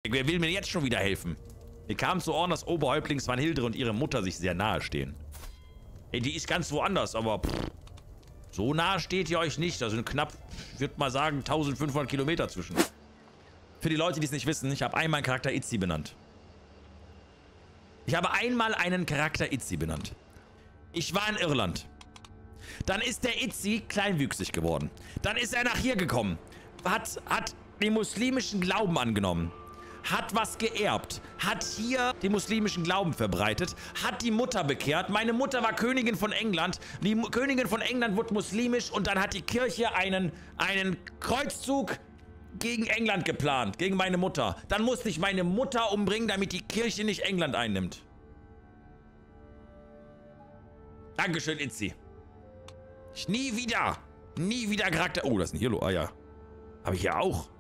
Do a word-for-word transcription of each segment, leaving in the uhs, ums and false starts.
Wer will mir jetzt schon wieder helfen? Mir kam zu Ohren, dass Oberhäuptlings Van Hildre und ihre Mutter sich sehr nahe stehen. Ey, die ist ganz woanders, aber pff, so nahe steht ihr euch nicht. Da sind knapp, ich würde mal sagen, eintausendfünfhundert Kilometer zwischen. Für die Leute, die es nicht wissen, ich habe einmal einen Charakter Itzy benannt. Ich habe einmal einen Charakter Itzy benannt. Ich war in Irland. Dann ist der Itzy kleinwüchsig geworden. Dann ist er nach hier gekommen. Hat, hat den muslimischen Glauben angenommen. Hat was geerbt. Hat hier den muslimischen Glauben verbreitet. Hat die Mutter bekehrt. Meine Mutter war Königin von England. Die Mu- Königin von England wurde muslimisch. Und dann hat die Kirche einen, einen Kreuzzug gegen England geplant. Gegen meine Mutter. Dann musste ich meine Mutter umbringen, damit die Kirche nicht England einnimmt. Dankeschön, Itzy. Ich nie wieder. Nie wieder Charakter. Oh, das ist ein Hirlo. Ah ja. Habe ich ja auch.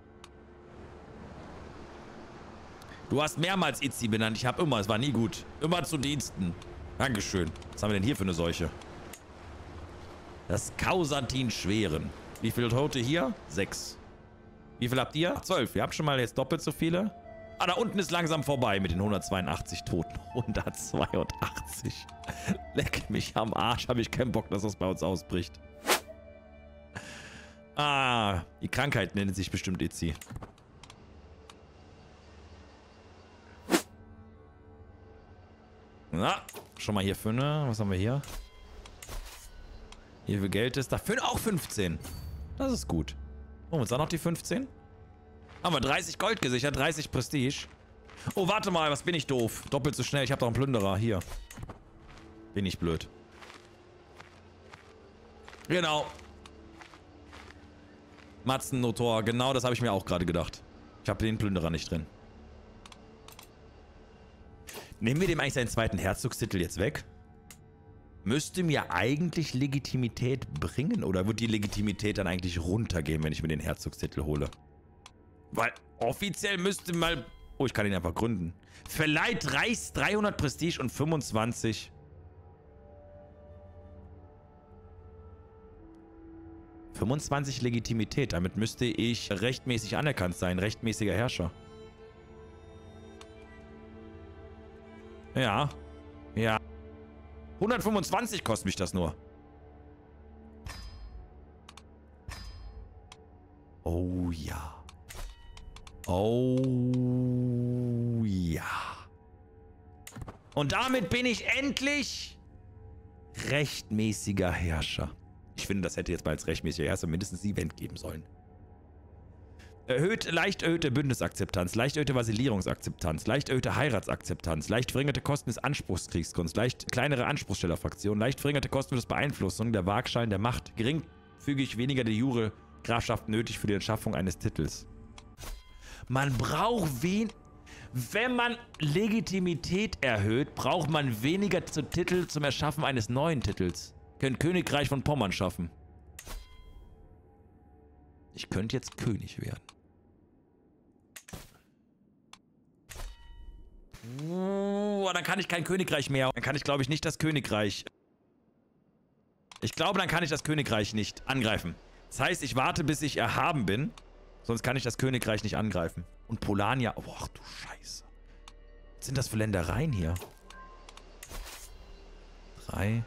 Du hast mehrmals Itzy benannt. Ich habe immer. Es war nie gut. Immer zu Diensten. Dankeschön. Was haben wir denn hier für eine Seuche? Das Kausantin Schweren. Wie viele Tote hier? Sechs. Wie viel habt ihr? Zwölf. Ihr habt schon mal jetzt doppelt so viele. Ah, da unten ist langsam vorbei mit den hundertzweiundachtzig Toten. hundertzweiundachtzig. Leck mich am Arsch. Habe ich keinen Bock, dass das bei uns ausbricht. Ah, die Krankheit nennt sich bestimmt Itzy. Na, schon mal hier fünf. Was haben wir hier? Wie viel Geld ist da? Auch fünfzehn. Das ist gut. Oh, uns auch noch die fünfzehn? Haben wir dreißig Gold gesichert, dreißig Prestige. Oh, warte mal, was bin ich doof. Doppelt so schnell, ich habe doch einen Plünderer. Hier. Bin ich blöd. Genau. Matzen-Notor, genau das habe ich mir auch gerade gedacht. Ich habe den Plünderer nicht drin. Nehmen wir dem eigentlich seinen zweiten Herzogstitel jetzt weg? Müsste mir eigentlich Legitimität bringen? Oder wird die Legitimität dann eigentlich runtergehen, wenn ich mir den Herzogstitel hole? Weil offiziell müsste mal... Oh, ich kann ihn einfach gründen. Verleiht Reichs dreihundert Prestige und fünfundzwanzig... fünfundzwanzig Legitimität. Damit müsste ich rechtmäßig anerkannt sein. Rechtmäßiger Herrscher. Ja. Ja. hundertfünfundzwanzig kostet mich das nur. Oh ja. Oh ja. Und damit bin ich endlich rechtmäßiger Herrscher. Ich finde, das hätte jetzt mal als rechtmäßiger Herrscher mindestens ein Event geben sollen. Erhöht, leicht erhöhte Bündnisakzeptanz, leicht erhöhte Vasilierungsakzeptanz, leicht erhöhte Heiratsakzeptanz, leicht verringerte Kosten des Anspruchskriegskunst, leicht kleinere Anspruchsstellerfraktion, leicht verringerte Kosten des Beeinflussung, der Waagschalen der Macht, geringfügig weniger de jure Grafschaften nötig für die Entschaffung eines Titels. Man braucht wen... Wenn man Legitimität erhöht, braucht man weniger zu Titel zum Erschaffen eines neuen Titels. Können Königreich von Pommern schaffen. Ich könnte jetzt König werden. Uh, dann kann ich kein Königreich mehr. Dann kann ich, glaube ich, nicht das Königreich... Ich glaube, dann kann ich das Königreich nicht angreifen. Das heißt, ich warte, bis ich erhaben bin. Sonst kann ich das Königreich nicht angreifen. Und Polania... Oh, ach du Scheiße. Was sind das für Ländereien hier? Drei...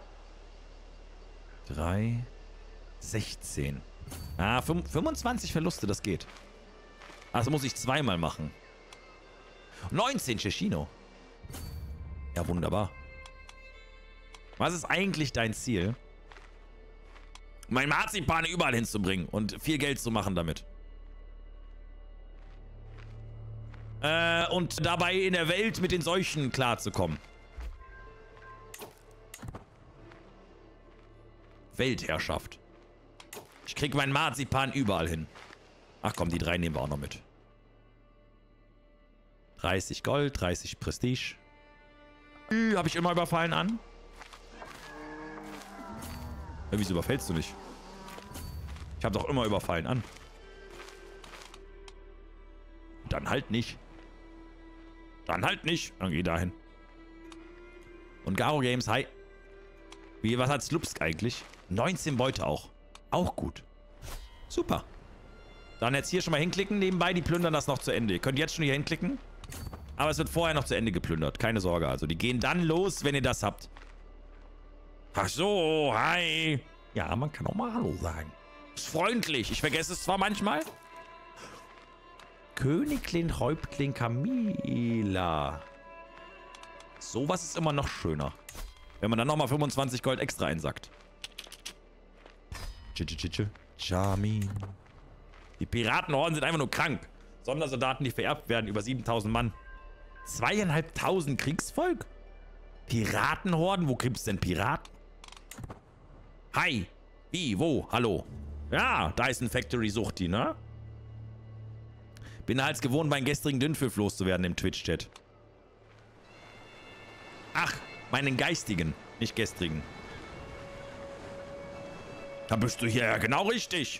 Drei... sechzehn. Ah, fünfundzwanzig Verluste, das geht. Also muss ich zweimal machen. neunzehn Cecchino. Ja, wunderbar. Was ist eigentlich dein Ziel? Mein Marzipan überall hinzubringen und viel Geld zu machen damit. Äh, und dabei in der Welt mit den Seuchen klarzukommen. Weltherrschaft. Ich krieg meinen Marzipan überall hin. Ach komm, die drei nehmen wir auch noch mit. dreißig Gold, dreißig Prestige. Ü, hab ich immer überfallen an? Ja, wieso überfällst du nicht? Ich hab doch immer überfallen an. Dann halt nicht. Dann halt nicht. Dann geh dahin. Und Garo Games, hi. Wie, was hat Slupsk eigentlich? neunzehn Beute auch. Auch gut. Super. Dann jetzt hier schon mal hinklicken nebenbei. Die plündern das noch zu Ende. Ihr könnt jetzt schon hier hinklicken. Aber es wird vorher noch zu Ende geplündert. Keine Sorge. Also die gehen dann los, wenn ihr das habt. Ach so, hi. Ja, man kann auch mal Hallo sagen. Ist freundlich. Ich vergesse es zwar manchmal. Königin Häuptling Camilla. Sowas ist immer noch schöner. Wenn man dann nochmal fünfundzwanzig Gold extra einsackt. Charmin. Die Piratenhorden sind einfach nur krank. Sondersoldaten, die vererbt werden, über siebentausend Mann. Zweieinhalbtausend Kriegsvolk? Piratenhorden? Wo gibt's denn Piraten? Hi. Wie? Wo? Hallo? Ja, da ist ein Factory-Suchti, ne? Bin als gewohnt, meinen gestrigen Dünnpfiff loszuwerden im Twitch-Chat. Ach, meinen geistigen, nicht gestrigen. Da bist du hier ja genau richtig.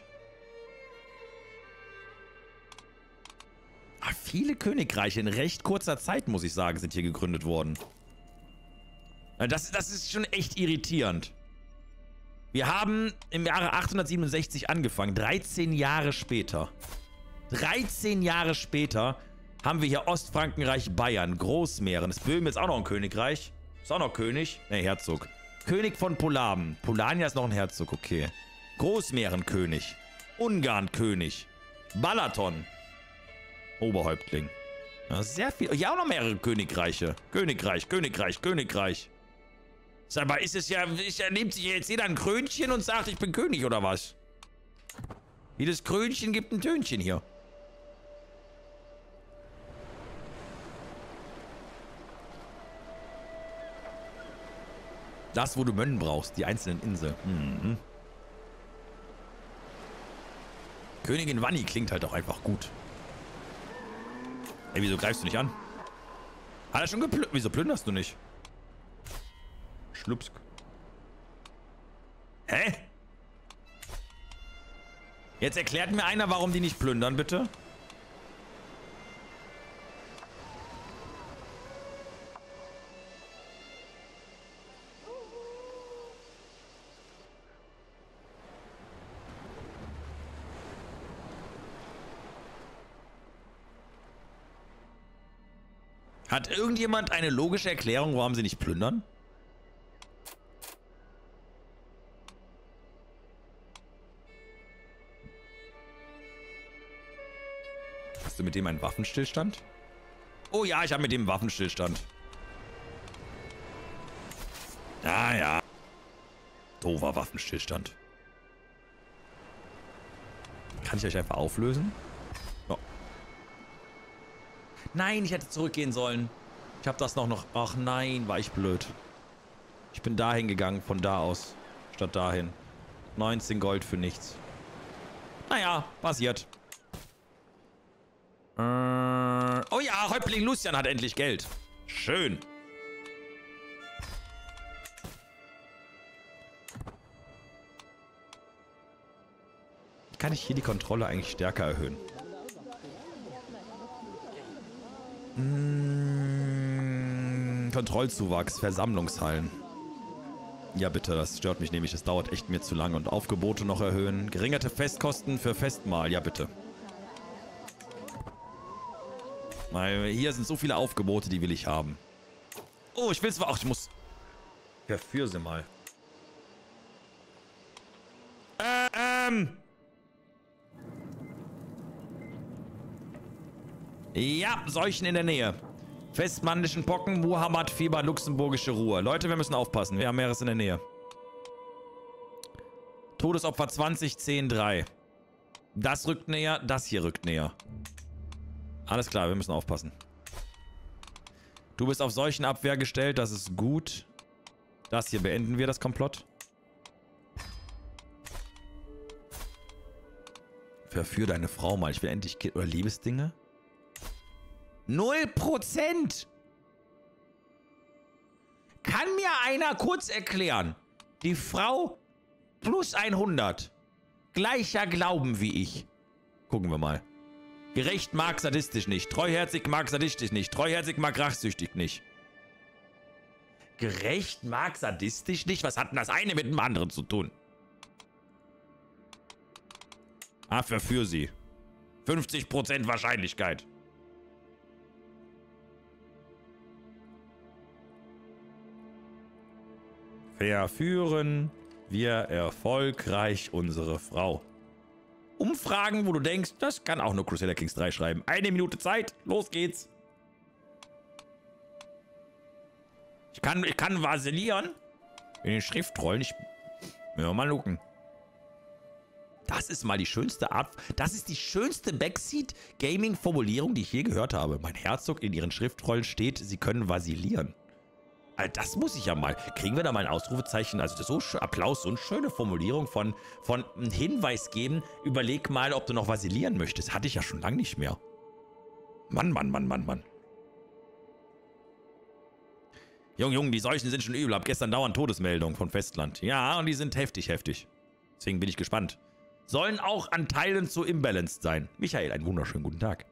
Ah, viele Königreiche in recht kurzer Zeit, muss ich sagen, sind hier gegründet worden. Das, das ist schon echt irritierend. Wir haben im Jahre achthundertsiebenundsechzig angefangen, dreizehn Jahre später. dreizehn Jahre später haben wir hier Ostfrankenreich, Bayern, Großmähren. Ist Böhmen jetzt auch noch ein Königreich? Ist auch noch König? Ne, Herzog. König von Polaben. Polania ist noch ein Herzog, okay. Großmähren König. Ungarn König. Balaton. Oberhäuptling. Ja, sehr viel. Ja, auch noch mehrere Königreiche. Königreich, Königreich, Königreich. Aber ist es ja, ist ja, nimmt sich jetzt jeder ein Krönchen und sagt, ich bin König oder was? Jedes Krönchen gibt ein Tönchen hier. Das, wo du Mönnen brauchst, die einzelnen Inseln. Mhm. Königin Vanni klingt halt auch einfach gut. Ey, wieso greifst du nicht an? Hat er schon geplündert? Wieso plünderst du nicht? Schlupsk. Hä? Jetzt erklärt mir einer, warum die nicht plündern, bitte. Hat irgendjemand eine logische Erklärung, warum sie nicht plündern? Hast du mit dem einen Waffenstillstand? Oh ja, ich habe mit dem einen Waffenstillstand. Ja, ja. Doofer Waffenstillstand. Kann ich euch einfach auflösen? Oh. Nein, ich hätte zurückgehen sollen. Ich habe das noch noch... Ach nein, war ich blöd. Ich bin dahin gegangen, von da aus. Statt dahin. neunzehn Gold für nichts. Naja, passiert. Äh, oh ja, Häuptling Lucian hat endlich Geld. Schön. Kann ich hier die Kontrolle eigentlich stärker erhöhen? Mmh, Kontrollzuwachs, Versammlungshallen. Ja bitte, das stört mich nämlich. Das dauert echt mir zu lange. Und Aufgebote noch erhöhen. Geringerte Festkosten für Festmahl. Ja bitte. Weil hier sind so viele Aufgebote, die will ich haben. Oh, ich will zwar auch. Ich muss... Verführ sie mal. Äh, ähm... Ja, Seuchen in der Nähe. Festmannischen Pocken, Muhammad, Fieber, luxemburgische Ruhe. Leute, wir müssen aufpassen. Wir haben mehreres in der Nähe. Todesopfer zwanzig, zehn, drei. Das rückt näher, das hier rückt näher. Alles klar, wir müssen aufpassen. Du bist auf Seuchenabwehr gestellt, das ist gut. Das hier beenden wir, das Komplott. Verführ deine Frau mal. Ich will endlich Kind oder Liebesdinge. Null Prozent! Kann mir einer kurz erklären? Die Frau plus hundert. Gleicher Glauben wie ich. Gucken wir mal. Gerecht mag sadistisch nicht. Treuherzig mag sadistisch nicht. Treuherzig mag rachsüchtig nicht. Gerecht mag sadistisch nicht? Was hat denn das eine mit dem anderen zu tun? Ah, verführ sie. fünfzig Prozent Wahrscheinlichkeit. Verführen wir erfolgreich unsere Frau. Umfragen, wo du denkst, das kann auch nur Crusader Kings drei schreiben. Eine Minute Zeit, los geht's. Ich kann, ich kann vasilieren in den Schriftrollen. Ich, ja, mal gucken. Das ist mal die schönste Art. Das ist die schönste Backseat-Gaming-Formulierung, die ich je gehört habe. Mein Herzog in ihren Schriftrollen steht, sie können vasilieren. Also das muss ich ja mal. Kriegen wir da mal ein Ausrufezeichen? Also so Applaus, so eine schöne Formulierung von, von einem Hinweis geben. Überleg mal, ob du noch vasilieren möchtest. Hatte ich ja schon lange nicht mehr. Mann, Mann, Mann, Mann, Mann. Jung, Jung, die Seuchen sind schon übel. Hab gestern dauernd Todesmeldungen von Festland. Ja, und die sind heftig, heftig. Deswegen bin ich gespannt. Sollen auch an Teilen zu imbalanced sein. Michael, einen wunderschönen guten Tag.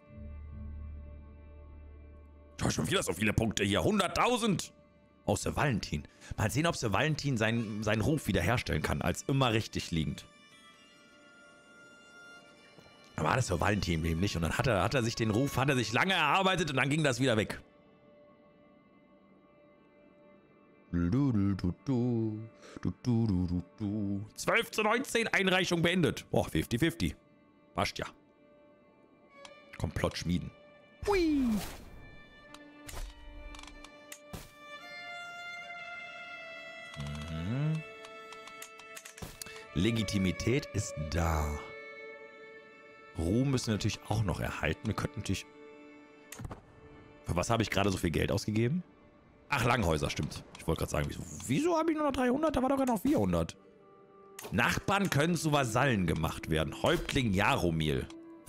Oh, schon wieder so viele Punkte hier. hunderttausend. Oh, Sir Valentin. Mal sehen, ob Sir Valentin seinen, seinen Ruf wiederherstellen kann, als immer richtig liegend. Aber war das Sir Valentin nämlich. Und dann hat er, hat er sich den Ruf, hat er sich lange erarbeitet und dann ging das wieder weg. zwölf zu neunzehn, Einreichung beendet. Boah, fünfzig fünfzig. Passt ja. Komplott schmieden. Hui. Mhm. Legitimität ist da. Ruhm müssen wir natürlich auch noch erhalten. Wir könnten natürlich... Für was habe ich gerade so viel Geld ausgegeben? Ach, Langhäuser, stimmt. Ich wollte gerade sagen, wieso, wieso habe ich nur noch dreihundert? Da war doch gerade noch vierhundert. Nachbarn können zu Vasallen gemacht werden. Häuptling Jaromil.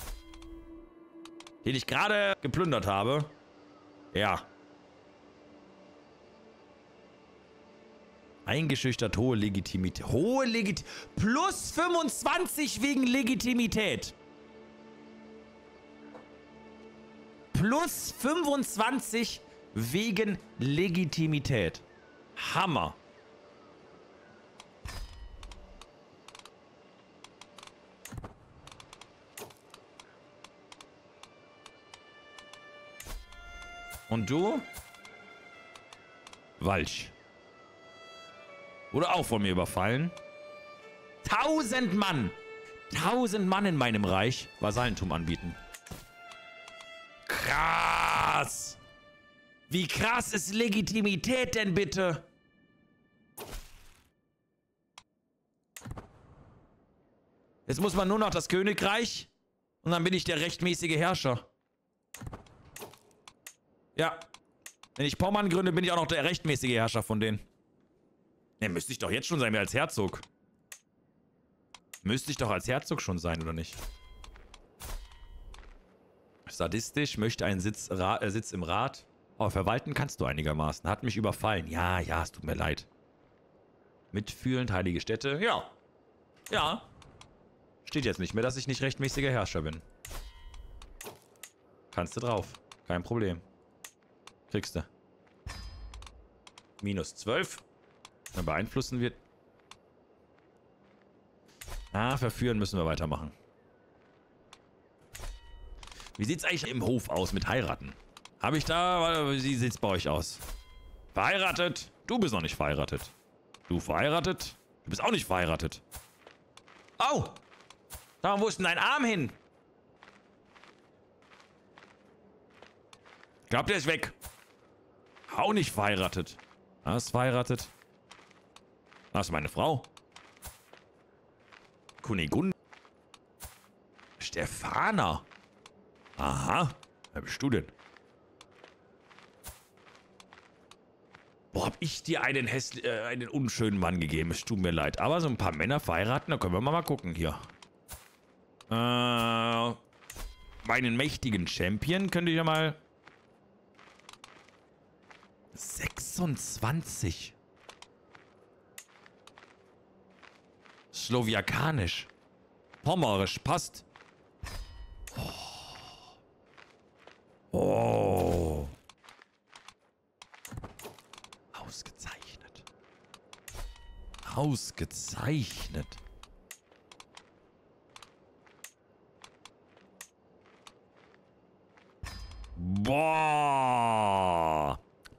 Den ich gerade geplündert habe. Ja. Eingeschüchtert, hohe Legitimität. Hohe Legitimität. Plus fünfundzwanzig wegen Legitimität. Plus fünfundzwanzig wegen Legitimität. Hammer. Und du? Walch. Wurde auch von mir überfallen. Tausend Mann. Tausend Mann in meinem Reich. Vasallentum anbieten. Krass. Wie krass ist Legitimität denn bitte? Jetzt muss man nur noch das Königreich und dann bin ich der rechtmäßige Herrscher. Ja. Wenn ich Pommern gründe, bin ich auch noch der rechtmäßige Herrscher von denen. Ne, müsste ich doch jetzt schon sein, wie als Herzog. Müsste ich doch als Herzog schon sein, oder nicht? Sadistisch, möchte einen Sitz, Ra äh, Sitz im Rat. Aber verwalten kannst du einigermaßen. Hat mich überfallen. Ja, ja, es tut mir leid. Mitfühlend, heilige Städte. Ja. Ja. Steht jetzt nicht mehr, dass ich nicht rechtmäßiger Herrscher bin. Kannst du drauf. Kein Problem. Kriegst du. Minus zwölf. Dann beeinflussen wir. Ah, verführen müssen wir weitermachen. Wie sieht's eigentlich im Hof aus mit heiraten? Habe ich da... Wie sieht's bei euch aus? Verheiratet? Du bist noch nicht verheiratet. Du verheiratet? Du bist auch nicht verheiratet. Oh! Da, wo ist denn dein Arm hin? Ich glaube, der ist weg. Auch nicht verheiratet. Ah, ist verheiratet. Das ist meine Frau. Kunigunde. Stefana. Aha. Wer bist du denn? Boah, hab ich dir einen, hässlich, äh, einen unschönen Mann gegeben. Es tut mir leid. Aber so ein paar Männer verheiraten, da können wir mal gucken hier. Äh, meinen mächtigen Champion könnte ich ja mal... sechsundzwanzig. Slowiakanisch. Pommerisch, passt. Oh. Oh. Ausgezeichnet. Ausgezeichnet. Boah.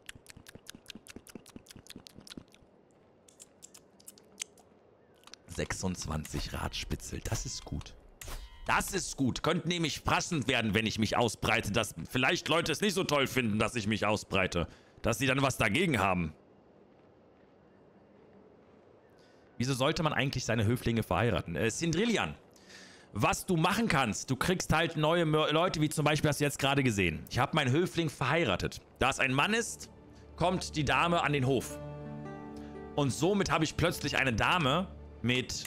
sechsundzwanzig Radspitzel, das ist gut. Das ist gut. Könnte nämlich passend werden, wenn ich mich ausbreite, dass vielleicht Leute es nicht so toll finden, dass ich mich ausbreite. Dass sie dann was dagegen haben. Wieso sollte man eigentlich seine Höflinge verheiraten? Äh, Sindrillian, was du machen kannst, du kriegst halt neue Leute, wie zum Beispiel hast du jetzt gerade gesehen. Ich habe meinen Höfling verheiratet. Da es ein Mann ist, kommt die Dame an den Hof. Und somit habe ich plötzlich eine Dame mit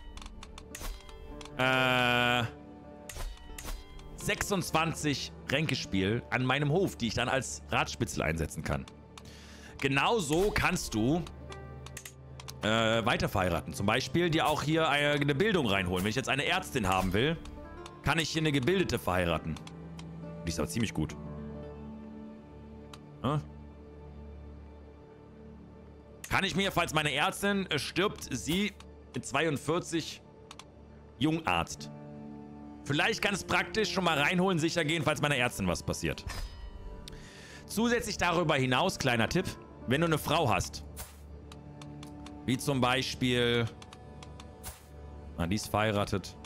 äh, sechsundzwanzig Ränkespiel an meinem Hof, die ich dann als Radspitzel einsetzen kann. Genauso kannst du äh, weiter verheiraten. Zum Beispiel dir auch hier eine Bildung reinholen. Wenn ich jetzt eine Ärztin haben will, kann ich hier eine Gebildete verheiraten. Die ist aber ziemlich gut. Hm? Kann ich mir, falls meine Ärztin äh, stirbt, sie mit zweiundvierzig Jungarzt. Vielleicht ganz praktisch schon mal reinholen, sicher gehen, falls meiner Ärztin was passiert. Zusätzlich darüber hinaus, kleiner Tipp, wenn du eine Frau hast, wie zum Beispiel, ah, die ist verheiratet.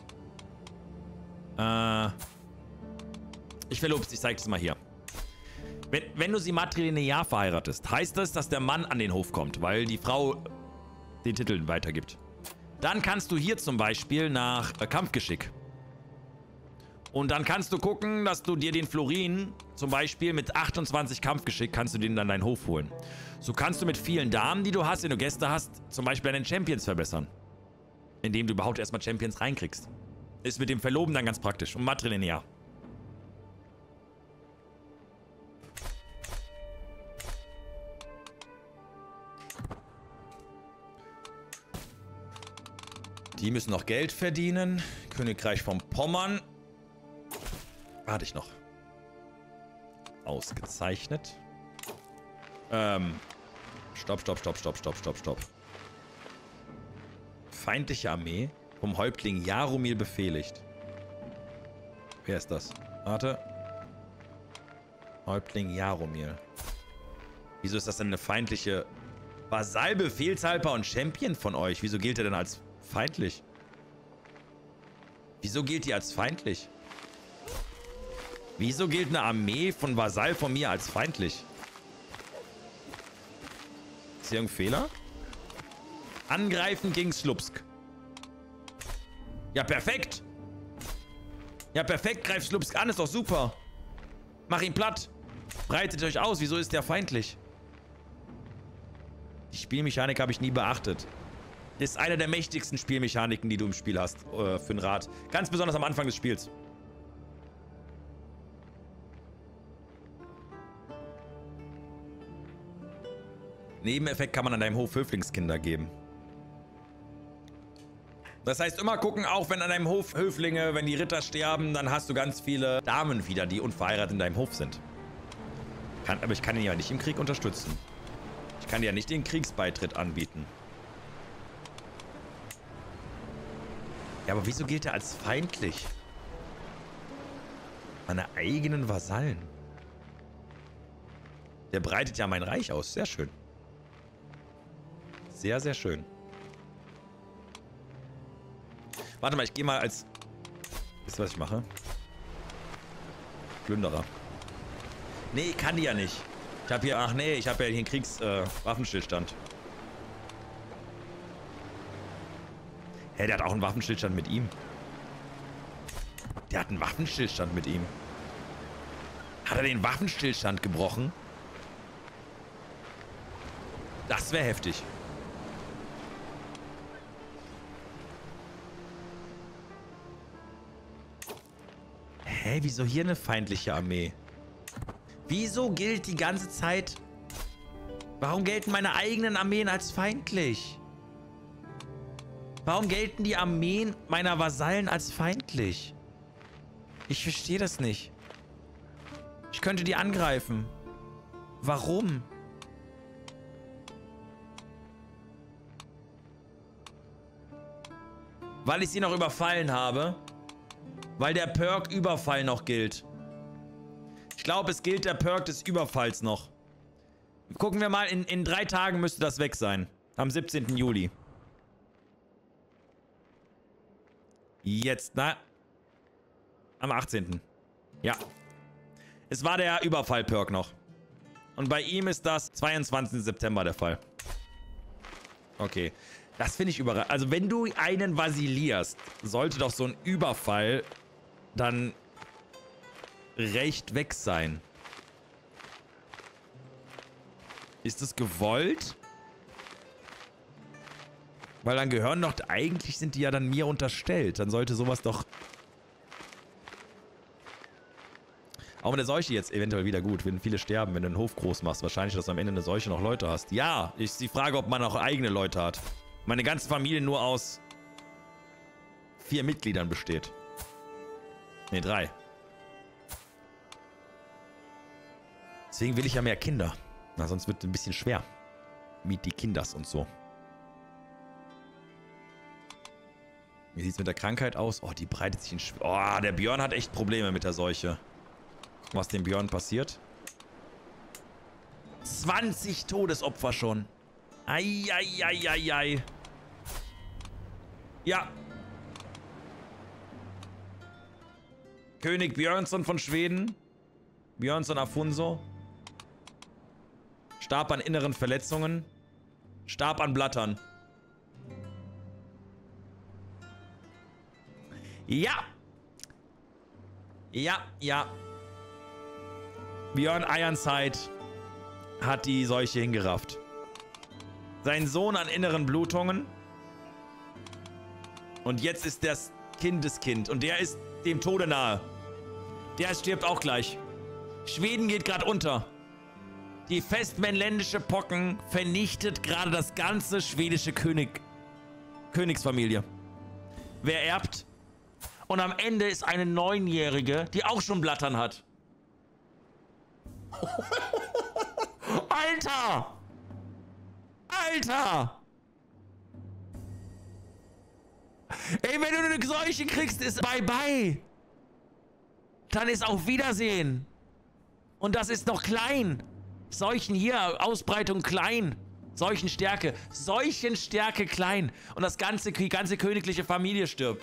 Äh, ich verlob's, ich zeig's mal hier. Wenn, wenn du sie matrilinear verheiratest, heißt das, dass der Mann an den Hof kommt, weil die Frau den Titel weitergibt. Dann kannst du hier zum Beispiel nach äh, Kampfgeschick. Und dann kannst du gucken, dass du dir den Florin zum Beispiel mit achtundzwanzig Kampfgeschick kannst du den dann deinen Hof holen. So kannst du mit vielen Damen, die du hast, wenn du Gäste hast, zum Beispiel deinen Champions verbessern. Indem du überhaupt erstmal Champions reinkriegst. Ist mit dem Verloben dann ganz praktisch und matrilinear. Die müssen noch Geld verdienen. Königreich von Pommern. Warte ich noch. Ausgezeichnet. Ähm. Stopp, stopp, stopp, stopp, stopp, stopp, stopp. Feindliche Armee vom Häuptling Jaromil befehligt. Wer ist das? Warte. Häuptling Jaromil. Wieso ist das denn eine feindliche Vasall, Befehlshalter und Champion von euch? Wieso gilt er denn als feindlich? Wieso gilt die als feindlich? Wieso gilt eine Armee von Vasall von mir als feindlich? Ist hier irgendein Fehler? Angreifen gegen Slupsk. Ja, perfekt. Ja, perfekt. Greif Slupsk an. Ist doch super. Mach ihn platt. Breitet euch aus. Wieso ist der feindlich? Die Spielmechanik habe ich nie beachtet. Ist eine der mächtigsten Spielmechaniken, die du im Spiel hast, äh, für ein Rad. Ganz besonders am Anfang des Spiels. Nebeneffekt kann man an deinem Hof Höflingskinder geben. Das heißt, immer gucken, auch wenn an deinem Hof Höflinge, wenn die Ritter sterben, dann hast du ganz viele Damen wieder, die unverheiratet in deinem Hof sind. Kann, aber ich kann ihn ja nicht im Krieg unterstützen. Ich kann dir ja nicht den Kriegsbeitritt anbieten. Ja, aber wieso gilt er als feindlich? Meine eigenen Vasallen. Der breitet ja mein Reich aus. Sehr schön. Sehr, sehr schön. Warte mal, ich gehe mal als... Wisst ihr, was ich mache? Plünderer. Nee, kann die ja nicht. Ich habe hier... Ach nee, ich habe ja hier einen Kriegswaffenstillstand. Äh, Hä, der hat auch einen Waffenstillstand mit ihm. Der hat einen Waffenstillstand mit ihm. Hat er den Waffenstillstand gebrochen? Das wäre heftig. Hä, wieso hier eine feindliche Armee? Wieso gilt die ganze Zeit... Warum gelten meine eigenen Armeen als feindlich? Warum gelten die Armeen meiner Vasallen als feindlich? Ich verstehe das nicht. Ich könnte die angreifen. Warum? Weil ich sie noch überfallen habe? Weil der Perk Überfall noch gilt. Ich glaube, es gilt der Perk des Überfalls noch. Gucken wir mal, in, in drei Tagen müsste das weg sein. Am siebzehnten Juli. Jetzt, na? Am achtzehnten Ja. Es war der Überfall-Perk noch. Und bei ihm ist das zweiundzwanzigsten September der Fall. Okay. Das finde ich überraschend. Also wenn du einen vasilierst, sollte doch so ein Überfall dann recht weg sein. Ist das gewollt? Weil dann gehören doch... Eigentlich sind die ja dann mir unterstellt. Dann sollte sowas doch... Auch mit der Seuche jetzt eventuell wieder gut, wenn viele sterben, wenn du einen Hof groß machst. Wahrscheinlich, dass du am Ende eine Seuche noch Leute hast. Ja, ist die Frage, ob man auch eigene Leute hat. Meine ganze Familie nur aus vier Mitgliedern besteht. Ne, drei. Deswegen will ich ja mehr Kinder. Na, sonst wird es ein bisschen schwer. Mit die Kinders und so. Wie sieht es mit der Krankheit aus? Oh, die breitet sich in... Sch oh, der Björn hat echt Probleme mit der Seuche. Was dem Björn passiert? zwanzig Todesopfer schon. Eieieiei. Ja. König Björnsson von Schweden. Björnsson Afonso. Starb an inneren Verletzungen. Starb an Blattern. Ja. Ja, ja. Björn Ironside hat die Seuche hingerafft. Sein Sohn an inneren Blutungen. Und jetzt ist das Kindeskind. Und der ist dem Tode nahe. Der stirbt auch gleich. Schweden geht gerade unter. Die festmännländische Pocken vernichtet gerade das ganze schwedische König, Königsfamilie. Wer erbt? Und am Ende ist eine Neunjährige, die auch schon Blattern hat. Alter! Alter! Ey, wenn du eine Seuche kriegst, ist Bye-Bye. Dann ist auf Wiedersehen. Und das ist noch klein. Seuchen hier, Ausbreitung klein. Seuchenstärke. Seuchenstärke klein. Und das ganze, die ganze königliche Familie stirbt.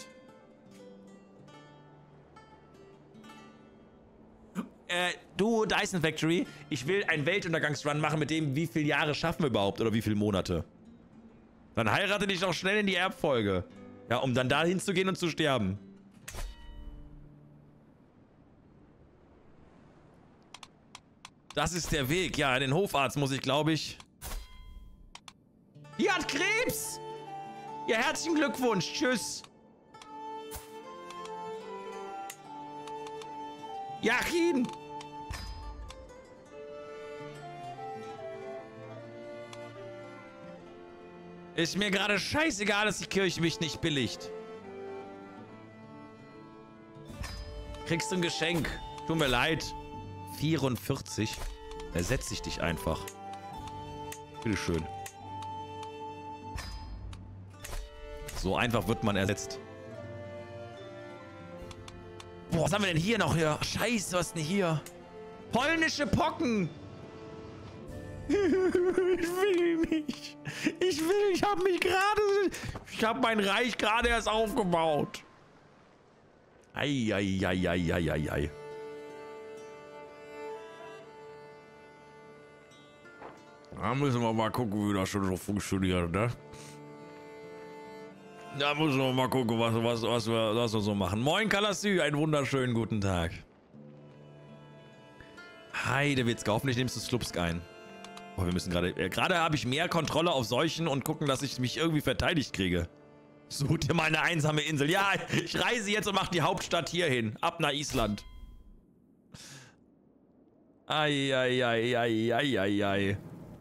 Äh, du, Dyson Factory, ich will einen Weltuntergangsrun machen mit dem, wie viele Jahre schaffen wir überhaupt oder wie viele Monate. Dann heirate dich doch schnell in die Erbfolge. Ja, um dann da hinzugehen und zu sterben. Das ist der Weg. Ja, den Hofarzt muss ich, glaube ich... Die hat Krebs! Ja, herzlichen Glückwunsch. Tschüss. Jachin! Ist mir gerade scheißegal, dass die Kirche mich nicht billigt. Kriegst du ein Geschenk. Tut mir leid. vierundvierzig. Ersetze ich dich einfach. Bitteschön. So einfach wird man ersetzt. Boah, was haben wir denn hier noch hier? Scheiße, was ist denn hier? Polnische Pocken! Ich will nicht. Ich will, ich habe mich gerade... Ich habe mein Reich gerade erst aufgebaut. Eieieiei. Da müssen wir mal gucken, wie das schon so funktioniert, ne? Da müssen wir mal gucken, was, was, was, wir, was wir so machen. Moin, Kalasü, einen wunderschönen guten Tag. Heidewitzka, hoffentlich nimmst du Slupsk ein. Boah, wir müssen gerade... Äh, gerade habe ich mehr Kontrolle auf Seuchen und gucken, dass ich mich irgendwie verteidigt kriege. Such dir mal eine einsame Insel. Ja, ich reise jetzt und mache die Hauptstadt hierhin. Ab nach Island. Eieieiei.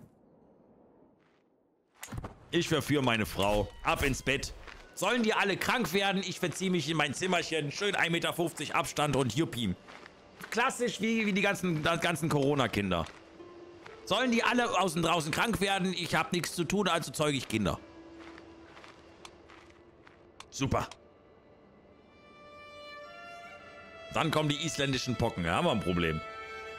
Ich verführe meine Frau. Ab ins Bett. Sollen die alle krank werden? Ich verziehe mich in mein Zimmerchen. Schön ein Meter fünfzig Abstand und Juppie. Klassisch wie, wie die ganzen, die ganzen Corona-Kinder. Sollen die alle außen draußen krank werden? Ich habe nichts zu tun, also zeuge ich Kinder. Super. Dann kommen die isländischen Pocken. Da haben wir ein Problem.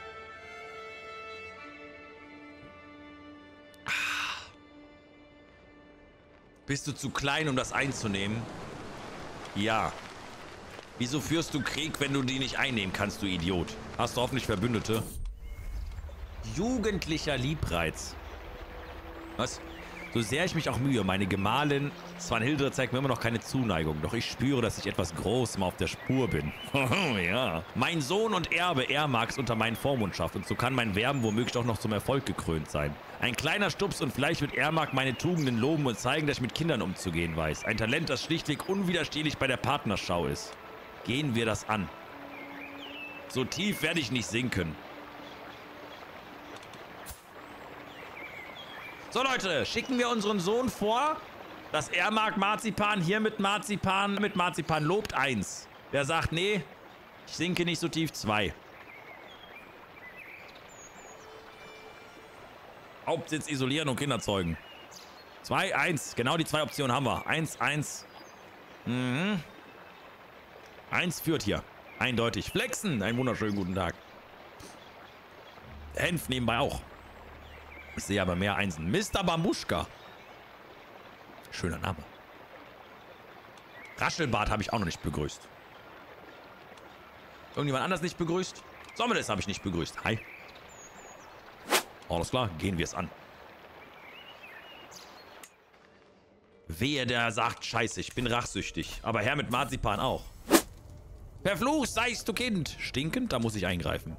Bist du zu klein, um das einzunehmen? Ja. Wieso führst du Krieg, wenn du die nicht einnehmen kannst, du Idiot? Hast du hoffentlich Verbündete? Jugendlicher Liebreiz. Was? So sehr ich mich auch mühe, meine Gemahlin Svanhildre zeigt mir immer noch keine Zuneigung. Doch ich spüre, dass ich etwas Großem auf der Spur bin. Ja. Mein Sohn und Erbe Ermax unter meinen Vormundschaft. Und so kann mein Werben womöglich auch noch zum Erfolg gekrönt sein. Ein kleiner Stups und vielleicht wird Ermax meine Tugenden loben und zeigen, dass ich mit Kindern umzugehen weiß. Ein Talent, das schlichtweg unwiderstehlich bei der Partnerschau ist. Gehen wir das an. So tief werde ich nicht sinken. So Leute, schicken wir unseren Sohn vor. Das Ermax Marzipan hier mit Marzipan, mit Marzipan lobt eins. Wer sagt, nee, ich sinke nicht so tief, zwei. Hauptsitz isolieren und Kinder zeugen. Zwei, eins, genau die zwei Optionen haben wir. Eins, eins. Mhm. Eins führt hier. Eindeutig. Flexen, einen wunderschönen guten Tag. Henf nebenbei auch. Ich sehe aber mehr Einsen. Mister Bambuschka. Schöner Name. Raschelbart habe ich auch noch nicht begrüßt. Irgendjemand anders nicht begrüßt? Sommerles habe ich nicht begrüßt. Hi. Alles klar, gehen wir es an. Wehe, der sagt, scheiße, ich bin rachsüchtig. Aber Herr mit Marzipan auch. Verflucht seist du Kind. Stinkend, da muss ich eingreifen.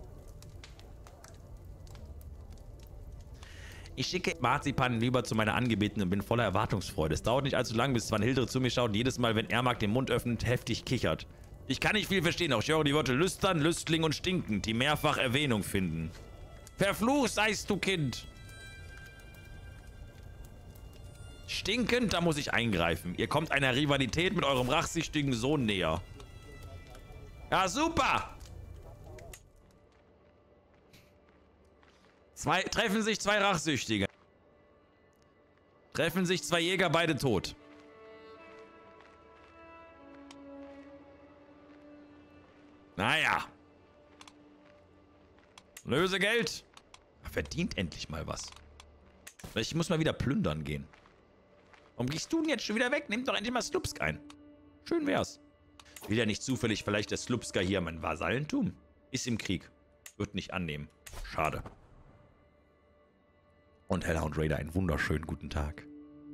Ich schicke Marzipan lieber zu meiner Angebeteten und bin voller Erwartungsfreude. Es dauert nicht allzu lang, bis Svanhildre zu mir schaut und jedes Mal, wenn Ermax den Mund öffnet, heftig kichert. Ich kann nicht viel verstehen, auch ich höre die Worte lüstern, lüstling und stinkend, die mehrfach Erwähnung finden. Verflucht seist du Kind. Stinkend, da muss ich eingreifen. Ihr kommt einer Rivalität mit eurem rachsüchtigen Sohn näher. Ja, super! Zwei, treffen sich zwei Rachsüchtige. Treffen sich zwei Jäger, beide tot. Naja. Lösegeld. Verdient endlich mal was. Ich muss mal wieder plündern gehen. Warum gehst du denn jetzt schon wieder weg? Nimm doch endlich mal Slupsk ein. Schön wär's. Will ja nicht zufällig vielleicht der Slupska hier mein Vasallentum? Ist im Krieg. Wird nicht annehmen. Schade. Und Hellhound Raider, einen wunderschönen guten Tag.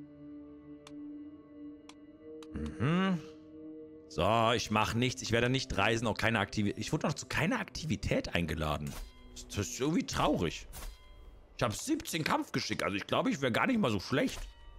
Mhm. So, ich mache nichts. Ich werde nicht reisen, auch keine Aktivität. Ich wurde noch zu keiner Aktivität eingeladen. Das ist irgendwie traurig. Ich habe siebzehn Kampfgeschick, also ich glaube, ich wäre gar nicht mal so schlecht.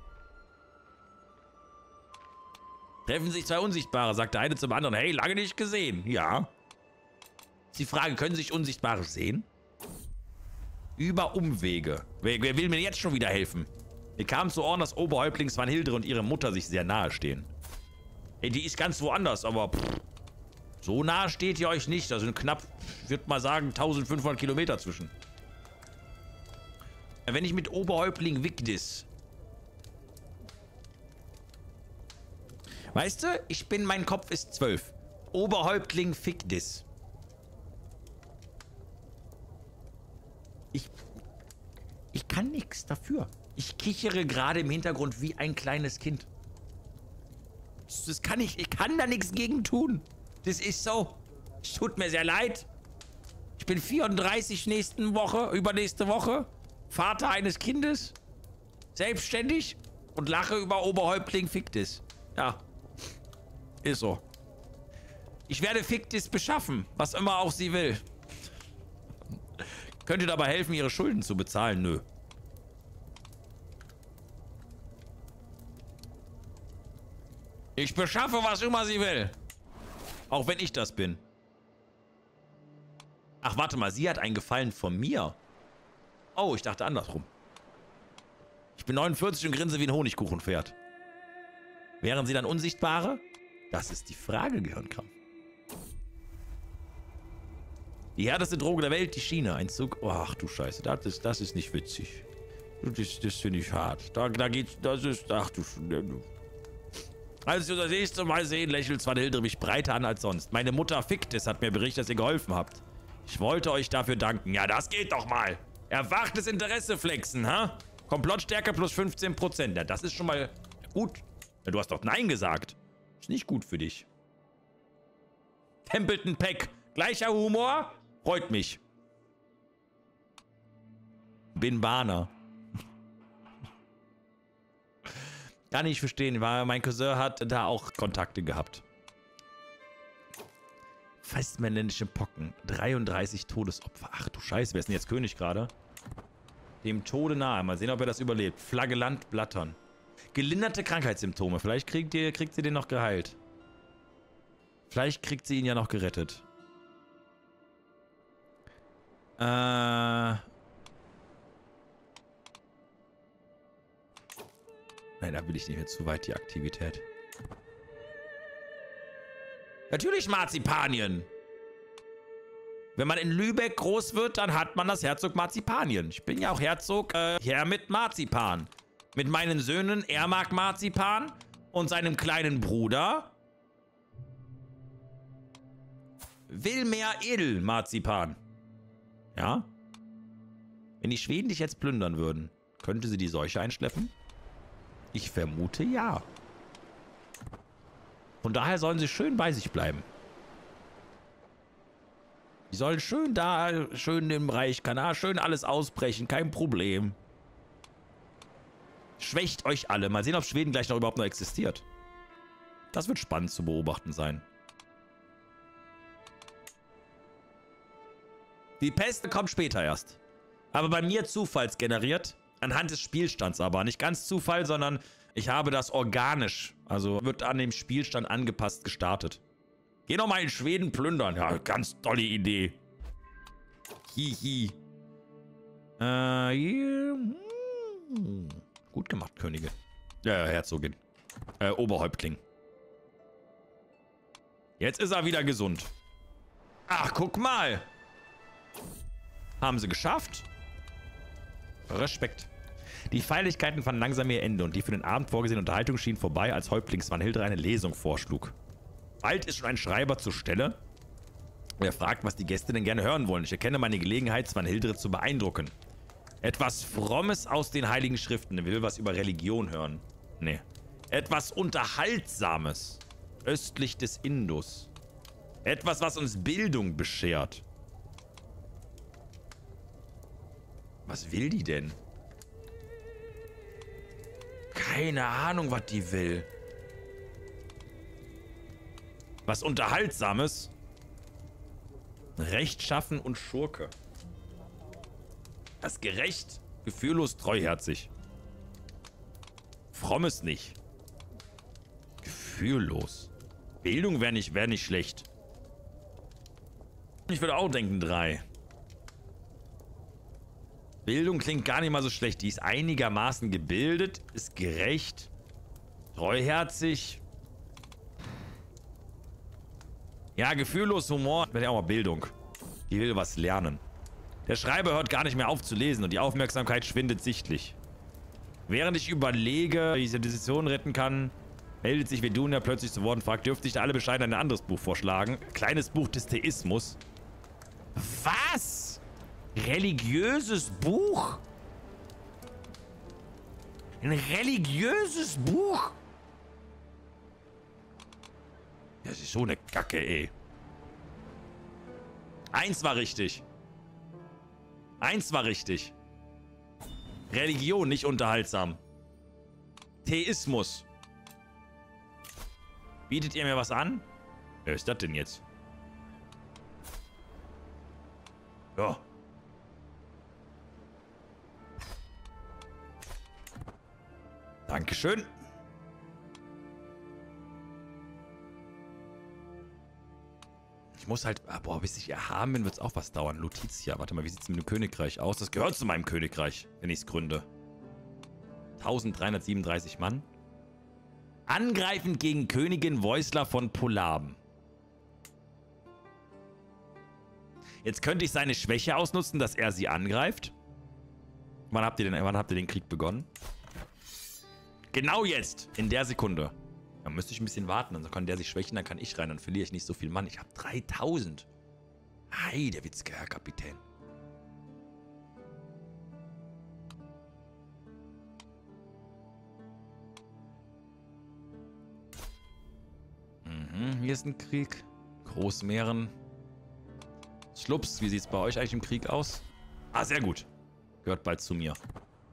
Treffen sich zwei Unsichtbare, sagt der eine zum anderen. Hey, lange nicht gesehen. Ja. Ist die Frage, können sich Unsichtbare sehen? Über Umwege. Wer, wer will mir jetzt schon wieder helfen? Mir kam zu Ohren, dass Oberhäuptling Svanhildre und ihre Mutter sich sehr nahe stehen. Hey, die ist ganz woanders, aber pff, so nah steht ihr euch nicht. Da sind knapp, ich würde mal sagen, eintausendfünfhundert Kilometer zwischen. Wenn ich mit Oberhäuptling Vigdis... Weißt du, ich bin, mein Kopf ist zwölf. Oberhäuptling Vigdis. Ich... Ich kann nichts dafür. Ich kichere gerade im Hintergrund wie ein kleines Kind. Das, das kann ich... Ich kann da nichts gegen tun. Das ist so. Es tut mir sehr leid. Ich bin vierunddreißig nächsten Woche, übernächste Woche. Vater eines Kindes. Selbstständig. Und lache über Oberhäuptling Vigdis. Ja. Ist so. Ich werde Vigdis beschaffen, was immer auch sie will. Könnte dabei helfen, ihre Schulden zu bezahlen? Nö. Ich beschaffe, was immer sie will. Auch wenn ich das bin. Ach, warte mal, sie hat einen Gefallen von mir. Oh, ich dachte andersrum. Ich bin neunundvierzig und grinse wie ein Honigkuchenpferd. Wären sie dann Unsichtbare? Das ist die Frage, Gehirnkrampf. Die härteste Droge der Welt, die Schiene. Ein Zug. Oh, ach du Scheiße, das ist, das ist nicht witzig. Das, das finde ich hart. Da, da geht's, das ist, ach du... Als wir das nächste Mal sehen, lächelt Svanhildre mich breiter an als sonst. Meine Mutter Vigdis hat mir berichtet, dass ihr geholfen habt. Ich wollte euch dafür danken. Ja, das geht doch mal. Erwachtes Interesse flexen, ha? Komplottstärke plus fünfzehn Prozent. Ja, das ist schon mal gut. Ja, du hast doch Nein gesagt. Ist nicht gut für dich. Templeton Peck. Gleicher Humor. Freut mich. Bin Bahner. Kann ich verstehen, weil mein Cousin hat da auch Kontakte gehabt. Festmännische Pocken. dreiunddreißig Todesopfer. Ach du Scheiße, wer ist denn jetzt König gerade? Dem Tode nahe. Mal sehen, ob er das überlebt. Flagellant Blattern. Gelinderte Krankheitssymptome. Vielleicht kriegt, ihr, kriegt sie den noch geheilt. Vielleicht kriegt sie ihn ja noch gerettet. Äh... Nein, da will ich nicht mehr zu weit, die Aktivität. Natürlich Marzipanien. Wenn man in Lübeck groß wird, dann hat man das Herzog Marzipanien. Ich bin ja auch Herzog, äh, Herr mit Marzipan. Mit meinen Söhnen Ermak Marzipan und seinem kleinen Bruder Wilmer Edel Marzipan. Ja? Wenn die Schweden dich jetzt plündern würden, könnte sie die Seuche einschleppen? Ich vermute ja. Von daher sollen sie schön bei sich bleiben. Die sollen schön da, schön im Reich Kanar, schön alles ausbrechen, kein Problem. Schwächt euch alle. Mal sehen, ob Schweden gleich noch überhaupt noch existiert. Das wird spannend zu beobachten sein. Die Pest kommt später erst. Aber bei mir zufallsgeneriert. Anhand des Spielstands aber. Nicht ganz Zufall, sondern ich habe das organisch. Also wird an dem Spielstand angepasst gestartet. Geh noch mal in Schweden plündern. Ja, ganz tolle Idee. Hihi. Äh, yeah. hm. Gut gemacht, Könige. Ja, Herzogin. Äh, Oberhäuptling. Jetzt ist er wieder gesund. Ach, guck mal. Haben sie geschafft. Respekt. Die Feierlichkeiten fanden langsam ihr Ende und die für den Abend vorgesehene Unterhaltung schien vorbei, als Häuptling Svanhildr eine Lesung vorschlug. Bald ist schon ein Schreiber zur Stelle. Er fragt, was die Gäste denn gerne hören wollen. Ich erkenne meine Gelegenheit, Svanhildr zu beeindrucken. Etwas Frommes aus den Heiligen Schriften. Er will was über Religion hören. Nee. Etwas Unterhaltsames. Östlich des Indus. Etwas, was uns Bildung beschert. Was will die denn? Keine Ahnung, was die will. Was Unterhaltsames? Rechtschaffen und Schurke. Das gerecht, gefühllos, treuherzig. Frommes nicht. Gefühllos. Bildung wäre nicht, wär nicht schlecht. Ich würde auch denken, drei. Bildung klingt gar nicht mal so schlecht. Die ist einigermaßen gebildet, ist gerecht, treuherzig. Ja, gefühllos, Humor. Ich will ja auch mal Bildung. Die will was lernen. Der Schreiber hört gar nicht mehr auf zu lesen und die Aufmerksamkeit schwindet sichtlich. Während ich überlege, wie ich die Decision retten kann, meldet sich Vedunia plötzlich zu Wort und fragt, dürfte ich da alle bescheiden ein anderes Buch vorschlagen? Kleines Buch des Theismus. Was? Religiöses Buch? Ein religiöses Buch? Das ist so eine Kacke, ey. Eins war richtig. Eins war richtig. Religion, nicht unterhaltsam. Theismus. Bietet ihr mir was an? Wer ist das denn jetzt? Ja. Dankeschön. Ich muss halt... Ah, boah, bis ich erhaben bin, wird es auch was dauern. Lutetia. Warte mal, wie sieht es mit dem Königreich aus? Das gehört zu meinem Königreich, wenn ich es gründe. dreizehnhundertsiebenunddreißig Mann. Angreifend gegen Königin Voisla von Polaben. Jetzt könnte ich seine Schwäche ausnutzen, dass er sie angreift. Wann habt ihr den, wann habt ihr den Krieg begonnen? Genau jetzt, in der Sekunde. Dann müsste ich ein bisschen warten, dann kann der sich schwächen, dann kann ich rein, dann verliere ich nicht so viel Mann. Ich habe dreitausend. Hey, der Witzke, Herr Kapitän. Hier ist ein Krieg. Großmeeren. Schlups, wie sieht es bei euch eigentlich im Krieg aus? Ah, sehr gut. Gehört bald zu mir.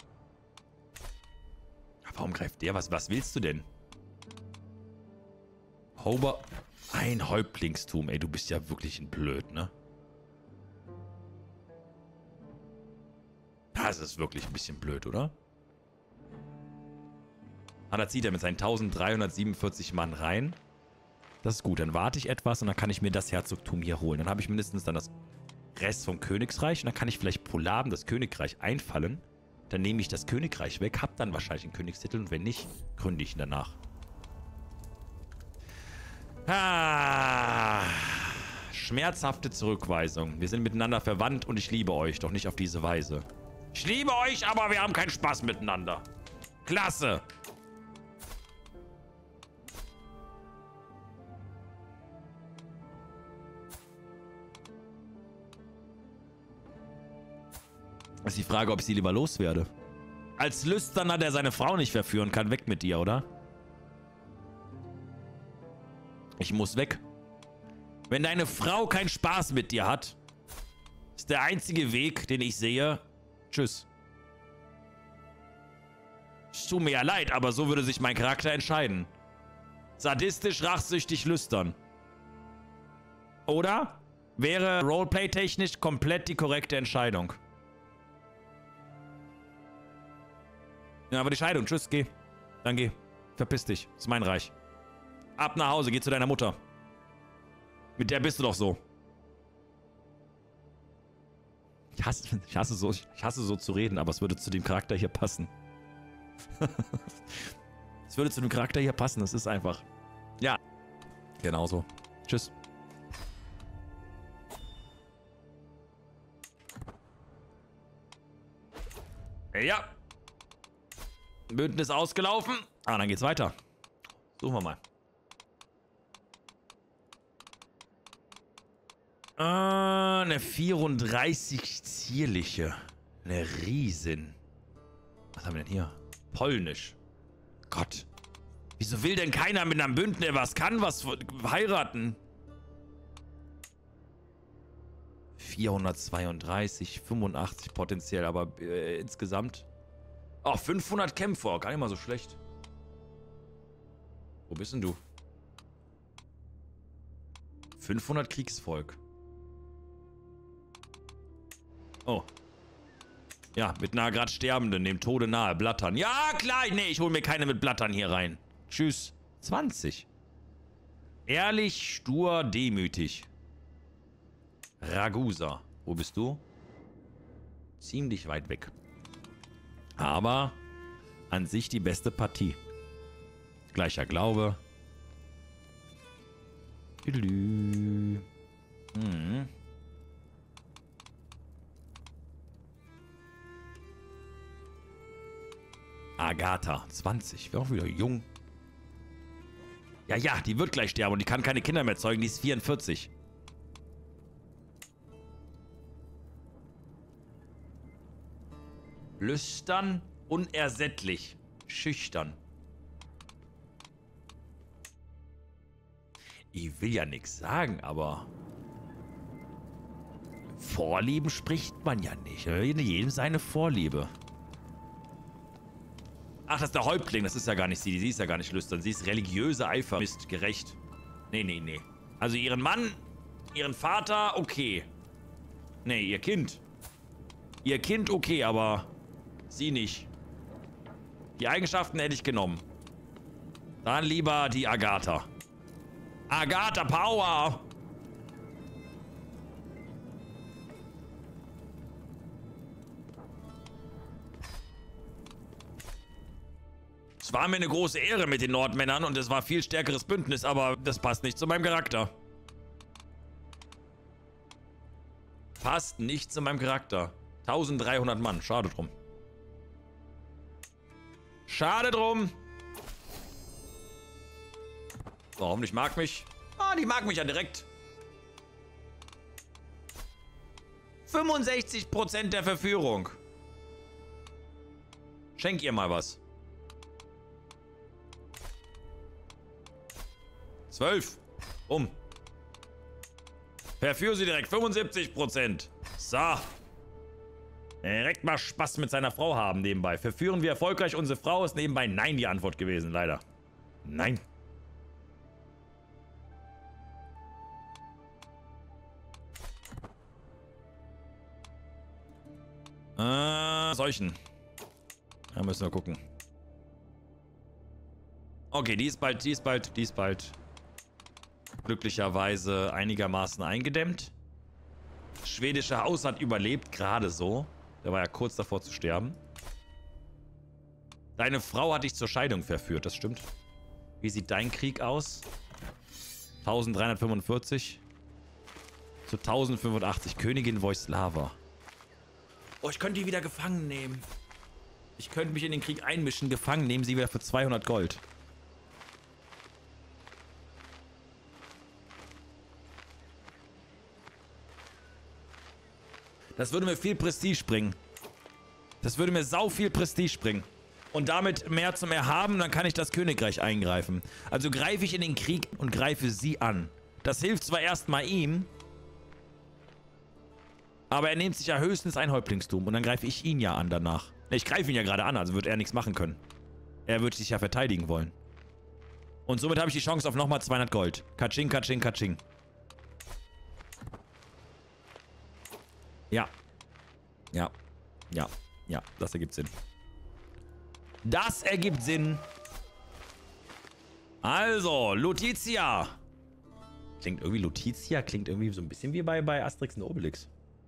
Warum greift der? Was, was willst du denn? Hober. Ein Häuptlingstum. Ey, du bist ja wirklich ein Blöd, ne? Das ist wirklich ein bisschen blöd, oder? Ah, da zieht er mit seinen eintausenddreihundertsiebenundvierzig Mann rein. Das ist gut. Dann warte ich etwas und dann kann ich mir das Herzogtum hier holen. Dann habe ich mindestens dann das Rest vom Königreich. Und dann kann ich vielleicht pro Laben das Königreich einfallen. Dann nehme ich das Königreich weg, habe dann wahrscheinlich einen Königstitel. Und wenn nicht, gründe ich ihn danach. Ah, schmerzhafte Zurückweisung. Wir sind miteinander verwandt und ich liebe euch, doch nicht auf diese Weise. Ich liebe euch, aber wir haben keinen Spaß miteinander. Klasse. Das ist die Frage, ob ich sie lieber loswerde. Als Lüsterner, der seine Frau nicht verführen kann, weg mit dir, oder? Ich muss weg. Wenn deine Frau keinen Spaß mit dir hat, ist der einzige Weg, den ich sehe, tschüss. Es tut mir ja leid, aber so würde sich mein Charakter entscheiden. Sadistisch, rachsüchtig, lüstern. Oder? Wäre Roleplay-technisch komplett die korrekte Entscheidung. Ja, aber die Scheidung. Tschüss, geh. Dann geh. Verpiss dich. Das ist mein Reich. Ab nach Hause, geh zu deiner Mutter. Mit der bist du doch so. Ich hasse, ich hasse, so, ich hasse so zu reden, aber es würde zu dem Charakter hier passen. Es würde zu dem Charakter hier passen, das ist einfach. Ja. Genauso. Tschüss. Ja. Bündnis ausgelaufen. Ah, dann geht's weiter. Suchen wir mal. Äh, eine vierunddreißig zierliche. Eine Riesin. Was haben wir denn hier? Polnisch. Gott. Wieso will denn keiner mit einem Bündnis, der was kann, was heiraten? vierhundertzweiunddreißig, fünfundachtzig potenziell, aber äh, insgesamt... Oh, fünfhundert Kämpfer. Gar nicht mal so schlecht. Wo bist denn du? fünfhundert Kriegsvolk. Oh. Ja, mit einer gerade Sterbenden, dem Tode nahe. Blattern. Ja, klar. Nee, ich hole mir keine mit Blattern hier rein. Tschüss. zwanzig. Ehrlich, stur, demütig. Ragusa. Wo bist du? Ziemlich weit weg. Aber an sich die beste Partie. Gleicher Glaube. Hm. Agatha, zwanzig. Wäre auch wieder jung. Ja, ja, die wird gleich sterben und die kann keine Kinder mehr zeugen. Die ist vierundvierzig. Lüstern, unersättlich, schüchtern. Ich will ja nichts sagen, aber Vorlieben spricht man ja nicht. Jedem seine Vorliebe. Ach, das ist der Häuptling. Das ist ja gar nicht sie. Sie ist ja gar nicht lüstern. Sie ist religiöse Eifer. Mist, gerecht. Nee, nee, nee. Also ihren Mann, ihren Vater, okay. Nee, ihr Kind. Ihr Kind, okay, aber sie nicht. Die Eigenschaften hätte ich genommen. Dann lieber die Agatha. Agatha Power! Es war mir eine große Ehre mit den Nordmännern und es war ein viel stärkeres Bündnis, aber das passt nicht zu meinem Charakter. Passt nicht zu meinem Charakter. eintausenddreihundert Mann, schade drum. Schade drum. So, hoffentlich mag mich. Ah, die mag mich ja direkt. fünfundsechzig Prozent der Verführung. Schenk ihr mal was. zwölf. Um. Verführ sie direkt. fünfundsiebzig Prozent. So. Direkt mal Spaß mit seiner Frau haben nebenbei. Verführen wir erfolgreich unsere Frau? Ist nebenbei nein die Antwort gewesen, leider. Nein. Äh, solchen. Da müssen wir gucken. Okay, die ist bald, die ist bald, die ist bald glücklicherweise einigermaßen eingedämmt. Das schwedische Haus hat überlebt, gerade so. Der war ja kurz davor zu sterben. Deine Frau hat dich zur Scheidung verführt, das stimmt. Wie sieht dein Krieg aus? dreizehnhundertfünfundvierzig zu tausendfünfundachtzig. Königin Voislava. Oh, ich könnte die wieder gefangen nehmen. Ich könnte mich in den Krieg einmischen, gefangen nehmen, sie wieder für zweihundert Gold. Das würde mir viel Prestige bringen. Das würde mir sau viel Prestige bringen. Und damit mehr zum Erhaben, dann kann ich das Königreich eingreifen. Also greife ich in den Krieg und greife sie an. Das hilft zwar erstmal ihm, aber er nimmt sich ja höchstens ein Häuptlingstum und dann greife ich ihn ja an danach. Ich greife ihn ja gerade an, also wird er nichts machen können. Er wird sich ja verteidigen wollen. Und somit habe ich die Chance auf nochmal zweihundert Gold. Katsching, katsching, katsching. Ja. Ja. Ja. Ja, das ergibt Sinn. Das ergibt Sinn. Also, Lutetia. Klingt irgendwie, Lutetia klingt irgendwie so ein bisschen wie bei, bei Asterix und Obelix.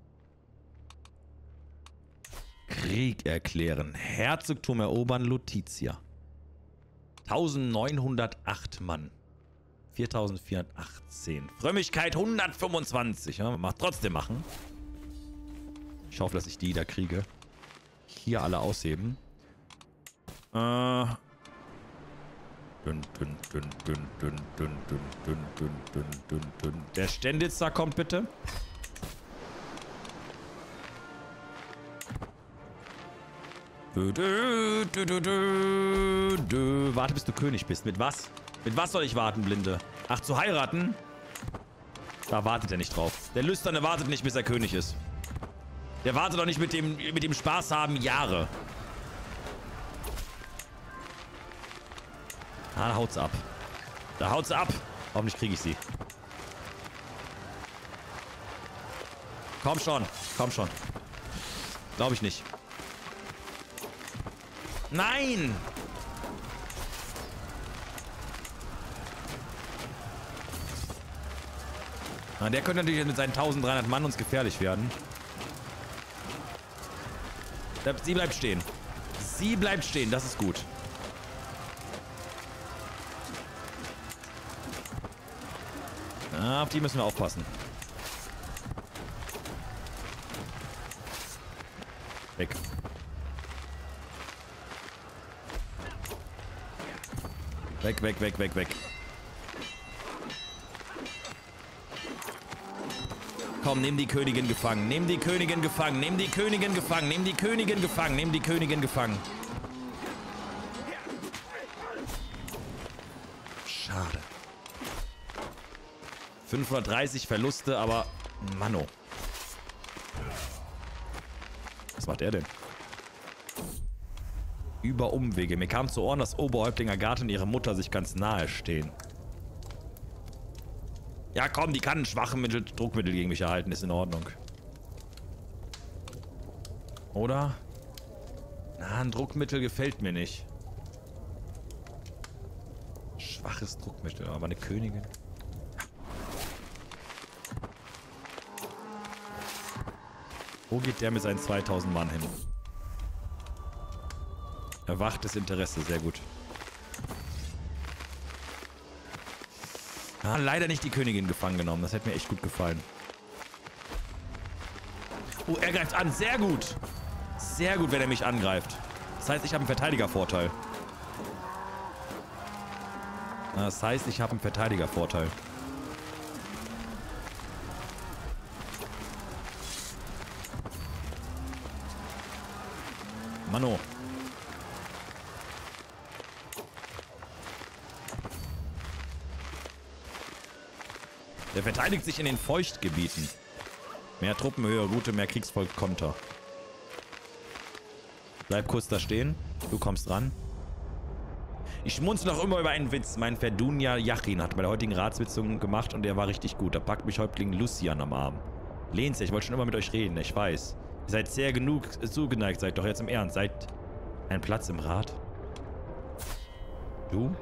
Krieg erklären. Herzogtum erobern, Lutetia. neunzehnhundertacht Mann. viertausendvierhundertachtzehn. Frömmigkeit hundertfünfundzwanzig. Ja, macht trotzdem machen. Ich hoffe, dass ich die da kriege. Hier alle ausheben. Äh. Dünn, dünn, dünn, dünn, dünn, dünn, dünn, dünn, dünn, dünn, dünn, dünn. Der Ständitzer kommt bitte. Dö, dö, dö, dö, dö, dö. Warte, bis du König bist. Mit was? Mit was soll ich warten, Blinde? Ach, zu heiraten? Da wartet er nicht drauf. Der Lüsterne wartet nicht, bis er König ist. Der wartet doch nicht mit dem, mit dem Spaß haben Jahre. Ah, da haut's ab. Da haut's ab. Hoffentlich kriege ich sie. Komm schon. Komm schon. Glaube ich nicht. Nein! Na, der könnte natürlich mit seinen eintausenddreihundert Mann uns gefährlich werden. Sie bleibt stehen. Sie bleibt stehen, das ist gut. Ja, auf die müssen wir aufpassen. Weg. Weg, weg, weg, weg, weg. Komm, nimm die Königin gefangen. Nimm die Königin gefangen. Nimm die Königin gefangen. Nimm die Königin gefangen. Nimm die Königin gefangen. Schade. fünfhundertdreißig Verluste, aber Manno. Was macht er denn? Über Umwege. Mir kam zu Ohren, dass Oberhäuptling Agathe und ihre Mutter sich ganz nahe stehen. Ja, komm, die kann ein Schwachmittel, Druckmittel gegen mich erhalten, ist in Ordnung. Oder? Na, ein Druckmittel gefällt mir nicht. Schwaches Druckmittel, aber eine Königin. Wo geht der mit seinen zweitausend Mann hin? Erwachtes Interesse, sehr gut. Ah, leider nicht die Königin gefangen genommen. Das hätte mir echt gut gefallen. Oh, er greift an. Sehr gut. Sehr gut, wenn er mich angreift. Das heißt, ich habe einen Verteidigervorteil. Das heißt, ich habe einen Verteidigervorteil. Mano. Der verteidigt sich in den Feuchtgebieten. Mehr Truppen, höhere Route, mehr Kriegsvolk, Konter. Bleib kurz da stehen. Du kommst ran. Ich schmunzel noch immer über einen Witz. Mein Verdunia Yachin hat bei der heutigen Ratssitzung gemacht und der war richtig gut. Da packt mich Häuptling Lucian am Arm. Lehnt sich, ich wollte schon immer mit euch reden, ich weiß. Ihr seid sehr genug zugeneigt, seid doch jetzt im Ernst. Seid ein Platz im Rat? Du?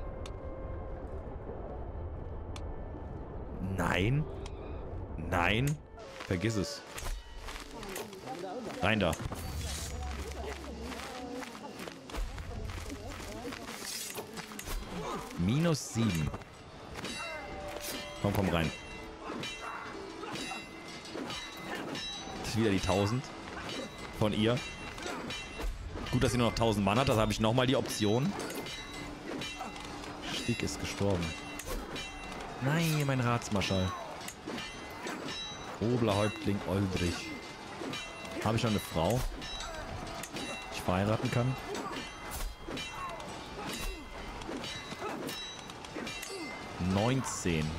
Nein. Nein. Vergiss es. Rein da. Minus sieben. Komm, komm rein. Das ist wieder die tausend von ihr. Gut, dass sie nur noch tausend Mann hat. Das habe ich nochmal die Option. Stieg ist gestorben. Nein, mein Ratsmarschall. Oberhäuptling Oldrich. Habe ich noch eine Frau, die ich verheiraten kann? neunzehn.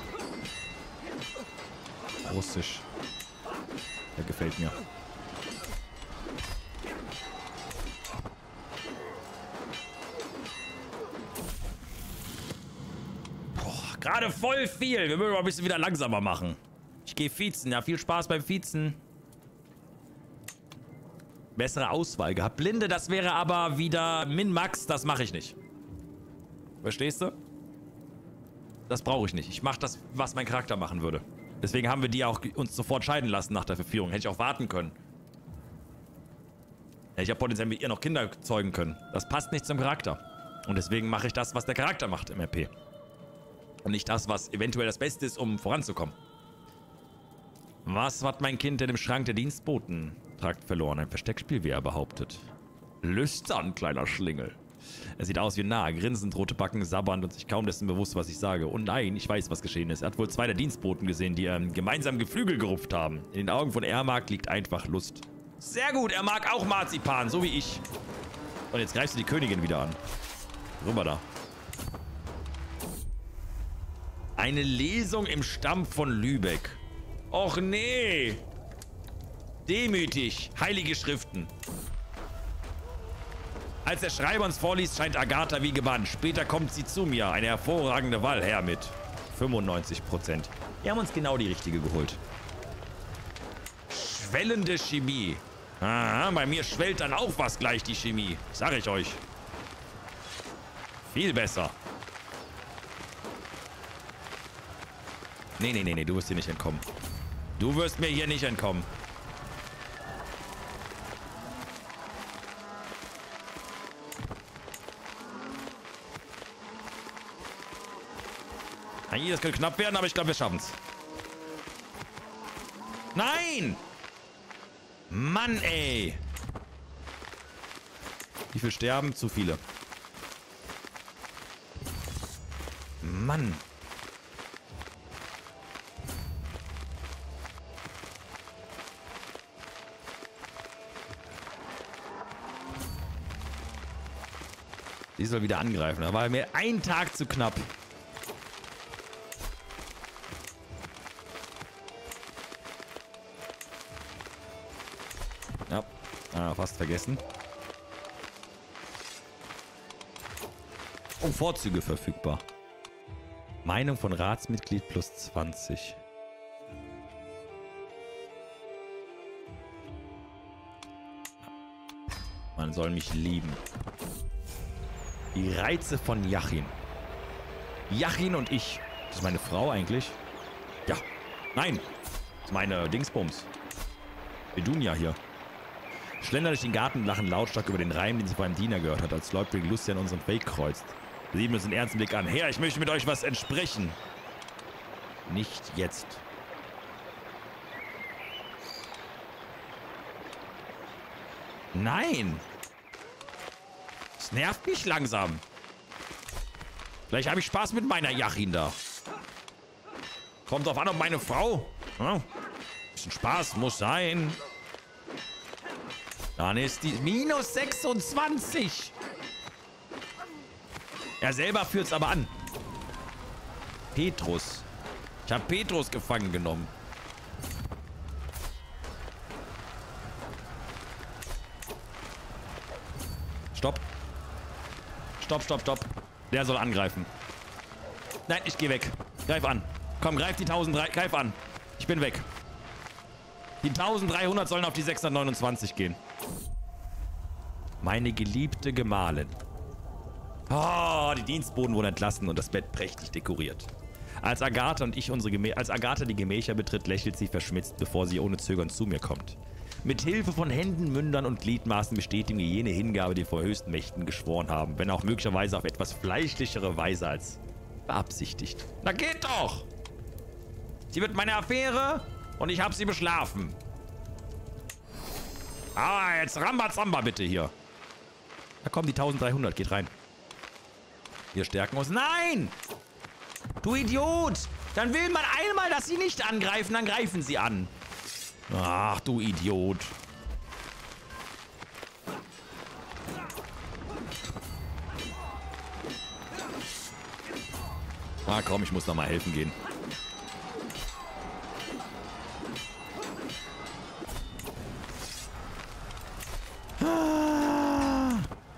Russisch. Der gefällt mir. Boah, gerade voll viel. Wir müssen mal ein bisschen wieder langsamer machen. Ich gehe Vizen. Ja, viel Spaß beim Vizen. Bessere Auswahl gehabt. Blinde, das wäre aber wieder Min-Max. Das mache ich nicht. Verstehst du? Das brauche ich nicht. Ich mache das, was mein Charakter machen würde. Deswegen haben wir die auch uns sofort scheiden lassen nach der Verführung. Hätte ich auch warten können. Hätte ich auch potenziell mit ihr noch Kinder zeugen können. Das passt nicht zum Charakter. Und deswegen mache ich das, was der Charakter macht im R P. Und nicht das, was eventuell das Beste ist, um voranzukommen. Was hat mein Kind denn im Schrank der Dienstboten? Tragt verloren. Ein Versteckspiel, wie er behauptet. Lüstern, kleiner Schlingel. Er sieht aus wie ein Narr, grinsend, rote Backen, sabbernd und sich kaum dessen bewusst, was ich sage. Und nein, ich weiß, was geschehen ist. Er hat wohl zwei der Dienstboten gesehen, die ähm, gemeinsam Geflügel gerupft haben. In den Augen von Ermak liegt einfach Lust. Sehr gut, er mag auch Marzipan, so wie ich. Und jetzt greifst du die Königin wieder an. Rüber da. Eine Lesung im Stamm von Lübeck. Och nee. Demütig, heilige Schriften. Als der Schreiber uns vorliest, scheint Agatha wie gebannt. Später kommt sie zu mir. Eine hervorragende Wahl, her mit fünfundneunzig Prozent. Wir haben uns genau die richtige geholt. Schwellende Chemie. Aha, bei mir schwellt dann auch was gleich die Chemie. Sag ich euch. Viel besser. Nee, nee, nee, nee, du wirst hier nicht entkommen. Du wirst mir hier nicht entkommen. Das könnte knapp werden, aber ich glaube, wir schaffen es. Nein! Mann, ey! Wie viel sterben? Zu viele. Mann. Die soll wieder angreifen. Da war mir ein Tag zu knapp. Ja, ah, fast vergessen. Oh, Vorzüge verfügbar. Meinung von Ratsmitglied plus zwanzig. Man soll mich lieben. Die Reize von Yachin. Yachin und ich. Das ist meine Frau eigentlich? Ja. Nein. Das ist meine Dingsbums. Verdunia hier. Schlendern durch den Garten, lachen lautstark über den Reim, den sie vor einem Diener gehört hat, als Leutwig Lucian unseren Weg kreuzt. Wir sehen uns einen ernsten Blick an. Herr, ich möchte mit euch was entsprechen. Nicht jetzt. Nein! Es nervt mich langsam. Vielleicht habe ich Spaß mit meiner Yachin da. Kommt drauf an, ob meine Frau... Hm? Bisschen Spaß muss sein. Dann ist die minus sechsundzwanzig. Er selber führt es aber an. Petrus. Ich Ich habe Petrus gefangen genommen. Stopp. Stopp, stopp, stopp. Der soll angreifen. Nein, ich gehe weg. Greif an. Komm, greif die tausenddreihundert. Greif an. Ich bin weg. Die eintausenddreihundert sollen auf die sechshundertneunundzwanzig gehen. Meine geliebte Gemahlin. Oh, die Dienstboten wurden entlassen und das Bett prächtig dekoriert. Als Agatha und ich unsere Gemä Als Agatha die Gemächer betritt, lächelt sie verschmitzt, bevor sie ohne Zögern zu mir kommt. Mit Hilfe von Händen, Mündern und Gliedmaßen bestätigen wir jene Hingabe, die vor höchsten Mächten geschworen haben, wenn auch möglicherweise auf etwas fleischlichere Weise als beabsichtigt. Na geht doch! Sie wird meine Affäre und ich habe sie beschlafen. Ah, jetzt Rambazamba bitte hier. Da kommen die eintausenddreihundert, geht rein. Wir stärken uns. Nein! Du Idiot! Dann will man einmal, dass sie nicht angreifen, dann greifen sie an. Ach, du Idiot. Ah, komm, ich muss noch mal helfen gehen. Ah.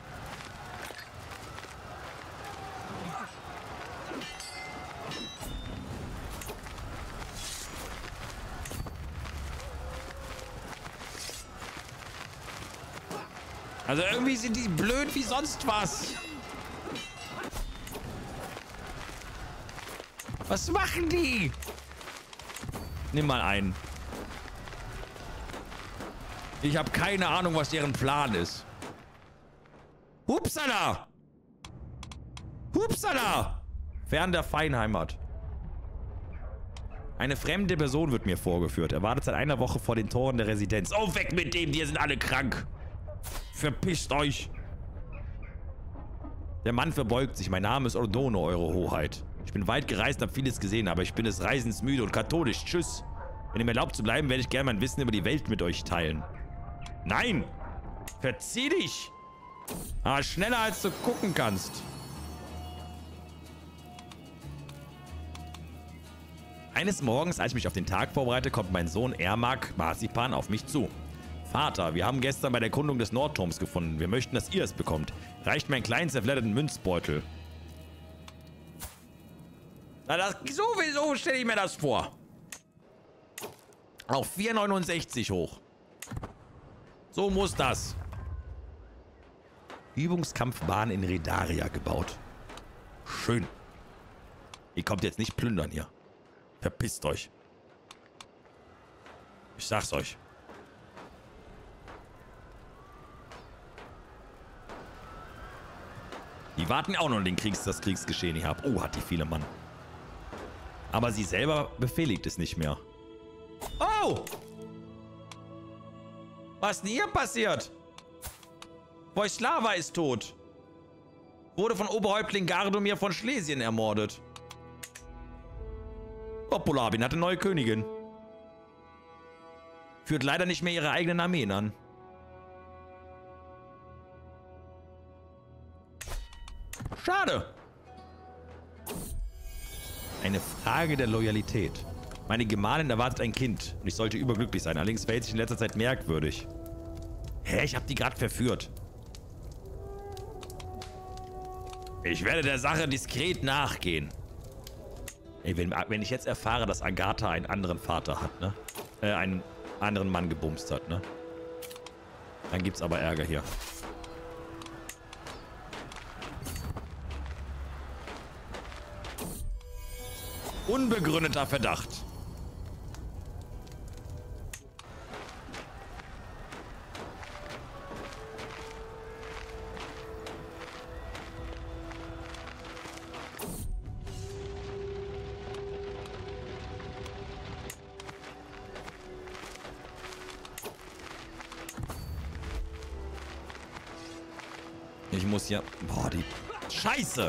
Also irgendwie sind die blöd wie sonst was. Was machen die? Nimm mal einen. Ich habe keine Ahnung, was deren Plan ist. Hupsala! Hupsala! Fern der Feinheimat. Eine fremde Person wird mir vorgeführt. Er wartet seit einer Woche vor den Toren der Residenz. Oh, weg mit dem! Die sind alle krank! Verpisst euch! Der Mann verbeugt sich. Mein Name ist Ordono, Eure Hoheit. Ich bin weit gereist und habe vieles gesehen, aber ich bin des Reisens müde und katholisch. Tschüss. Wenn ihr mir erlaubt zu bleiben, werde ich gerne mein Wissen über die Welt mit euch teilen. Nein! Verzieh dich! Ah, schneller als du gucken kannst. Eines Morgens, als ich mich auf den Tag vorbereite, kommt mein Sohn Ermak Marzipan auf mich zu. Vater, wir haben gestern bei der Erkundung des Nordturms gefunden. Wir möchten, dass ihr es bekommt. Reicht mir einen kleinen zerfledderten Münzbeutel. Na, das, sowieso stelle ich mir das vor. Auf vier neunundsechzig hoch. So muss das. Übungskampfbahn in Redaria gebaut. Schön. Ihr kommt jetzt nicht plündern hier. Verpisst euch. Ich sag's euch. Die warten auch noch den Kriegs das Kriegsgeschehen hier ab. Oh, hat die viele Mann. Aber sie selber befehligt es nicht mehr. Oh! Was ist denn hier passiert? Wojslawa ist tot. Wurde von Oberhäuptling Gardomir von Schlesien ermordet. Popolabin hatte neue Königin. Führt leider nicht mehr ihre eigenen Armeen an. Schade. Eine Frage der Loyalität. Meine Gemahlin erwartet ein Kind und ich sollte überglücklich sein. Allerdings verhält sich in letzter Zeit merkwürdig. Hä, ich habe die gerade verführt. Ich werde der Sache diskret nachgehen. Ey, wenn, wenn ich jetzt erfahre, dass Agatha einen anderen Vater hat, ne? Äh, einen anderen Mann gebumst hat, ne? Dann gibt's aber Ärger hier. Unbegründeter Verdacht. Ich muss ja... Boah, die... Scheiße!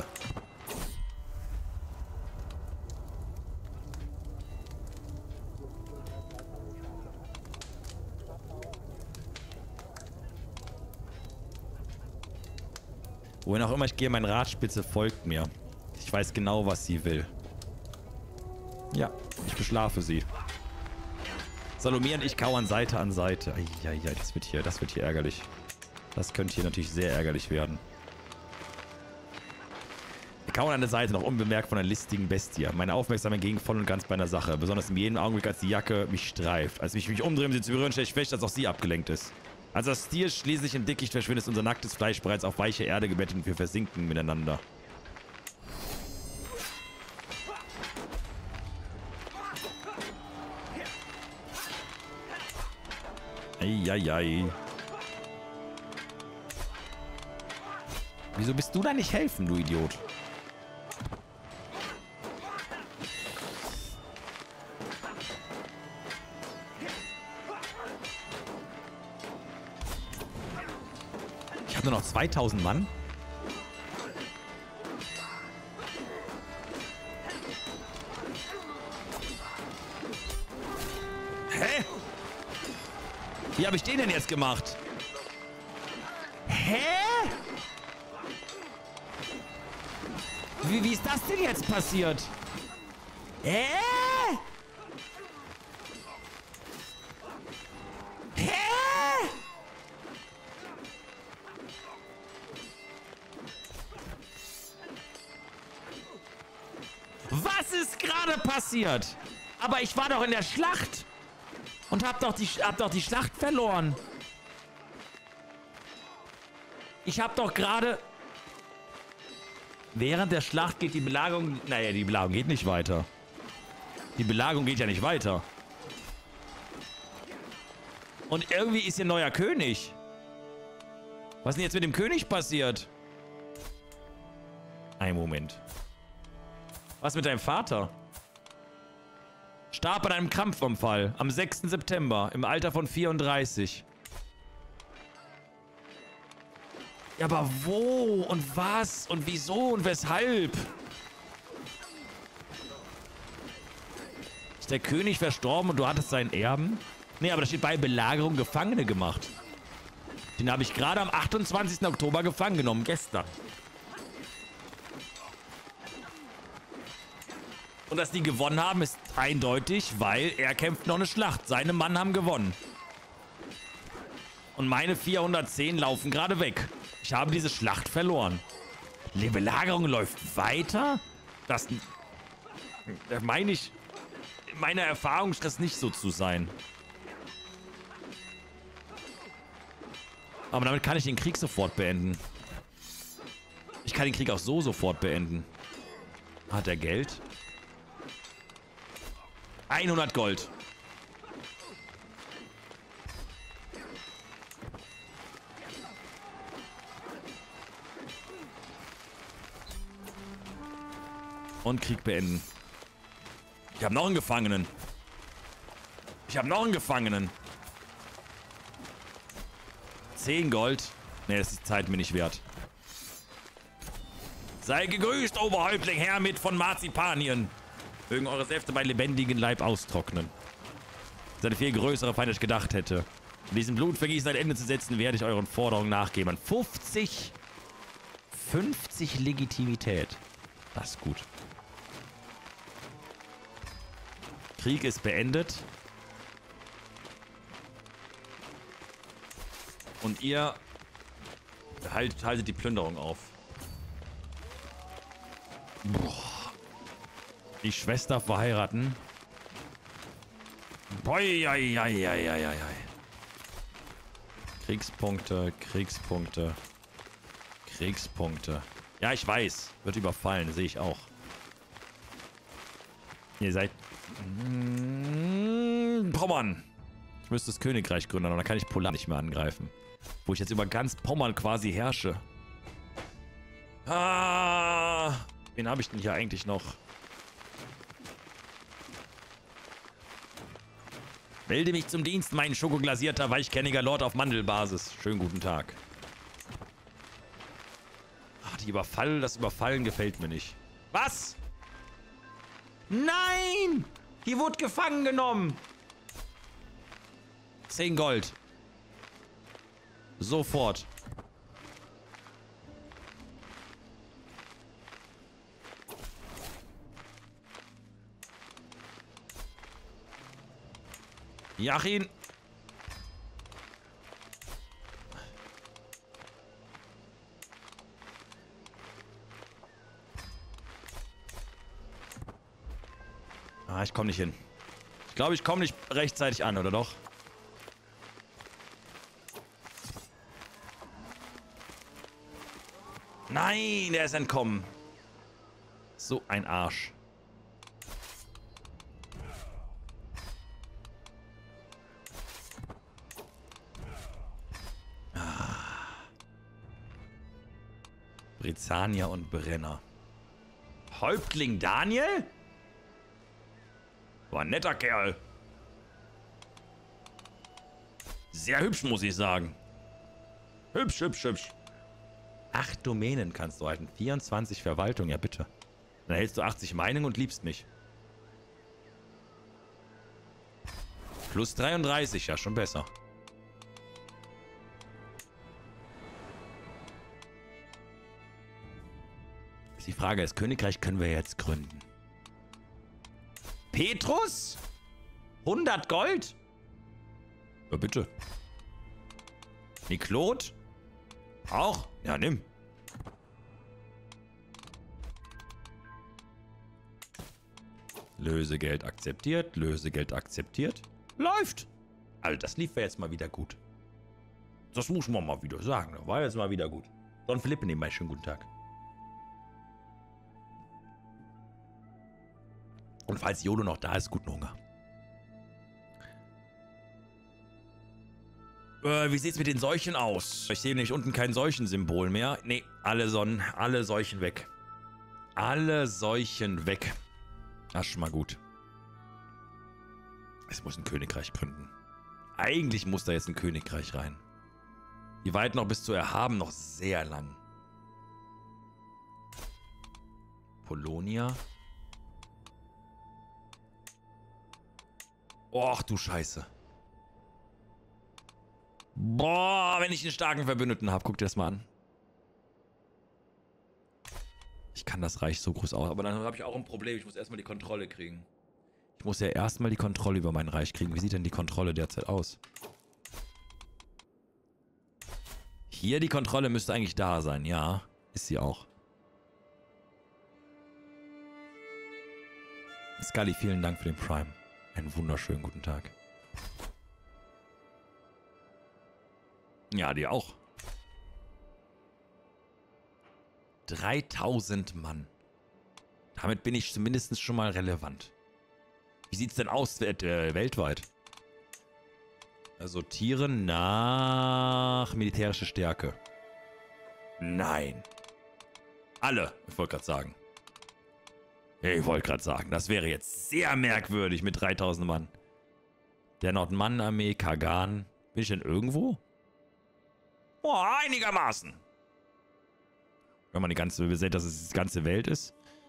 Wohin auch immer ich gehe, mein Radspitze folgt mir. Ich weiß genau, was sie will. Ja, ich beschlafe sie. Salome und ich kauern Seite an Seite. Eieiei, das wird hier, das wird hier ärgerlich. Das könnte hier natürlich sehr ärgerlich werden. Wir kauern an der Seite noch unbemerkt von einer listigen Bestie. Meine Aufmerksamkeit ging voll und ganz bei einer Sache. Besonders in jedem Augenblick, als die Jacke mich streift. Als ich mich umdrehe, um sie zu berühren, stelle ich fest, dass auch sie abgelenkt ist. Als das Tier schließlich im Dickicht verschwindet, ist unser nacktes Fleisch bereits auf weiche Erde gebettet und wir versinken miteinander. Eieiei. Wieso bist du da nicht helfen, du Idiot? Ich habe nur noch zweitausend Mann. Hä? Wie habe ich den denn jetzt gemacht? Hä? Wie, wie ist das denn jetzt passiert? Hä? Hä? Was ist gerade passiert? Aber ich war doch in der Schlacht. Und hab doch die, hab doch die Schlacht verloren. Ich hab doch gerade... Während der Schlacht geht die Belagerung... Naja, die Belagerung geht nicht weiter. Die Belagerung geht ja nicht weiter. Und irgendwie ist hier ein neuer König. Was ist denn jetzt mit dem König passiert? Ein Moment. Was mit deinem Vater? Starb an einem Krampfanfall am sechsten September im Alter von vierunddreißig. Ja, aber wo und was und wieso und weshalb? Ist der König verstorben und du hattest seinen Erben? Nee, aber da steht bei Belagerung Gefangene gemacht. Den habe ich gerade am achtundzwanzigsten Oktober gefangen genommen, gestern. Und dass die gewonnen haben, ist eindeutig, weil er kämpft noch eine Schlacht. Seine Mann haben gewonnen. Und meine vierhundertzehn laufen gerade weg. Ich habe diese Schlacht verloren. Die Belagerung läuft weiter? Das, das meine ich... Meine Erfahrung scheint das nicht so zu sein. Aber damit kann ich den Krieg sofort beenden. Ich kann den Krieg auch so sofort beenden. Hat er Geld? hundert Gold. Und Krieg beenden. Ich habe noch einen Gefangenen. Ich habe noch einen Gefangenen. zehn Gold. Ne, das ist die Zeit mir nicht wert. Sei gegrüßt, Oberhäuptling Hermit von Marzipanien. Mögen eure Säfte bei lebendigem Leib austrocknen. Das ist eine viel größere Feind, als ich gedacht hätte. Um diesem Blutvergießen ein Ende zu setzen, werde ich euren Forderungen nachgeben. fünfzig. fünfzig Legitimität. Das ist gut. Krieg ist beendet. Und ihr halt, haltet die Plünderung auf. Boah. Die Schwester verheiraten. Boi, ai, ai, ai, ai, ai. Kriegspunkte, Kriegspunkte, Kriegspunkte. Ja, ich weiß. Wird überfallen, sehe ich auch. Ihr seid... Mmh, Pommern. Ich müsste das Königreich gründen, aber dann kann ich Polar nicht mehr angreifen. Wo ich jetzt über ganz Pommern quasi herrsche. Ah, wen habe ich denn hier eigentlich noch? Melde mich zum Dienst, mein schokoglasierter, weichkenniger Lord auf Mandelbasis. Schönen guten Tag. Ach, die Überfall, das Überfallen gefällt mir nicht. Was? Nein! Hier wurde gefangen genommen. zehn Gold. Sofort. Jach ihn. Ah, ich komme nicht hin. Ich glaube, ich komme nicht rechtzeitig an, oder doch? Nein, der ist entkommen. So ein Arsch. Ah. Brizania und Brenner. Häuptling Daniel? War ein netter Kerl. Sehr hübsch, muss ich sagen. Hübsch, hübsch, hübsch. Acht Domänen kannst du halten. vierundzwanzig Verwaltung, ja bitte. Dann hältst du achtzig Meinungen und liebst mich. Plus dreiunddreißig, ja, schon besser. Die Frage ist, Königreich können wir jetzt gründen. Petrus? hundert Gold? Ja, bitte. Niklot? Auch? Ja, nimm. Lösegeld akzeptiert, Lösegeld akzeptiert. Läuft! Also, das lief ja jetzt mal wieder gut. Das muss man mal wieder sagen. War jetzt mal wieder gut. Don Philippe nebenbei, schönen guten Tag. Und falls Jolo noch da ist, guten Hunger. Äh, wie sieht's mit den Seuchen aus? Ich sehe nämlich unten kein Seuchensymbol mehr. Nee, alle Sonnen, alle Seuchen weg. Alle Seuchen weg. Das ist schon mal gut. Es muss ein Königreich gründen. Eigentlich muss da jetzt ein Königreich rein. Wie weit noch bis zu erhaben? Noch sehr lang. Polonia. Och, du Scheiße. Boah, wenn ich einen starken Verbündeten habe. Guck dir das mal an. Ich kann das Reich so groß aus. Aber dann habe ich auch ein Problem. Ich muss erstmal die Kontrolle kriegen. Ich muss ja erstmal die Kontrolle über mein Reich kriegen. Wie sieht denn die Kontrolle derzeit aus? Hier die Kontrolle müsste eigentlich da sein. Ja, ist sie auch. Scully, vielen Dank für den Prime. Einen wunderschönen guten Tag. Ja, die auch. dreitausend Mann. Damit bin ich zumindest schon mal relevant. Wie sieht's denn aus äh, weltweit? Sortieren nach militärische Stärke. Nein. Alle, ich wollte gerade sagen. Ich wollte gerade sagen, das wäre jetzt sehr merkwürdig mit dreitausend Mann. Der Nordmann-Armee, Kagan. Bin ich denn irgendwo? Oh, einigermaßen. Wenn man die ganze, wir sehen, dass es die ganze Welt ist.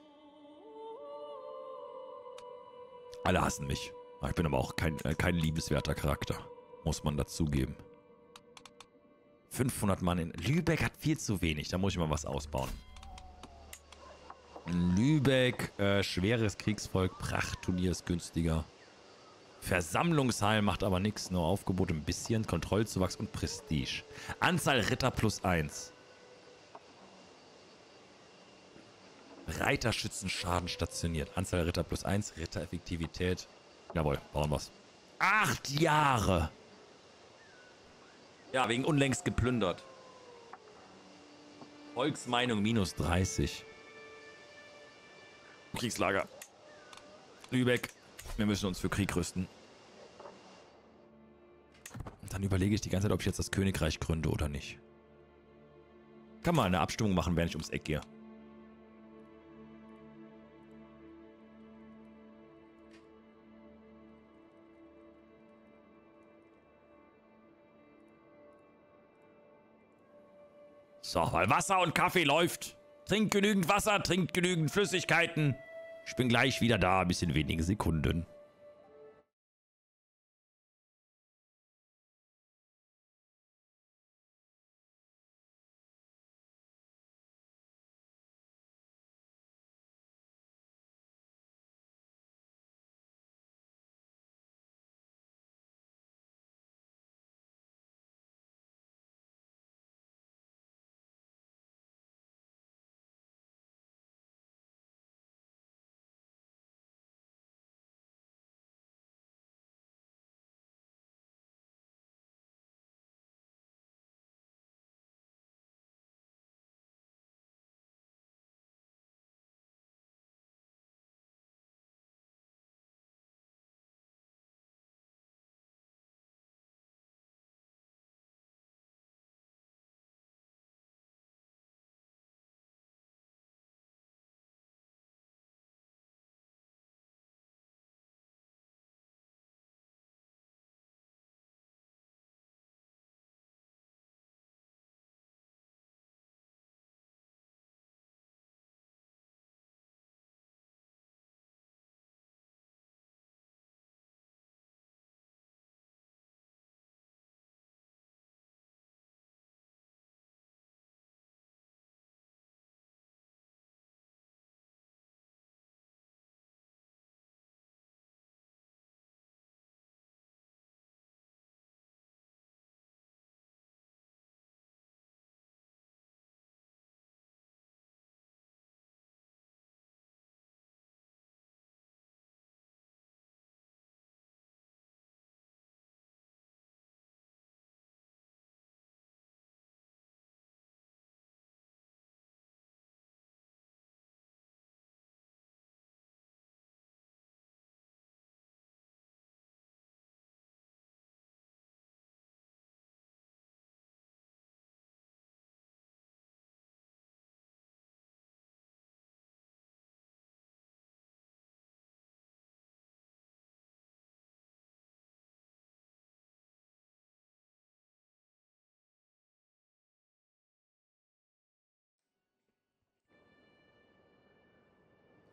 Alle hassen mich. Ich bin aber auch kein, kein liebenswerter Charakter. Muss man dazugeben. fünfhundert Mann in... Lübeck hat viel zu wenig. Da muss ich mal was ausbauen. Lübeck, äh, schweres Kriegsvolk, Prachtturnier ist günstiger. Versammlungshallen macht aber nichts. Nur Aufgebot ein bisschen, Kontrollzuwachs und Prestige. Anzahl Ritter plus eins. Reiterschützenschaden stationiert. Anzahl Ritter plus eins, Rittereffektivität. Jawohl, bauen wir's. Acht Jahre! Ja, wegen unlängst geplündert. Volksmeinung minus dreißig. Kriegslager. Lübeck. Wir müssen uns für Krieg rüsten. Und dann überlege ich die ganze Zeit, ob ich jetzt das Königreich gründe oder nicht. Kann mal eine Abstimmung machen, wenn ich ums Eck gehe. So, weil Wasser und Kaffee läuft. Trinkt genügend Wasser, trinkt genügend Flüssigkeiten. Ich bin gleich wieder da, bis in wenigen Sekunden.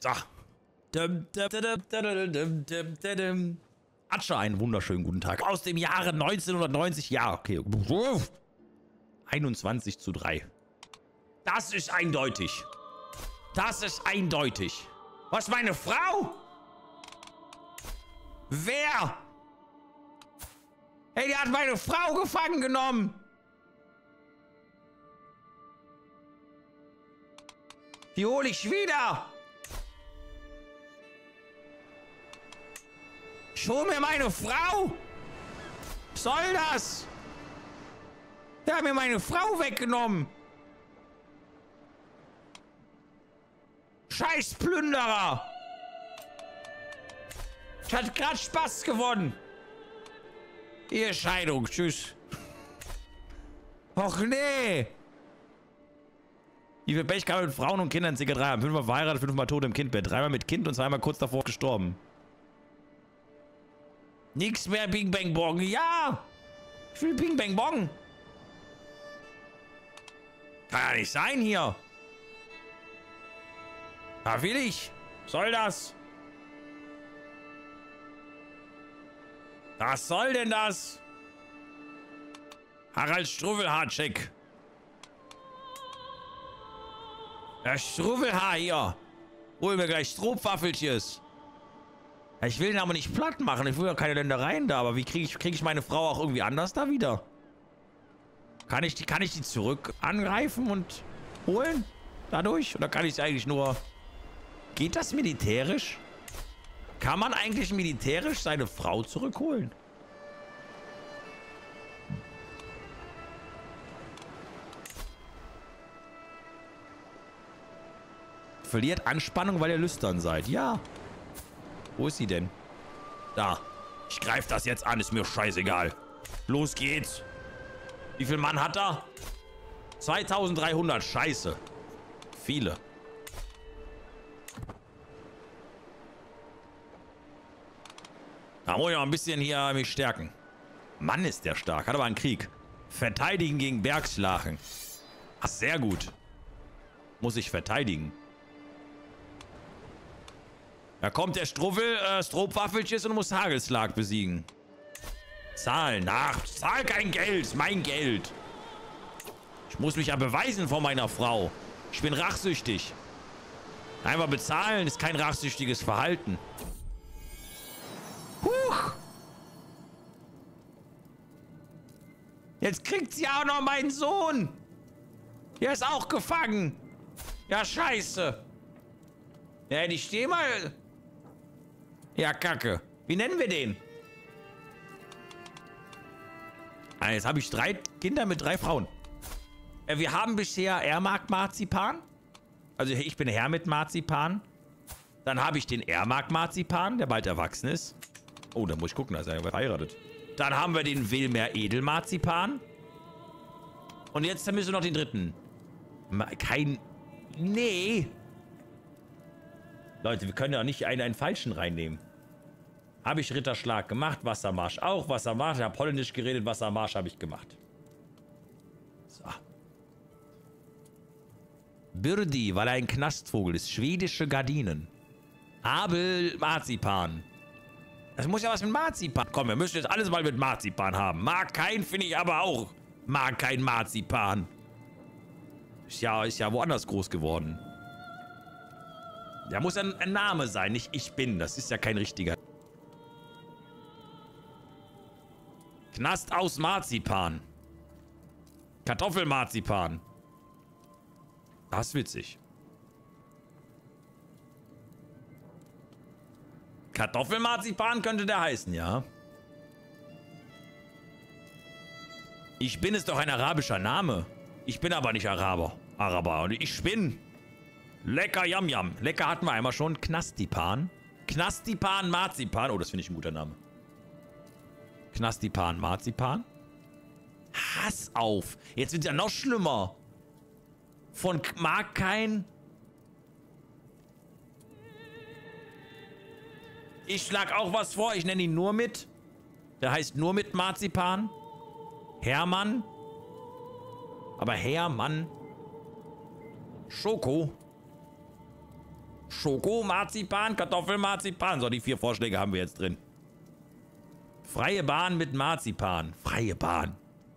So. Atsche, einen wunderschönen guten Tag. Aus dem Jahre neunzehnhundertneunzig. Ja, okay. einundzwanzig zu drei. Das ist eindeutig. Das ist eindeutig. Was, meine Frau? Wer? Hey, die hat meine Frau gefangen genommen. Die hole ich wieder. Ich hol mir meine Frau. Was soll das? Der hat mir meine Frau weggenommen. Scheiß Plünderer. Ich hatte gerade Spaß gewonnen. Ihr Scheidung. Tschüss. Och nee. Wie viel Pech kann man mit Frauen und Kindern circa drei haben? Fünfmal verheiratet, fünfmal tot im Kindbett. Dreimal mit Kind und zweimal kurz davor gestorben. Nix mehr Bing Bang Bong. Ja. Ich will Bing Bang Bong. Kann ja nicht sein hier. Da will ich. Soll das? Was soll denn das? Harald Struwwelhaar-Check. Der Struwwelhaar hier. Hol mir gleich Strohwaffeltjes. Ich will ihn aber nicht platt machen. Ich will ja keine Ländereien da. Aber wie kriege ich, krieg ich meine Frau auch irgendwie anders da wieder? Kann ich die, kann ich die zurück angreifen und holen? Dadurch? Oder kann ich sie eigentlich nur... Geht das militärisch? Kann man eigentlich militärisch seine Frau zurückholen? Verliert Anspannung, weil ihr lüstern seid. Ja. Wo ist sie denn? Da. Ich greife das jetzt an. Ist mir scheißegal. Los geht's. Wie viel Mann hat er? zweitausenddreihundert. Scheiße. Viele. Da muss ich noch ein bisschen hier mich stärken. Mann, ist der stark. Hat aber einen Krieg. Verteidigen gegen Bergslachen. Ach, sehr gut. Muss ich verteidigen. Da kommt der Struffel, äh, Strohwaffeltjes und muss Hagelslag besiegen. Zahlen. Ach, zahl kein Geld. Mein Geld. Ich muss mich ja beweisen vor meiner Frau. Ich bin rachsüchtig. Einfach bezahlen ist kein rachsüchtiges Verhalten. Huch. Jetzt kriegt sie auch noch meinen Sohn. Der ist auch gefangen. Ja, scheiße. Ja, ich steh mal... Ja, Kacke. Wie nennen wir den? Ah, jetzt habe ich drei Kinder mit drei Frauen. Äh, wir haben bisher Ermark-Marzipan. Also ich bin Herr mit Marzipan. Dann habe ich den Ermark-Marzipan, der bald erwachsen ist. Oh, da muss ich gucken, da ist er verheiratet. Dann haben wir den Wilmer Edelmarzipan. Und jetzt müssen wir noch den dritten. Kein... Nee. Leute, wir können ja nicht einen, einen falschen reinnehmen. Habe ich Ritterschlag gemacht, Wassermarsch auch, Wassermarsch. Ich habe Holländisch geredet, Wassermarsch habe ich gemacht. So. Birdi, weil er ein Knastvogel ist. Schwedische Gardinen. Abel, Marzipan. Das muss ja was mit Marzipan. Komm, wir müssen jetzt alles mal mit Marzipan haben. Mag kein, finde ich aber auch. Mag kein Marzipan. Ist ja, ist ja woanders groß geworden. Da muss ein, ein Name sein, nicht ich bin. Das ist ja kein richtiger. Knast aus Marzipan. Kartoffelmarzipan. Das ist witzig. Kartoffelmarzipan könnte der heißen, ja. Ich bin ist doch ein arabischer Name. Ich bin aber nicht Araber. Araber. Und ich bin... Lecker Yam Yam. Lecker hatten wir einmal schon. Knastipan. Knastipan Marzipan. Oh, das finde ich ein guter Name. Knastipan Marzipan. Hass auf. Jetzt wird es ja noch schlimmer. Von mag kein... Ich schlag auch was vor. Ich nenne ihn nur mit. Der heißt nur mit Marzipan. Hermann. Aber Hermann. Schoko. Schoko, Marzipan, Kartoffel, Marzipan. So, die vier Vorschläge haben wir jetzt drin. Freie Bahn mit Marzipan. Freie Bahn.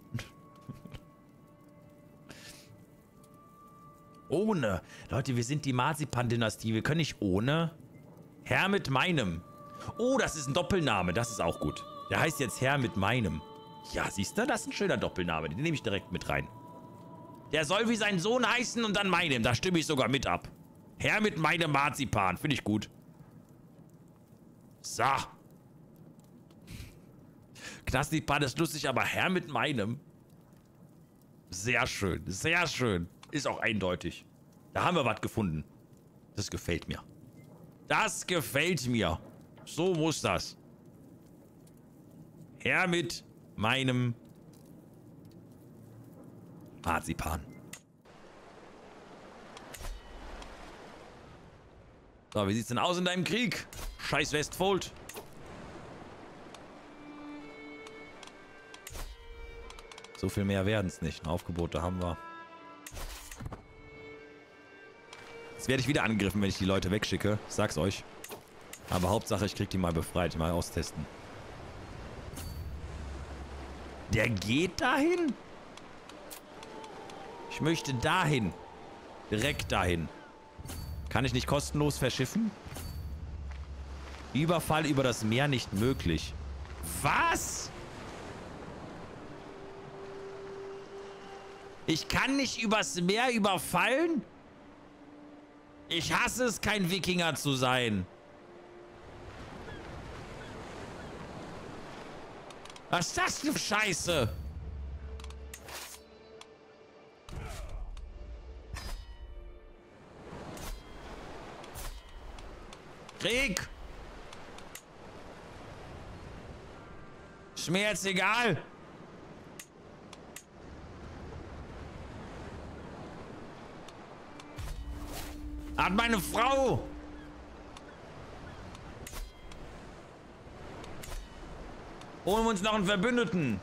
Ohne. Leute, wir sind die Marzipan-Dynastie. Wir können nicht ohne. Herr mit meinem. Oh, das ist ein Doppelname. Das ist auch gut. Der heißt jetzt Herr mit meinem. Ja, siehst du? Das ist ein schöner Doppelname. Den nehme ich direkt mit rein. Der soll wie sein Sohn heißen und dann meinem. Da stimme ich sogar mit ab. Herr mit meinem Marzipan. Finde ich gut. So. Knastipan ist lustig, aber Herr mit meinem. Sehr schön. Sehr schön. Ist auch eindeutig. Da haben wir was gefunden. Das gefällt mir. Das gefällt mir. So muss das. Herr mit meinem Marzipan. So, wie sieht's denn aus in deinem Krieg? Scheiß Westfold. So viel mehr werden es nicht. Aufgebote haben wir. Jetzt werde ich wieder angegriffen, wenn ich die Leute wegschicke. Ich sag's euch. Aber Hauptsache, ich krieg die mal befreit. Mal austesten. Der geht dahin? Ich möchte dahin. Direkt dahin. Kann ich nicht kostenlos verschiffen? Überfall über das Meer nicht möglich. Was? Ich kann nicht übers Meer überfallen? Ich hasse es, kein Wikinger zu sein. Was ist das für Scheiße? Krieg! Ist mir jetzt egal. Hat meine Frau! Holen wir uns noch einen Verbündeten.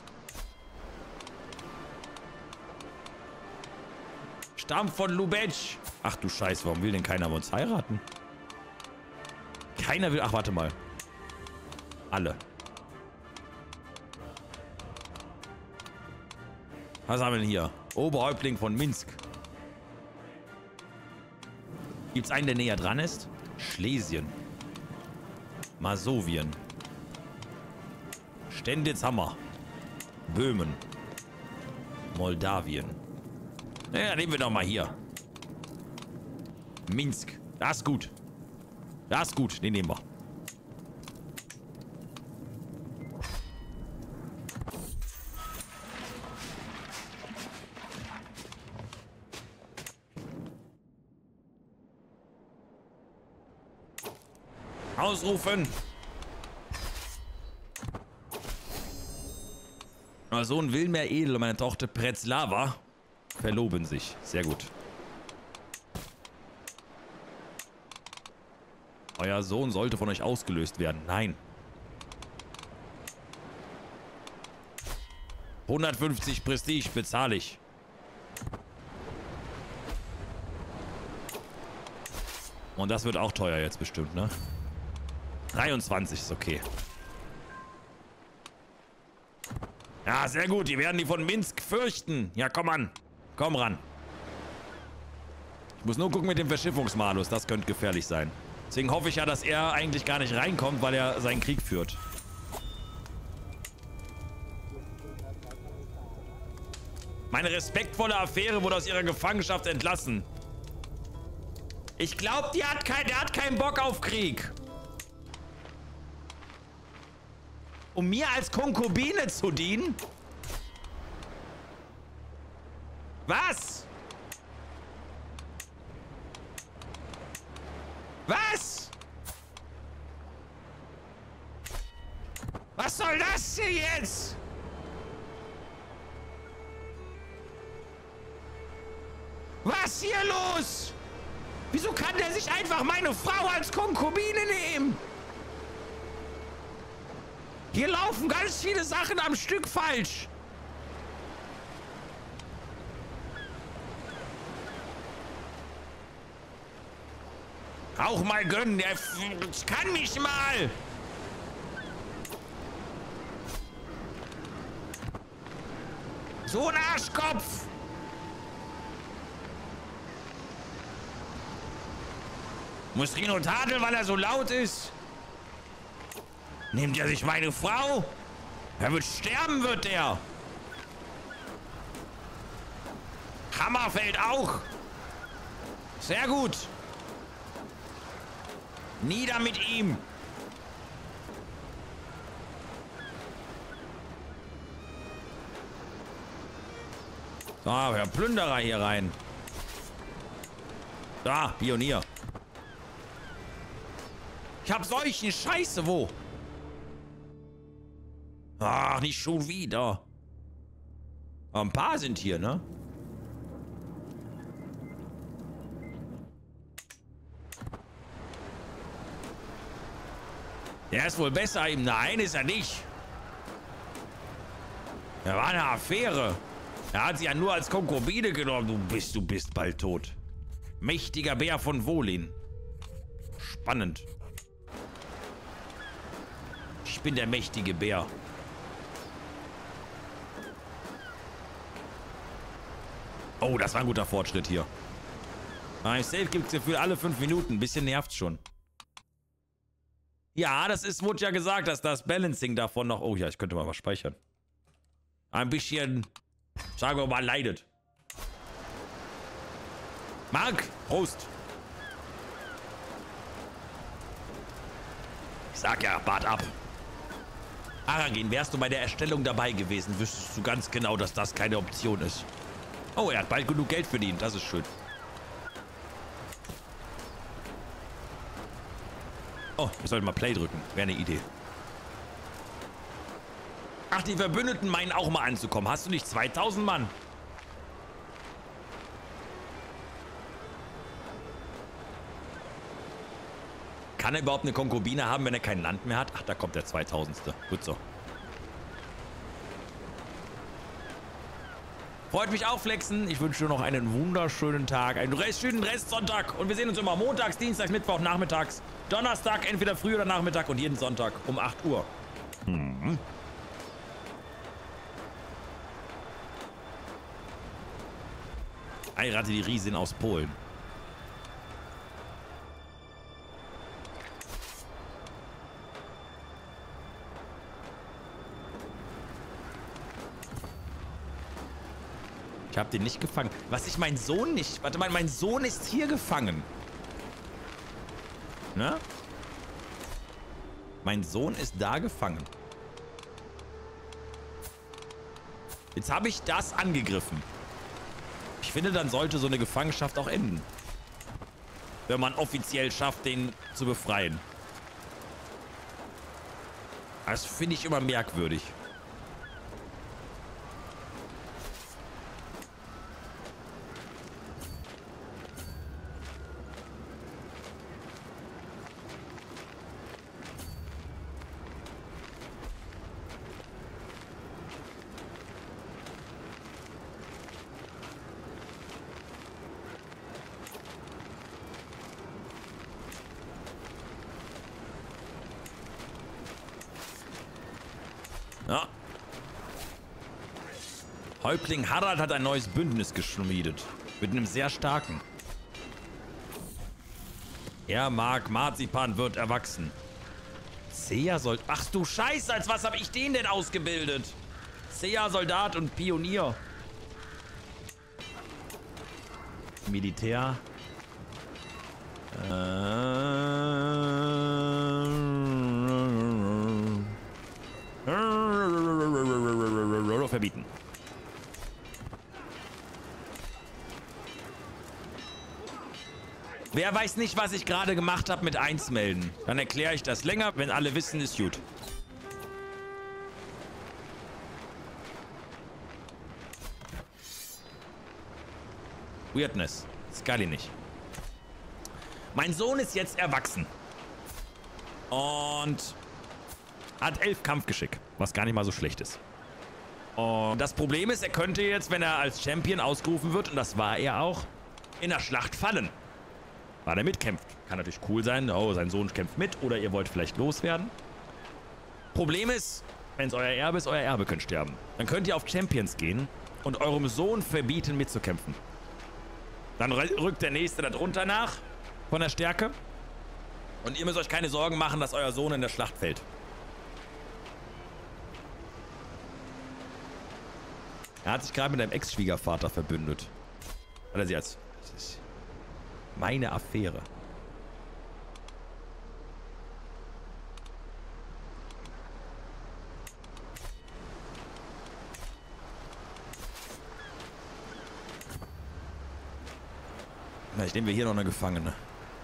Stamm von Lubetsch. Ach du Scheiße, warum will denn keiner mit uns heiraten? Keiner will... Ach, warte mal. Alle. Was haben wir denn hier? Oberhäuptling von Minsk. Gibt's einen, der näher dran ist? Schlesien. Masowien. Stenditzhammer. Böhmen. Moldawien. Ja, nehmen wir doch mal hier. Minsk. Das ist gut. Das ist gut. Den nehmen wir. Ausrufen. Mein Sohn Wilmer Edel und meine Tochter Pretzlava verloben sich. Sehr gut. Euer Sohn sollte von euch ausgelöst werden. Nein. hundertfünfzig Prestige bezahle ich. Und das wird auch teuer jetzt bestimmt, ne? dreiundzwanzig ist okay. Ja, sehr gut. Die werden die von Minsk fürchten. Ja, komm an. Komm ran. Ich muss nur gucken mit dem Verschiffungsmalus. Das könnte gefährlich sein. Deswegen hoffe ich ja, dass er eigentlich gar nicht reinkommt, weil er seinen Krieg führt. Meine respektvolle Affäre wurde aus ihrer Gefangenschaft entlassen. Ich glaube, die hat kein, der hat keinen Bock auf Krieg. Um mir als Konkubine zu dienen? Was? Was? Was soll das hier jetzt? Was hier los? Wieso kann der sich einfach meine Frau als Konkubine nehmen? Hier laufen ganz viele Sachen am Stück falsch. Auch mal gönnen, der kann mich mal. So ein Arschkopf. Muss Rino tadeln, weil er so laut ist? Nimmt er sich meine Frau? Er wird sterben, wird der. Hammerfeld auch. Sehr gut. Nieder mit ihm. So, wir haben Plünderer hier rein. Da, Pionier. Ich hab solchen Scheiße, wo? Ach, nicht schon wieder. Aber ein paar sind hier, ne? Der ist wohl besser ihm. Nein, ist er nicht. Er war eine Affäre. Er hat sie ja nur als Konkubine genommen. Du bist, du bist bald tot. Mächtiger Bär von Wolin. Spannend. Ich bin der mächtige Bär. Oh, das war ein guter Fortschritt hier. Mein Save gibt es für alle fünf Minuten. Ein bisschen nervt's schon. Ja, das ist, wurde ja gesagt, dass das Balancing davon noch... Oh ja, ich könnte mal was speichern. Ein bisschen, sagen wir mal, leidet. Mark, Prost. Ich sag ja, Bart ab. Aragin, wärst du bei der Erstellung dabei gewesen, wüsstest du ganz genau, dass das keine Option ist. Oh, er hat bald genug Geld verdient, das ist schön. Oh, wir sollten mal Play drücken. Wäre eine Idee. Ach, die Verbündeten meinen auch mal anzukommen. Hast du nicht zweitausend Mann? Kann er überhaupt eine Konkubine haben, wenn er kein Land mehr hat? Ach, da kommt der zweitausendste. Gut so. Freut mich auch, Flexen. Ich wünsche dir noch einen wunderschönen Tag. Einen Rest, schönen Restsonntag. Und wir sehen uns immer montags, dienstags, Mittwoch, nachmittags. Donnerstag, entweder früh oder Nachmittag und jeden Sonntag um acht Uhr. Hm. Heirate die Riesin aus Polen. Ich habe den nicht gefangen. Was ich mein Sohn nicht... Warte mal, mein Sohn ist hier gefangen. Ne? Mein Sohn ist da gefangen. Jetzt habe ich das angegriffen. Ich finde, dann sollte so eine Gefangenschaft auch enden. Wenn man offiziell schafft, den zu befreien. Das finde ich immer merkwürdig. Ja. Häuptling Harald hat ein neues Bündnis geschmiedet. Mit einem sehr starken. Er mag Marzipan wird erwachsen. Sea soll... Ach du Scheiße, als was habe ich den denn ausgebildet? Sea, Soldat und Pionier. Militär. Verbieten. Wer weiß nicht, was ich gerade gemacht habe mit eins melden? Dann erkläre ich das länger. Wenn alle wissen, ist gut. Weirdness. Scully nicht. Mein Sohn ist jetzt erwachsen. Und hat elf Kampfgeschick, was gar nicht mal so schlecht ist. Und das Problem ist, er könnte jetzt, wenn er als Champion ausgerufen wird, und das war er auch, in der Schlacht fallen. weil er mitkämpft. Kann natürlich cool sein, oh, sein Sohn kämpft mit oder ihr wollt vielleicht loswerden. Problem ist, wenn es euer Erbe ist, euer Erbe könnt sterben. Dann könnt ihr auf Champions gehen und eurem Sohn verbieten mitzukämpfen. Dann rückt der Nächste darunter nach von der Stärke und ihr müsst euch keine Sorgen machen, dass euer Sohn in der Schlacht fällt. Er hat sich gerade mit einem Ex-Schwiegervater verbündet. Hat er sie als... Das ist meine Affäre. Vielleicht nehmen wir hier noch eine Gefangene.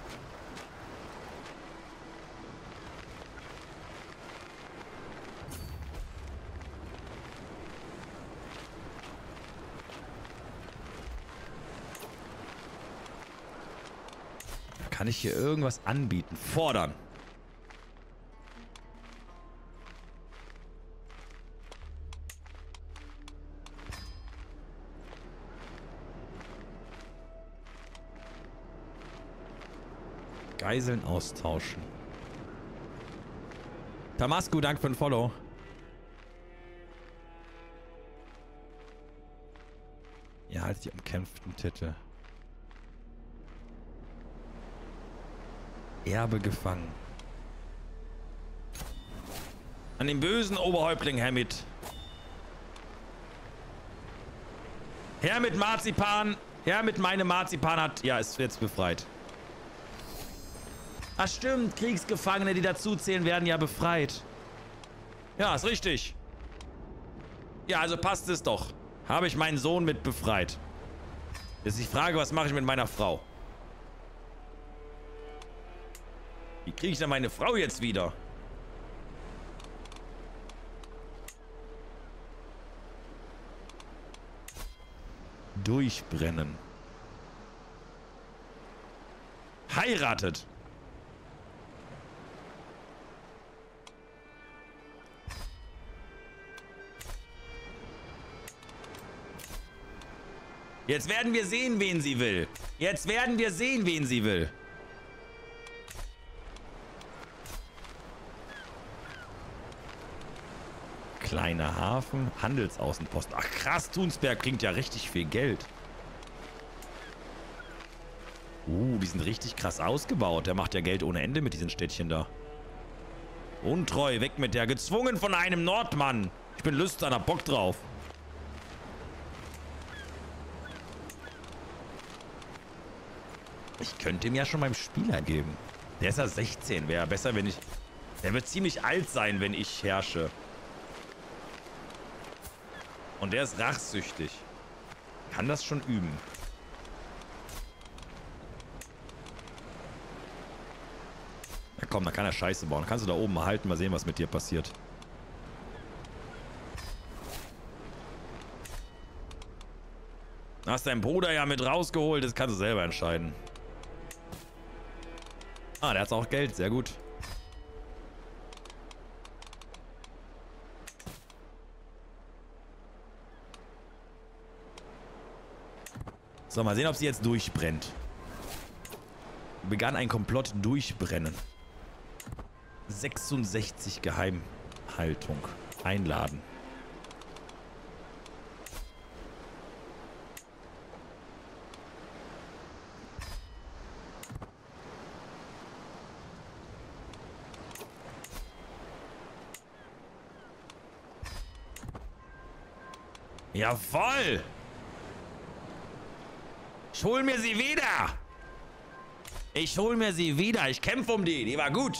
Kann ich hier irgendwas anbieten? Fordern. Geiseln austauschen. Damasku, danke für den Follow. Ihr haltet die umkämpften Titel. Erbe gefangen. An den bösen Oberhäuptling Hamid. Herr mit Marzipan. Herr mit meinem Marzipan hat... Ja, ist jetzt befreit. Ach stimmt, Kriegsgefangene, die dazuzählen, werden ja befreit. Ja, ist richtig. Ja, also passt es doch. Habe ich meinen Sohn mit befreit. Jetzt ist die Frage, was mache ich mit meiner Frau? Wie kriege ich denn meine Frau jetzt wieder? Durchbrennen. Heiratet. Jetzt werden wir sehen, wen sie will. Jetzt werden wir sehen, wen sie will. Kleiner Hafen, Handelsaußenposten. Ach krass, Tunsberg bringt ja richtig viel Geld. Uh, die sind richtig krass ausgebaut. Der macht ja Geld ohne Ende mit diesen Städtchen da. Untreu, weg mit der. Gezwungen von einem Nordmann. Ich bin lüstern, hab Bock drauf. Ich könnte ihm ja schon meinem Spieler geben. Der ist ja sechzehn. Wäre besser, wenn ich... Der wird ziemlich alt sein, wenn ich herrsche. Und der ist rachsüchtig. Kann das schon üben. Ja komm, da kann er Scheiße bauen. Kannst du da oben mal halten, mal sehen, was mit dir passiert. Hast deinen Bruder ja mit rausgeholt, das kannst du selber entscheiden. Ah, der hat auch Geld, sehr gut. So, mal sehen, ob sie jetzt durchbrennt. Begann ein Komplott durchbrennen. sechsundsechzig Geheimhaltung. Einladen. Jawoll! Ich hol mir sie wieder! Ich hol mir sie wieder. Ich kämpfe um die. Die war gut.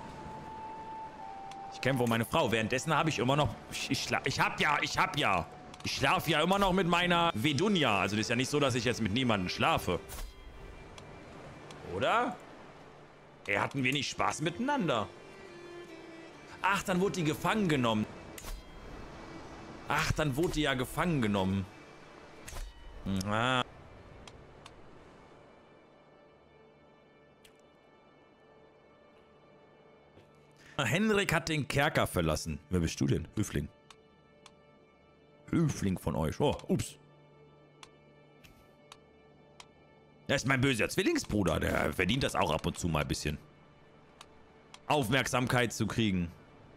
Ich kämpfe um meine Frau. Währenddessen habe ich immer noch... Ich, ich, ich hab ja, ich hab ja. Ich schlafe ja immer noch mit meiner Vedunja. Also das ist ja nicht so, dass ich jetzt mit niemandem schlafe. Oder? Ey, hatten wir nicht Spaß miteinander? Ach, dann wurde die gefangen genommen. Ach, dann wurde die ja gefangen genommen. Ah. Henrik hat den Kerker verlassen. Wer bist du denn? Höfling. Höfling von euch. Oh, ups. Er ist mein böser Zwillingsbruder. Der verdient das auch ab und zu mal ein bisschen Aufmerksamkeit zu kriegen.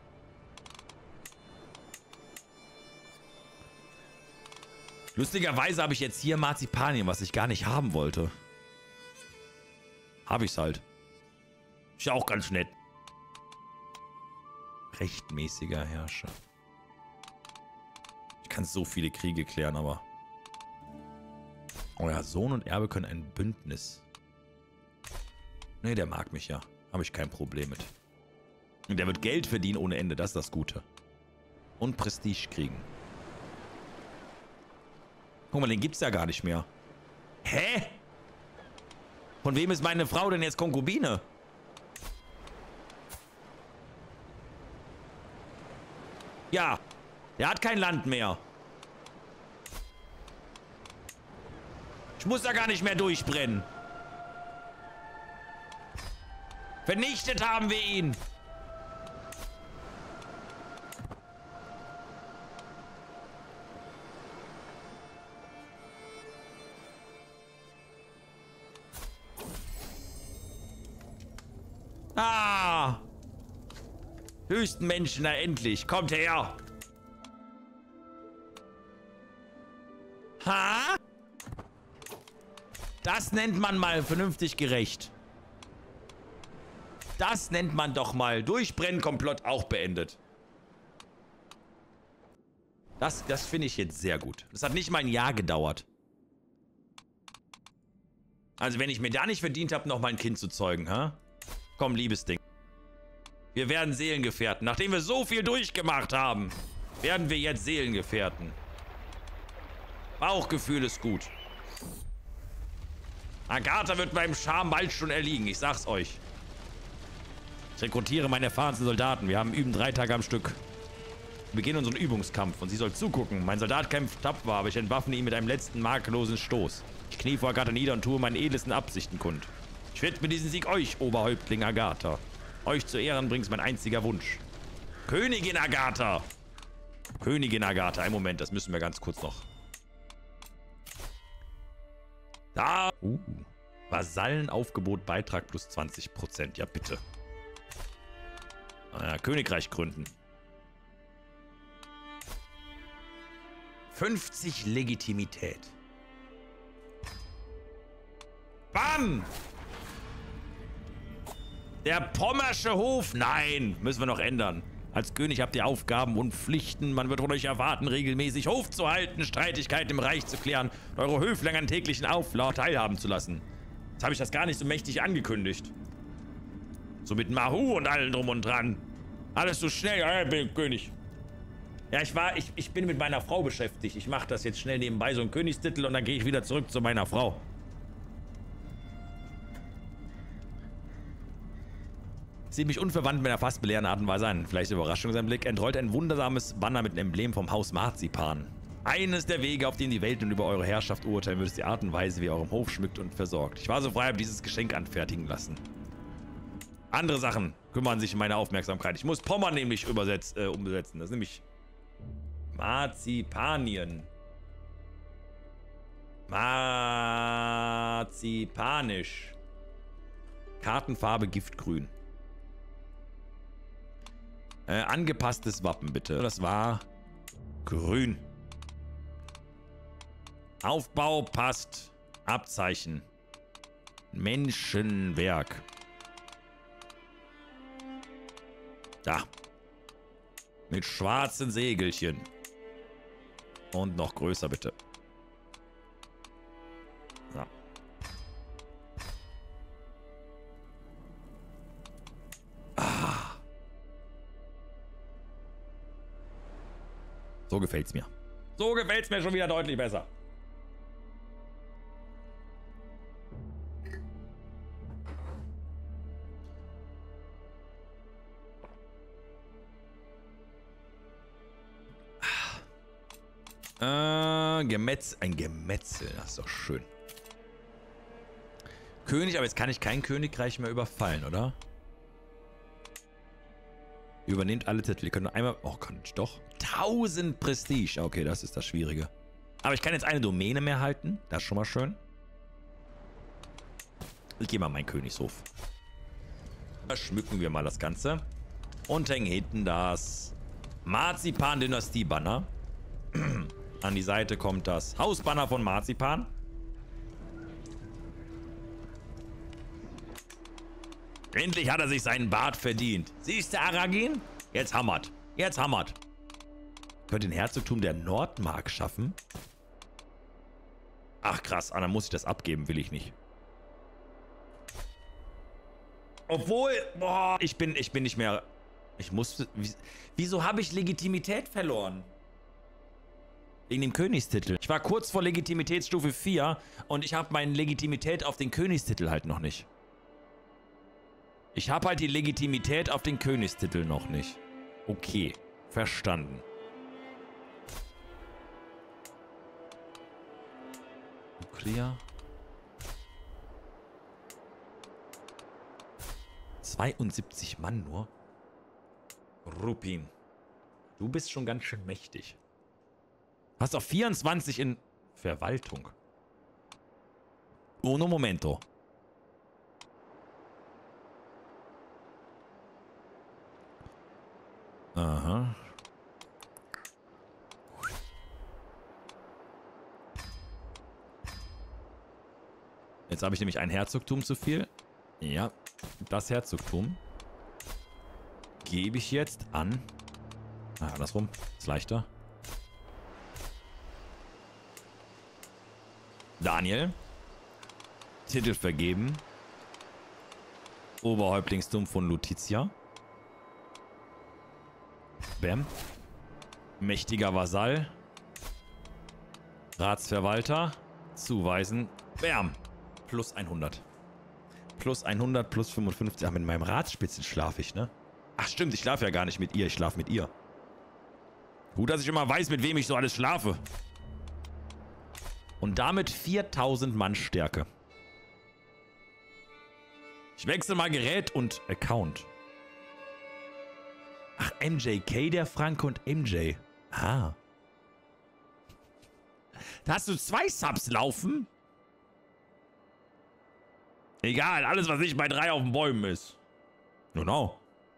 Lustigerweise habe ich jetzt hier Marzipanien, was ich gar nicht haben wollte. Habe ich's halt. Ist ja auch ganz nett. Rechtmäßiger Herrscher. Ich kann so viele Kriege klären, aber... Euer Sohn und Erbe können ein Bündnis. Ne, der mag mich ja. Habe ich kein Problem mit. Und der wird Geld verdienen ohne Ende. Das ist das Gute. Und Prestige kriegen. Guck mal, den gibt's ja gar nicht mehr. Hä? Von wem ist meine Frau denn jetzt Konkubine? Ja, der hat kein Land mehr. Ich muss da gar nicht mehr durchbrennen. Vernichtet haben wir ihn. Ah! Höchsten Menschen, na endlich. Kommt her. Ha? Das nennt man mal vernünftig gerecht. Das nennt man doch mal Durchbrennkomplott auch beendet. Das, das finde ich jetzt sehr gut. Das hat nicht mal ein Jahr gedauert. Also wenn ich mir da nicht verdient habe, noch mal ein Kind zu zeugen, ha? Komm, liebes Ding. Wir werden Seelengefährten. Nachdem wir so viel durchgemacht haben, werden wir jetzt Seelengefährten. Bauchgefühl ist gut. Agatha wird meinem Charme bald schon erliegen, ich sag's euch. Ich rekrutiere meine erfahrensten Soldaten. Wir haben üben drei Tage am Stück. Wir beginnen unseren Übungskampf und sie soll zugucken. Mein Soldat kämpft tapfer, aber ich entwaffne ihn mit einem letzten makellosen Stoß. Ich knie vor Agatha nieder und tue meine edelsten Absichten kund. Ich widme diesen Sieg euch, Oberhäuptling Agatha. Euch zu Ehren bringt's mein einziger Wunsch. Königin Agatha! Königin Agatha, einen Moment, das müssen wir ganz kurz noch. Da! Uh, Vasallenaufgebot, Beitrag plus zwanzig Prozent. Ja, bitte. Ah, Königreich gründen. fünfzig Legitimität. Bam! Der pommersche Hof. Nein, müssen wir noch ändern. Als König habt ihr Aufgaben und Pflichten. Man wird von euch erwarten, regelmäßig Hof zu halten, Streitigkeiten im Reich zu klären und eure Höflinge an täglichen Auflauf teilhaben zu lassen. Jetzt habe ich das gar nicht so mächtig angekündigt. So mit Mahu und allem drum und dran. Alles so schnell. Ja, ich bin König. Ja, ich war, ich, ich bin mit meiner Frau beschäftigt. Ich mache das jetzt schnell nebenbei, so einen Königstitel, und dann gehe ich wieder zurück zu meiner Frau. Sieht mich unverwandt mit einer fast belehrenden Art und Weise an. Vielleicht Überraschung sein Blick. Entrollt ein wundersames Banner mit einem Emblem vom Haus Marzipan. Eines der Wege, auf denen die Welt nun über eure Herrschaft urteilen wird, ist die Art und Weise, wie ihr eurem Hof schmückt und versorgt. Ich war so frei, habe dieses Geschenk anfertigen lassen. Andere Sachen kümmern sich um meine Aufmerksamkeit. Ich muss Pommern nämlich übersetzt, äh, umsetzen. Das ist nämlich Marzipanien. Marzipanisch. Kartenfarbe Giftgrün. Äh, angepasstes Wappen, bitte. Das war grün. Aufbau passt. Abzeichen. Menschenwerk. Da. Mit schwarzen Segelchen. Und noch größer, bitte. So. Ah. So gefällt's mir. So gefällt's mir schon wieder deutlich besser. Äh, Gemetz, ein Gemetzel, das ist doch schön. König, aber jetzt kann ich kein Königreich mehr überfallen, oder? Übernehmt alle Titel. Wir können nur einmal... Oh, kann ich doch. tausend Prestige. Okay, das ist das Schwierige. Aber ich kann jetzt eine Domäne mehr halten. Das ist schon mal schön. Ich gehe mal in meinen Königshof. Da schmücken wir mal das Ganze. Und hängen hinten das Marzipan-Dynastie-Banner. An die Seite kommt das Hausbanner von Marzipan. Endlich hat er sich seinen Bart verdient. Siehst du, Aragin? Jetzt hammert. Jetzt hammert. Könnt den Herzogtum der Nordmark schaffen? Ach krass, ah, dann muss ich das abgeben, will ich nicht. Obwohl, boah, ich bin, ich bin nicht mehr... Ich muss... Wieso habe ich Legitimität verloren? Wegen dem Königstitel. Ich war kurz vor Legitimitätsstufe vier und ich habe meine Legitimität auf den Königstitel halt noch nicht. Ich habe halt die Legitimität auf den Königstitel noch nicht. Okay, verstanden. Clear. zweiundsiebzig Mann nur. Rupin. Du bist schon ganz schön mächtig. Hast auch vierundzwanzig in Verwaltung. Uno momento. Aha. Jetzt habe ich nämlich ein Herzogtum zu viel. Ja, das Herzogtum gebe ich jetzt an... Ah, andersrum. Ist leichter. Daniel. Titel vergeben. Oberhäuptlingstum von Lutetia. Bam. Mächtiger Vasall. Ratsverwalter. Zuweisen. Bam. Plus hundert. Plus hundert, plus fünfundfünfzig. Ach, mit meinem Ratsspitzen schlafe ich, ne? Ach stimmt, ich schlafe ja gar nicht mit ihr. Ich schlafe mit ihr. Gut, dass ich immer weiß, mit wem ich so alles schlafe. Und damit viertausend Mann Stärke. Ich wechsle mal Gerät und Account. Ach, M J K, der Franke und M J. Ah. Da hast du zwei Subs laufen? Egal, alles, was nicht bei drei auf den Bäumen ist. Genau.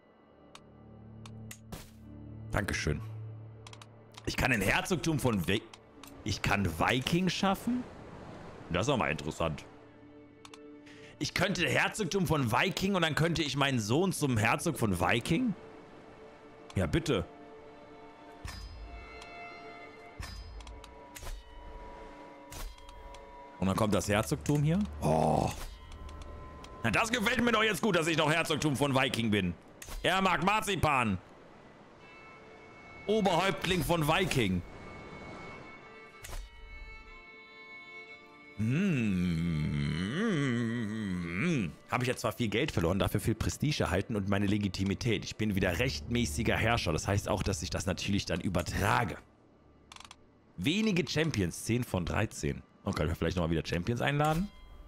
Dankeschön. Ich kann ein Herzogtum von... We ich kann Viking schaffen? Das ist auch mal interessant. Ich könnte Herzogtum von Viking und dann könnte ich meinen Sohn zum Herzog von Viking? Ja, bitte. Und dann kommt das Herzogtum hier. Oh. Na, das gefällt mir doch jetzt gut, dass ich noch Herzogtum von Viking bin. Er mag Marzipan. Oberhäuptling von Viking. Hm. Habe ich jetzt zwar viel Geld verloren, dafür viel Prestige erhalten und meine Legitimität. Ich bin wieder rechtmäßiger Herrscher. Das heißt auch, dass ich das natürlich dann übertrage. Wenige Champions, zehn von dreizehn. Oh, können wir vielleicht nochmal wieder Champions einladen?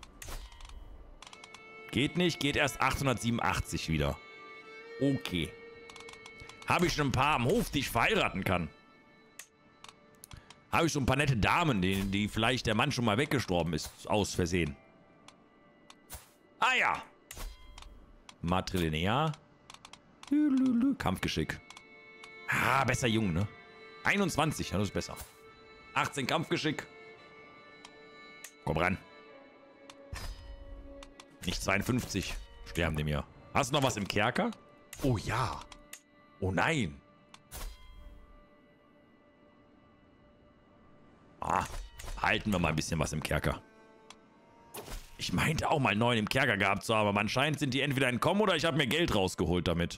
Geht nicht, geht erst achthundertsiebenundachtzig wieder. Okay. Habe ich schon ein paar am Hof, die ich verheiraten kann. Habe ich schon ein paar nette Damen, die, die vielleicht der Mann schon mal weggestorben ist, aus Versehen. Ah ja. Matrilinear. Kampfgeschick. Ah, besser jung, ne? einundzwanzig, ja, das ist besser. achtzehn Kampfgeschick. Komm ran. Nicht zweiundfünfzig. Sterben die mir. Hast du noch was im Kerker? Oh ja. Oh nein. Ah, halten wir mal ein bisschen was im Kerker. Ich meinte auch mal neun im Kerker gehabt zu haben, aber anscheinend sind die entweder entkommen oder ich habe mir Geld rausgeholt damit.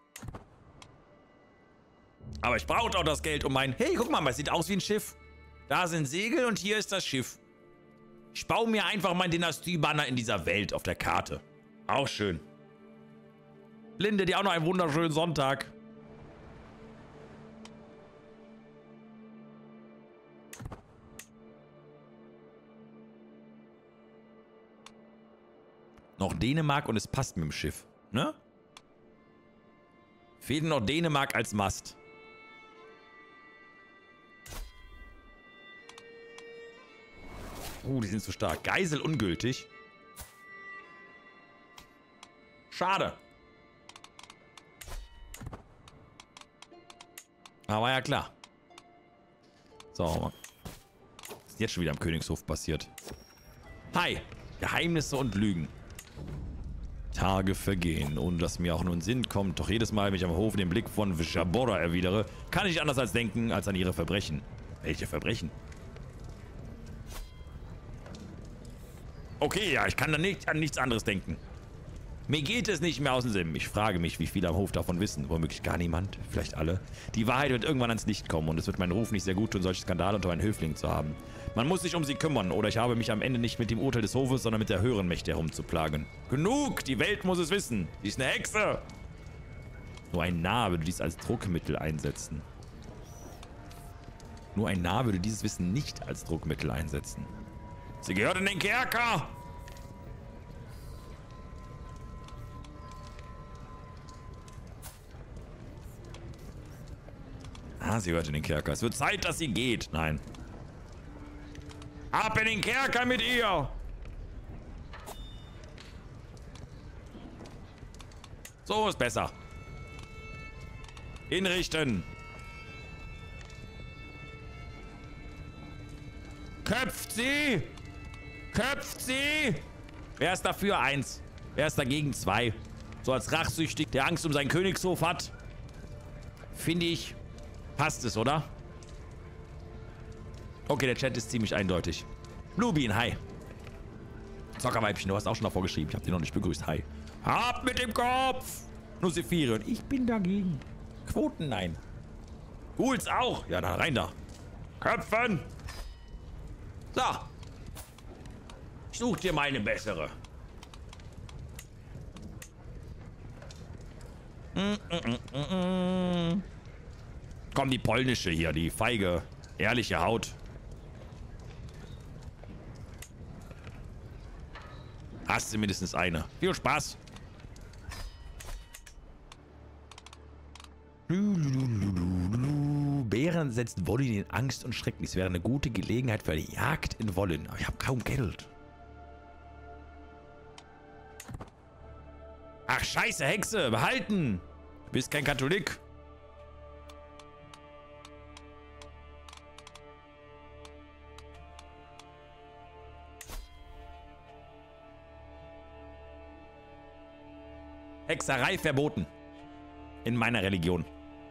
Aber ich brauche auch das Geld um mein... Hey, guck mal, es sieht aus wie ein Schiff. Da sind Segel und hier ist das Schiff. Ich baue mir einfach mein Dynastie-Banner in dieser Welt auf der Karte. Auch schön. Linde, dir auch noch einen wunderschönen Sonntag. Noch Dänemark und es passt mit dem Schiff, ne? Fehlt noch Dänemark als Mast. Uh, die sind zu stark. Geisel ungültig. Schade. Aber ja, klar. So, was ist jetzt schon wieder am Königshof passiert? Hi, Geheimnisse und Lügen. Tage vergehen, ohne dass mir auch nur ein Sinn kommt. Doch jedes Mal, wenn ich am Hof den Blick von Vishabora erwidere, kann ich nicht anders als denken, als an ihre Verbrechen. Welche Verbrechen? Okay, ja, ich kann dann nicht an nichts anderes denken. Mir geht es nicht mehr aus dem Sinn. Ich frage mich, wie viele am Hof davon wissen. Womöglich gar niemand, vielleicht alle. Die Wahrheit wird irgendwann ans Licht kommen und es wird meinen Ruf nicht sehr gut tun, solche Skandale unter meinen Höflingen zu haben. Man muss sich um sie kümmern oder ich habe mich am Ende nicht mit dem Urteil des Hofes, sondern mit der höheren Mächte herumzuplagen. Genug! Die Welt muss es wissen. Sie ist eine Hexe! Nur ein Narr würde dies als Druckmittel einsetzen. Nur ein Narr würde dieses Wissen nicht als Druckmittel einsetzen. Sie gehört in den Kerker! Ah, sie gehört in den Kerker. Es wird Zeit, dass sie geht. Nein. Ab in den Kerker mit ihr! So ist besser. Hinrichten! Köpft sie! Köpft sie! Wer ist dafür? Eins. Wer ist dagegen? Zwei. So als rachsüchtig, der Angst um seinen Königshof hat. Finde ich, passt es, oder? Okay, der Chat ist ziemlich eindeutig. Bluebean, hi. Zockerweibchen, du hast auch schon davor geschrieben. Ich habe dich noch nicht begrüßt. Hi. Ab mit dem Kopf! Nussifirion, ich bin dagegen. Quoten, nein. Ghouls auch. Ja, dann rein da. Köpfen! So. Ich such dir mal eine bessere. Mm, mm, mm, mm. Komm, die polnische hier, die feige, ehrliche Haut. Hast du mindestens eine. Viel Spaß. Bären setzt Wollin in Angst und Schrecken. Es wäre eine gute Gelegenheit für eine Jagd in Wollin. Aber ich habe kaum Geld. Ach, scheiße, Hexe. Behalten. Du bist kein Katholik. Hexerei verboten. In meiner Religion.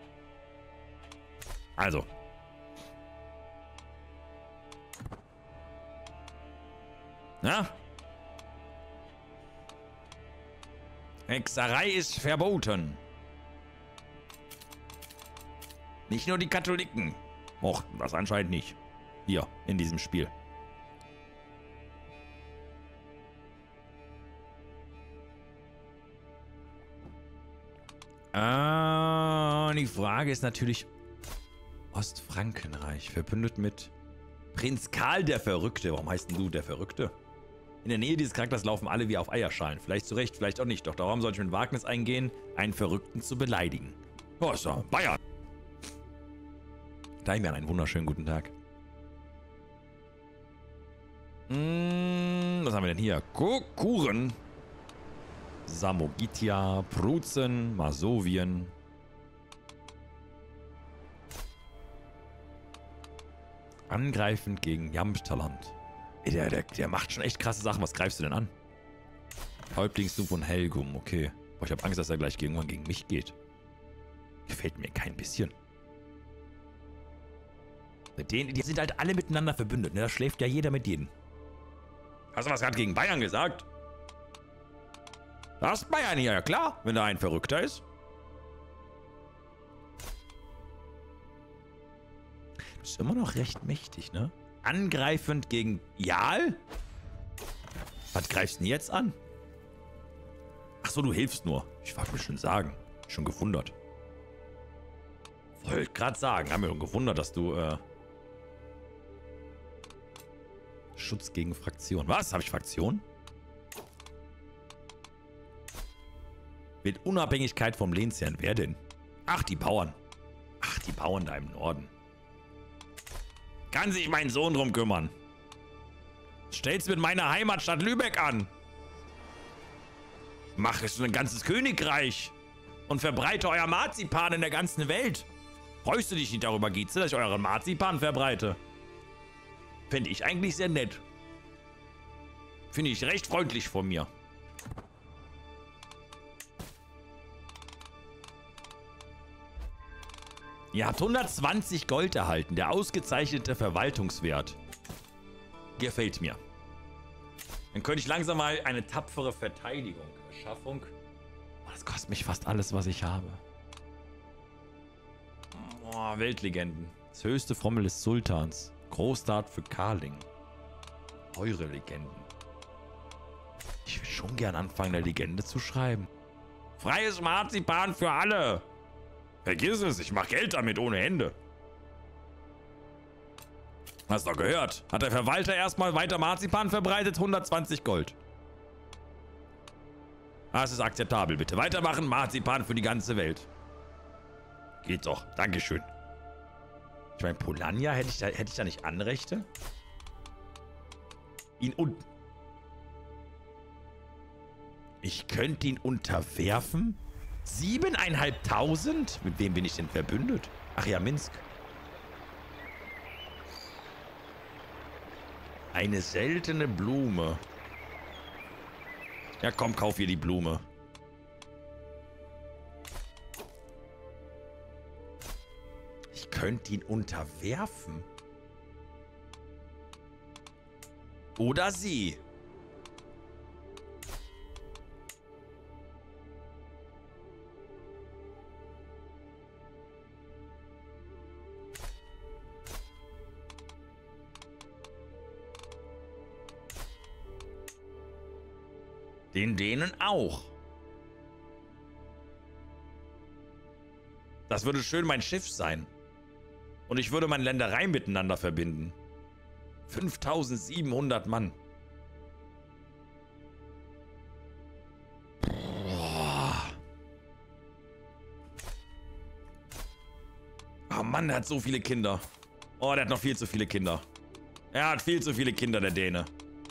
Also. Na? Hexerei ist verboten. Nicht nur die Katholiken mochten das anscheinend nicht. Hier, in diesem Spiel. Ah, die Frage ist natürlich... Ostfrankenreich, verbündet mit Prinz Karl der Verrückte. Warum heißt denn du der Verrückte? In der Nähe dieses Charakters laufen alle wie auf Eierschalen. Vielleicht zu Recht, vielleicht auch nicht. Doch darum sollte ich mit Wagnis eingehen, einen Verrückten zu beleidigen. Oh, ist doch Bayern. Daimian, einen wunderschönen guten Tag. Hm, was haben wir denn hier? Kuren. Samogitia, Prutzen, Masowien. Angreifend gegen Jamstaland. Ey, der, der, der macht schon echt krasse Sachen. Was greifst du denn an? Häuptlingsdu von Helgum, okay. Boah, ich habe Angst, dass er gleich irgendwann gegen mich geht. Gefällt mir kein bisschen. Mit denen, die sind halt alle miteinander verbündet, ne? Da schläft ja jeder mit jedem. Hast du was gerade gegen Bayern gesagt? Das ist Bayern hier, ja klar, wenn da ein Verrückter ist. Das ist immer noch recht mächtig, ne? Angreifend gegen Jarl? Was greifst du denn jetzt an? Achso, du hilfst nur. Ich wollte mir schon sagen. Schon gewundert. Wollte gerade sagen. Haben wir schon gewundert, dass du, äh... Schutz gegen Fraktion. Was? Habe ich Fraktion? Mit Unabhängigkeit vom Lehnsherrn. Wer denn? Ach, die Bauern. Ach, die Bauern da im Norden. Kann sich mein Sohn drum kümmern. Stell's mit meiner Heimatstadt Lübeck an. Mach es ein ganzes Königreich und verbreite euer Marzipan in der ganzen Welt. Freust du dich nicht darüber, Gietze, dass ich euren Marzipan verbreite? Finde ich eigentlich sehr nett. Finde ich recht freundlich von mir. Ihr habt hundertzwanzig Gold erhalten. Der ausgezeichnete Verwaltungswert. Gefällt mir. Dann könnte ich langsam mal eine tapfere Verteidigung. Erschaffung. Das kostet mich fast alles, was ich habe. Oh, Weltlegenden. Das höchste Frommel des Sultans. Großtat für Karling. Eure Legenden. Ich will schon gern anfangen, eine Legende zu schreiben. Freies Marzipan für alle. Vergiss es, ich mache Geld damit ohne Ende. Hast du doch gehört? Hat der Verwalter erstmal weiter Marzipan verbreitet? hundertzwanzig Gold. Das ist akzeptabel, bitte. Weitermachen, Marzipan für die ganze Welt. Geht doch, Dankeschön. Ich meine, Polania, hätte ich, da, hätte ich da nicht Anrechte? Ihn un... Ich könnte ihn unterwerfen? Siebeneinhalbtausend? Mit wem bin ich denn verbündet? Ach ja, Minsk. Eine seltene Blume. Ja, komm, kauf ihr die Blume. Ich könnte ihn unterwerfen. Oder sie. Den Dänen auch. Das würde schön mein Schiff sein. Und ich würde meine Ländereien miteinander verbinden. fünftausendsiebenhundert Mann. Boah. Oh Mann, der hat so viele Kinder. Oh, der hat noch viel zu viele Kinder. Er hat viel zu viele Kinder, der Däne.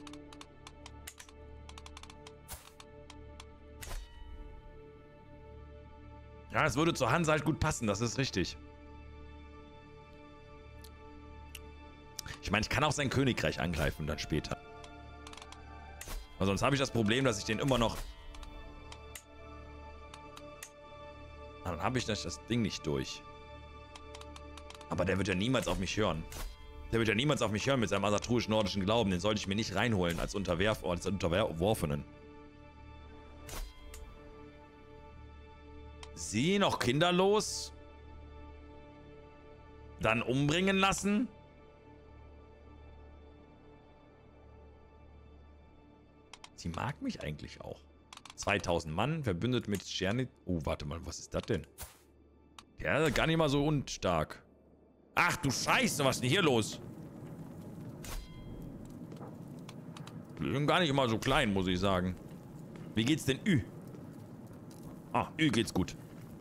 Ja, es würde zur Hanse halt gut passen, das ist richtig. Ich meine, ich kann auch sein Königreich angreifen dann später. Aber sonst habe ich das Problem, dass ich den immer noch... Ah, dann habe ich das, das Ding nicht durch. Aber der wird ja niemals auf mich hören. Der wird ja niemals auf mich hören mit seinem asatrurisch-nordischen Glauben. Den sollte ich mir nicht reinholen als, Unterwerf als Unterworfenen. Sie noch kinderlos? Dann umbringen lassen? Sie mag mich eigentlich auch. zweitausend Mann, verbündet mit Czernit. Oh, warte mal, was ist das denn? Der ist gar nicht mal so unstark. Ach du Scheiße, was ist denn hier los? Die sind gar nicht immer so klein, muss ich sagen. Wie geht's denn Ü? Ah, Ü geht's gut.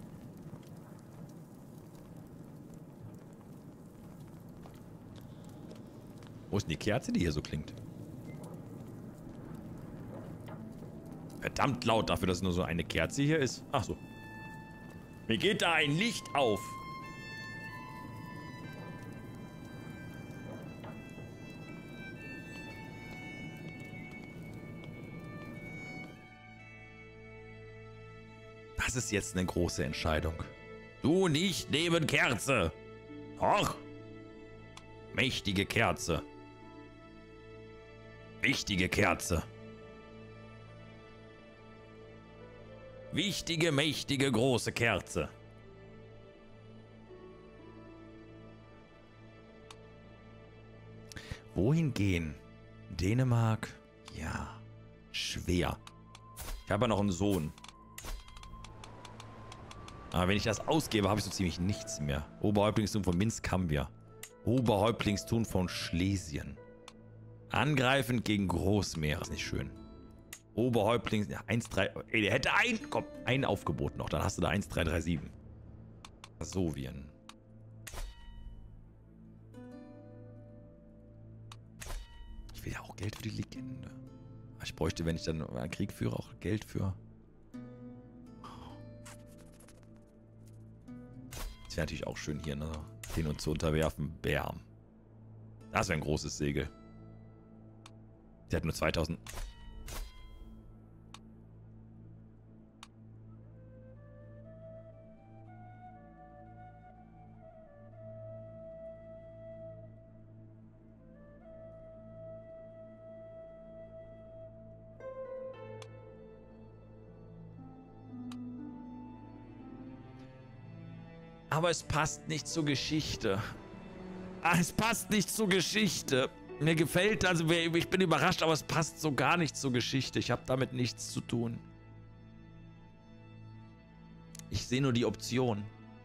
Wo ist denn die Kerze, die hier so klingt? Verdammt laut dafür, dass es nur so eine Kerze hier ist. Ach so. Mir geht da ein Licht auf. Das ist jetzt eine große Entscheidung. Du nicht neben Kerze. Och. Mächtige Kerze. Wichtige Kerze. Wichtige, mächtige, große Kerze. Wohin gehen? Dänemark? Ja. Schwer. Ich habe ja noch einen Sohn. Aber wenn ich das ausgebe, habe ich so ziemlich nichts mehr. Oberhäuptlingstum von Minsk haben wir. Oberhäuptlingstum von Schlesien. Angreifend gegen Großmeer. Ist nicht schön. Oberhäuptlings... Ja, eins drei... Ey, der hätte ein... Komm, ein Aufgebot noch. Dann hast du da eins drei drei sieben. Sowien. Ich will ja auch Geld für die Legende. Ich bräuchte, wenn ich dann einen Krieg führe, auch Geld für wäre natürlich auch schön hier, ne? Den uns zu unterwerfen. Bam. Das wäre ein großes Segel. Der hat nur zweitausend. Aber es passt nicht zur Geschichte. Ah, es passt nicht zur Geschichte. Mir gefällt, also ich bin überrascht, aber es passt so gar nicht zur Geschichte. Ich habe damit nichts zu tun. Ich sehe nur die Option.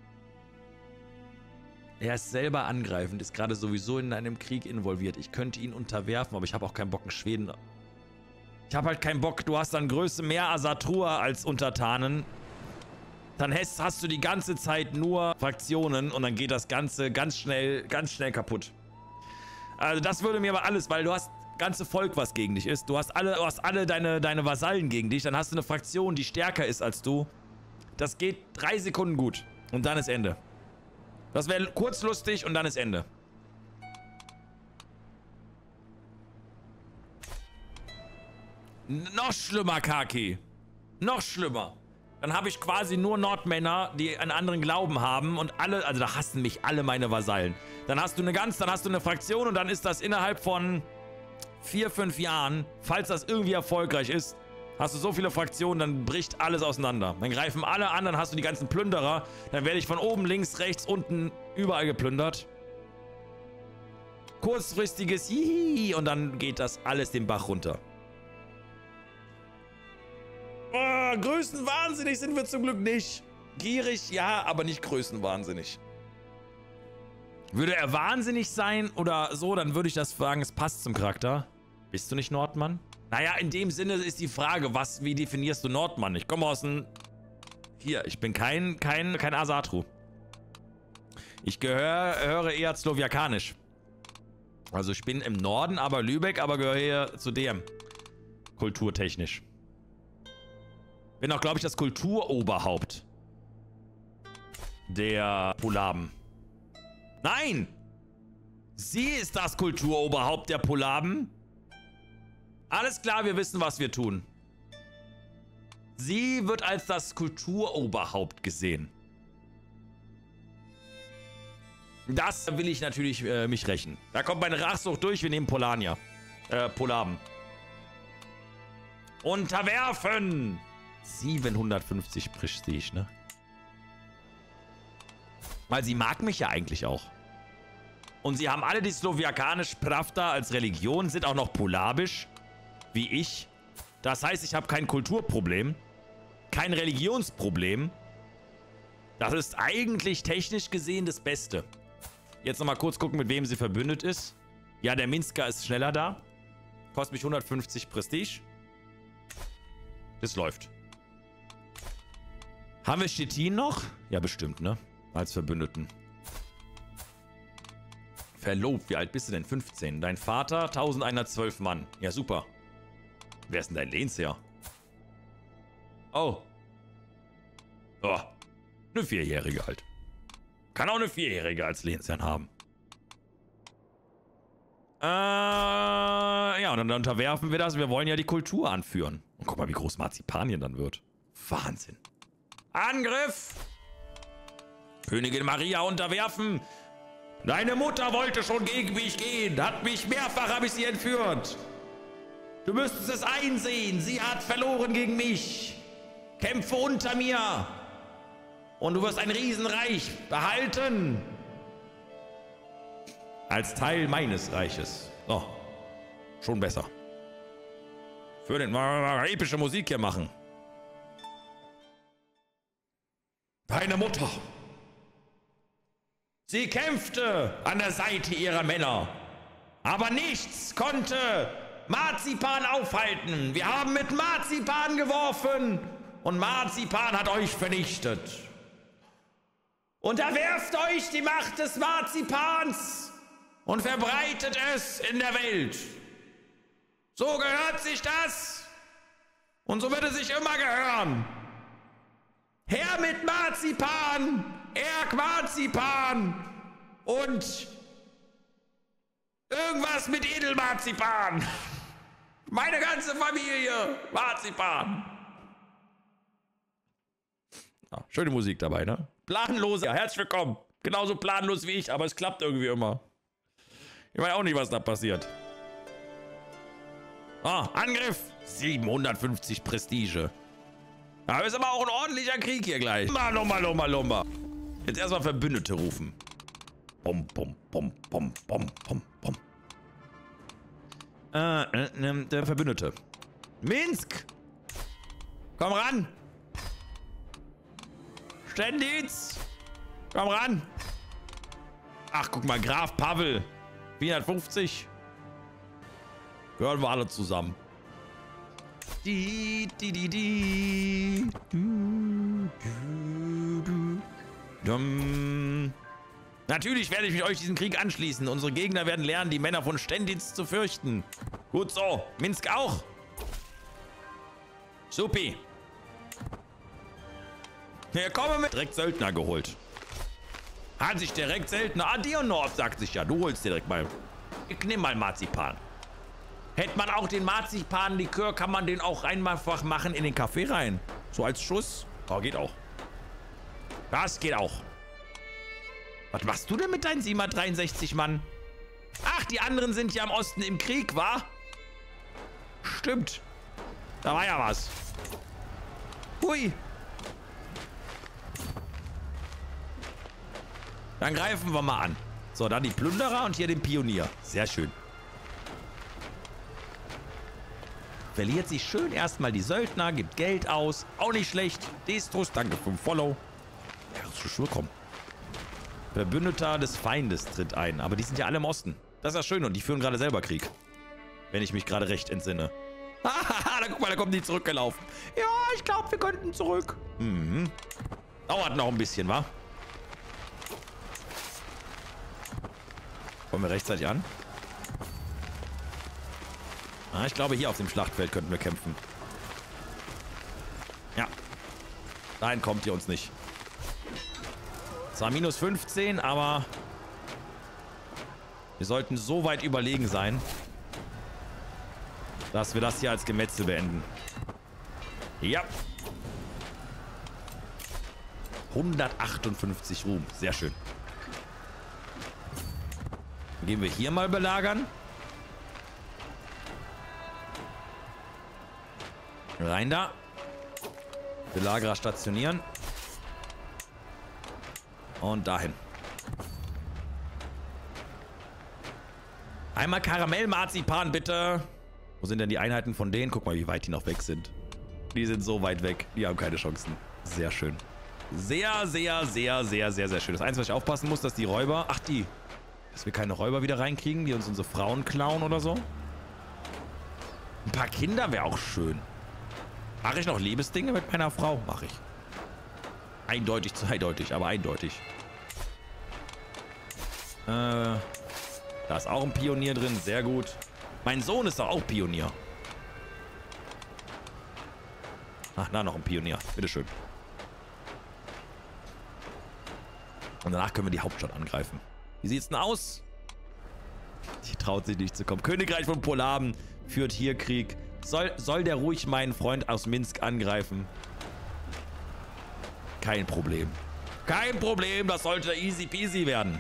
Er ist selber angreifend, ist gerade sowieso in einem Krieg involviert. Ich könnte ihn unterwerfen, aber ich habe auch keinen Bock in Schweden. Ich habe halt keinen Bock, du hast dann Größe mehr Asatrua als Untertanen. Dann hast, hast du die ganze Zeit nur Fraktionen und dann geht das Ganze ganz schnell, ganz schnell kaputt. Also das würde mir aber alles, weil du hast ganze Volk, was gegen dich ist. Du hast alle, du hast alle deine, deine Vasallen gegen dich. Dann hast du eine Fraktion, die stärker ist als du. Das geht drei Sekunden gut. Und dann ist Ende. Das wäre kurz lustig und dann ist Ende. N- noch schlimmer, Kaki. Noch schlimmer. Dann habe ich quasi nur Nordmänner, die einen anderen Glauben haben und alle, also da hassen mich alle meine Vasallen. Dann hast du eine ganz, dann hast du eine Fraktion und dann ist das innerhalb von vier, fünf Jahren, falls das irgendwie erfolgreich ist, hast du so viele Fraktionen, dann bricht alles auseinander. Dann greifen alle an, dann hast du die ganzen Plünderer, dann werde ich von oben, links, rechts, unten, überall geplündert. Kurzfristiges Hihi und dann geht das alles den Bach runter. Oh, größenwahnsinnig sind wir zum Glück nicht. Gierig, ja, aber nicht größenwahnsinnig. Würde er wahnsinnig sein oder so, dann würde ich das fragen, es passt zum Charakter. Bist du nicht Nordmann? Naja, in dem Sinne ist die Frage, was, wie definierst du Nordmann? Ich komme aus dem... Hier, ich bin kein, kein, kein Asatru. Ich gehöre, höre eher slowjakanisch. Also ich bin im Norden, aber Lübeck, aber gehöre eher zu dem. Kulturtechnisch. Bin auch, glaube ich, das Kulturoberhaupt der Polaben. Nein! Sie ist das Kulturoberhaupt der Polaben. Alles klar, wir wissen, was wir tun. Sie wird als das Kulturoberhaupt gesehen. Das will ich natürlich äh, mich rächen. Da kommt meine Rachsucht durch, wir nehmen Polania. Äh, Polaben. Unterwerfen! siebenhundertfünfzig Prestige, ne? Weil sie mag mich ja eigentlich auch. Und sie haben alle die slowjakanisch Pravda als Religion, sind auch noch polabisch, wie ich. Das heißt, ich habe kein Kulturproblem, kein Religionsproblem. Das ist eigentlich technisch gesehen das Beste. Jetzt nochmal kurz gucken, mit wem sie verbündet ist. Ja, der Minsker ist schneller da. Kostet mich hundertfünfzig Prestige. Das läuft. Haben wir Stettin noch? Ja, bestimmt, ne? Als Verbündeten. Verlobt, wie alt bist du denn? fünfzehn. Dein Vater, elfhundertzwölf Mann. Ja, super. Wer ist denn dein Lehnsherr? Oh. Oh. Eine Vierjährige halt. Kann auch eine Vierjährige als Lehnsherrn haben. Äh, ja, und dann unterwerfen wir das. Wir wollen ja die Kultur anführen. Und guck mal, wie groß Marzipanien dann wird. Wahnsinn. Angriff! Königin Maria unterwerfen! Deine Mutter wollte schon gegen mich gehen. Hat mich mehrfach, habe ich sie entführt. Du müsstest es einsehen. Sie hat verloren gegen mich. Kämpfe unter mir. Und du wirst ein Riesenreich behalten. Als Teil meines Reiches. Oh, schon besser. Für den mal, mal epische Musik hier machen. Deine Mutter. Sie kämpfte an der Seite ihrer Männer. Aber nichts konnte Marzipan aufhalten. Wir haben mit Marzipan geworfen und Marzipan hat euch vernichtet. Unterwerft euch die Macht des Marzipans und verbreitet es in der Welt. So gehört sich das und so wird es sich immer gehören. Her mit Marzipan Erk Marzipan und irgendwas mit Edelmarzipan. Meine ganze Familie Marzipan. Ja, schöne Musik dabei, ne? Planlos. Ja, herzlich willkommen. Genauso planlos wie ich, aber es klappt irgendwie immer. Ich weiß auch nicht, was da passiert. Ah, Angriff. siebenhundertfünfzig Prestige. Da ist aber auch ein ordentlicher Krieg hier gleich. Lomba, lomba, lomba, lomba. Jetzt erstmal Verbündete rufen. Bom, bom, bom, bom, bom, bom, bom. Äh, äh, der Verbündete. Minsk! Komm ran! Stenditz! Komm ran! Ach, guck mal, Graf Pavel. vierhundertfünfzig. Gehören wir alle zusammen. Die, die, die, die. Du, du, du. Dum. Natürlich werde ich mich euch diesen Krieg anschließen. Unsere Gegner werden lernen, die Männer von Stenditz zu fürchten. Gut so. Minsk auch. Supi. Hier, komme mit. Direkt Söldner geholt. Hat sich direkt Söldner. Ah, Dionov sagt sich ja. Du holst direkt mal. Ich nehme mal Marzipan. Hätte man auch den Marzipan-Likör, kann man den auch einfach machen in den Kaffee rein. So als Schuss. Oh, geht auch. Das geht auch. Was machst du denn mit deinen siebenhundertdreiundsechzig Mann? Ach, die anderen sind ja im Osten im Krieg, wa? Stimmt. Da war ja was. Hui. Dann greifen wir mal an. So, dann die Plünderer und hier den Pionier. Sehr schön. Verliert sich schön erstmal die Söldner, gibt Geld aus. Auch nicht schlecht. Destrus, danke für den Follow. Herzlich willkommen. Verbündeter des Feindes tritt ein. Aber die sind ja alle im Osten. Das ist ja schön und die führen gerade selber Krieg. Wenn ich mich gerade recht entsinne. Hahaha, da guck mal, da kommen die zurückgelaufen. Ja, ich glaube, wir könnten zurück. Mhm. Dauert noch ein bisschen, wa? Kommen wir rechtzeitig an? Ah, ich glaube, hier auf dem Schlachtfeld könnten wir kämpfen. Ja. Dahin kommt ihr uns nicht. Zwar minus fünfzehn, aber wir sollten so weit überlegen sein, dass wir das hier als Gemetzel beenden. Ja. hundertachtundfünfzig Ruhm. Sehr schön. Dann gehen wir hier mal belagern. Rein da. Belagerer stationieren. Und dahin. Einmal Karamellmarzipan, bitte. Wo sind denn die Einheiten von denen? Guck mal, wie weit die noch weg sind. Die sind so weit weg. Die haben keine Chancen. Sehr schön. Sehr, sehr, sehr, sehr, sehr, sehr schön. Das Einzige, was ich aufpassen muss, dass die Räuber... Ach, die. Dass wir keine Räuber wieder reinkriegen, die uns unsere Frauen klauen oder so. Ein paar Kinder wäre auch schön. Mache ich noch Liebesdinge mit meiner Frau? Mache ich. Eindeutig, zweideutig, aber eindeutig. Äh, da ist auch ein Pionier drin, sehr gut. Mein Sohn ist doch auch Pionier. Ach, da noch ein Pionier, bitteschön. Und danach können wir die Hauptstadt angreifen. Wie sieht's denn aus? Die traut sich nicht zu kommen. Königreich von Polaben führt hier Krieg. Soll, soll der ruhig meinen Freund aus Minsk angreifen? Kein Problem. Kein Problem, das sollte easy peasy werden.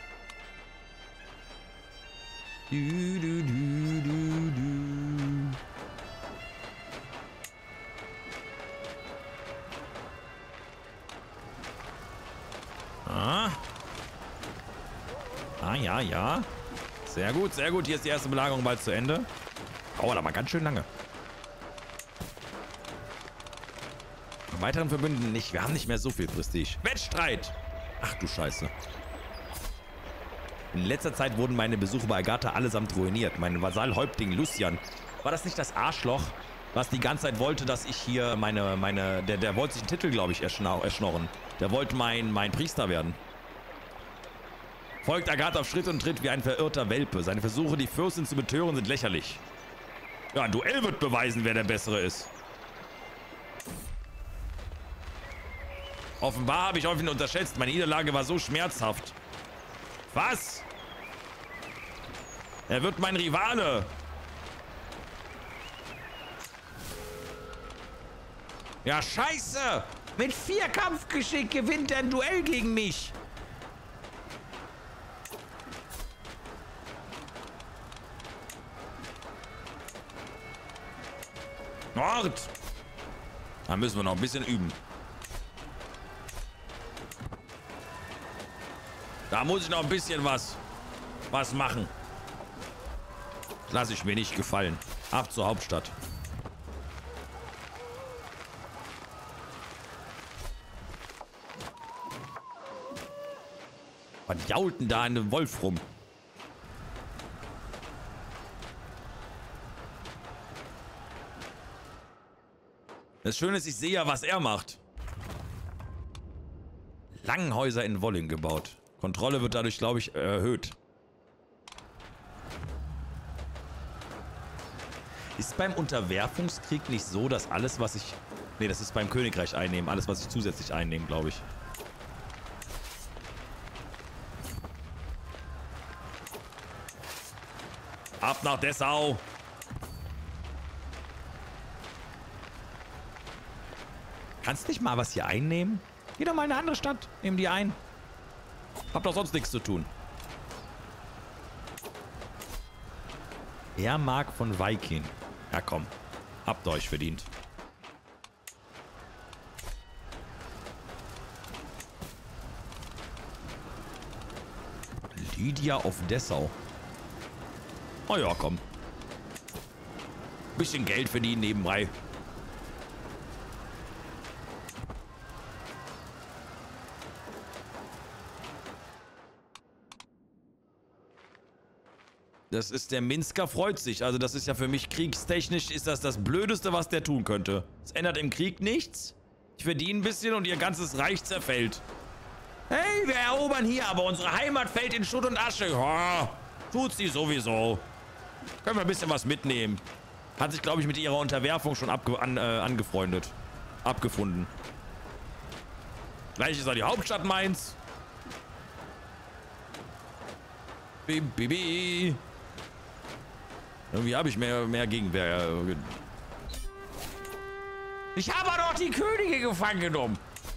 Du, du, du, du, du. Ah. Ah, ja, ja. Sehr gut, sehr gut. Hier ist die erste Belagerung bald zu Ende. Dauert aber ganz schön lange. Weiteren Verbündeten nicht. Wir haben nicht mehr so viel Prestige. Wettstreit! Ach du Scheiße. In letzter Zeit wurden meine Besuche bei Agatha allesamt ruiniert. Mein Vasall-Häuptling Lucian. War das nicht das Arschloch, was die ganze Zeit wollte, dass ich hier meine... meine der, der wollte sich einen Titel, glaube ich, erschnorren. Der wollte mein, mein Priester werden. Folgt Agatha auf Schritt und Tritt wie ein verirrter Welpe. Seine Versuche, die Fürstin zu betören, sind lächerlich. Ja, ein Duell wird beweisen, wer der Bessere ist. Offenbar habe ich euch unterschätzt. Meine Niederlage war so schmerzhaft. Was? Er wird mein Rivale. Ja, scheiße. Mit vier Kampfgeschick gewinnt er ein Duell gegen mich. Nord. Da müssen wir noch ein bisschen üben. Da muss ich noch ein bisschen was, was machen. Lass ich mir nicht gefallen. Ab zur Hauptstadt. Was jault denn da in dem Wolf rum? Das Schöne ist, ich sehe ja, was er macht. Langhäuser in Wolling gebaut. Kontrolle wird dadurch, glaube ich, erhöht. Ist beim Unterwerfungskrieg nicht so, dass alles, was ich... Nee, das ist beim Königreich einnehmen. Alles, was ich zusätzlich einnehme, glaube ich. Ab nach Dessau. Kannst nicht mal was hier einnehmen? Geh doch mal in eine andere Stadt. Nehm die ein. Hab doch sonst nichts zu tun. Er mag von Viking. Ja komm. Habt ihr euch verdient. Lydia auf Dessau. Oh ja, komm. Bisschen Geld verdienen nebenbei. Das ist der Minsker freut sich. Also das ist ja für mich kriegstechnisch ist das das Blödeste, was der tun könnte. Es ändert im Krieg nichts. Ich verdiene ein bisschen und ihr ganzes Reich zerfällt. Hey, wir erobern hier, aber unsere Heimat fällt in Schutt und Asche. Ja, tut sie sowieso. Können wir ein bisschen was mitnehmen. Hat sich, glaube ich, mit ihrer Unterwerfung schon abge an, äh, angefreundet. Abgefunden. Gleich ist er die Hauptstadt Mainz. Bibi. Irgendwie habe ich mehr, mehr Gegenwehr. Ich habe doch die Könige gefangen genommen.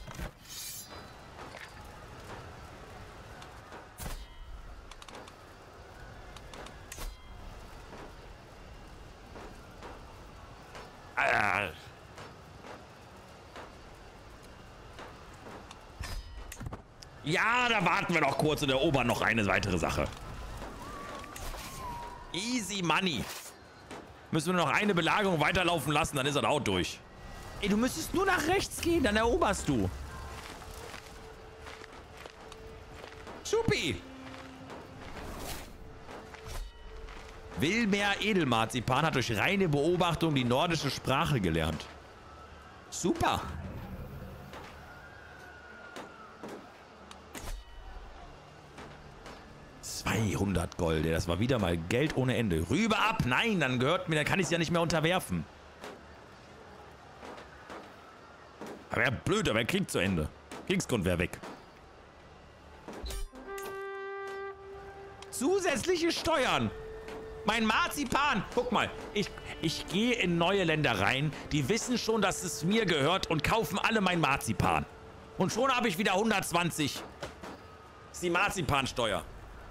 Ja, da warten wir noch kurz und erobern noch eine weitere Sache. Easy money. Müssen wir noch eine Belagerung weiterlaufen lassen, dann ist er auch durch. Ey, du müsstest nur nach rechts gehen, dann eroberst du. Supi. Wilmer Edelmarzipan hat durch reine Beobachtung die nordische Sprache gelernt. Super. zweihundert Gold, das war wieder mal Geld ohne Ende. Rüber ab, nein, dann gehört mir, dann kann ich es ja nicht mehr unterwerfen. Aber ja, blöd, aber er kriegt zu Ende. Kriegsgrund wäre weg. Zusätzliche Steuern. Mein Marzipan. Guck mal, ich, ich gehe in neue Länder rein, die wissen schon, dass es mir gehört und kaufen alle mein Marzipan. Und schon habe ich wieder hundertzwanzig. Das ist die Marzipansteuer.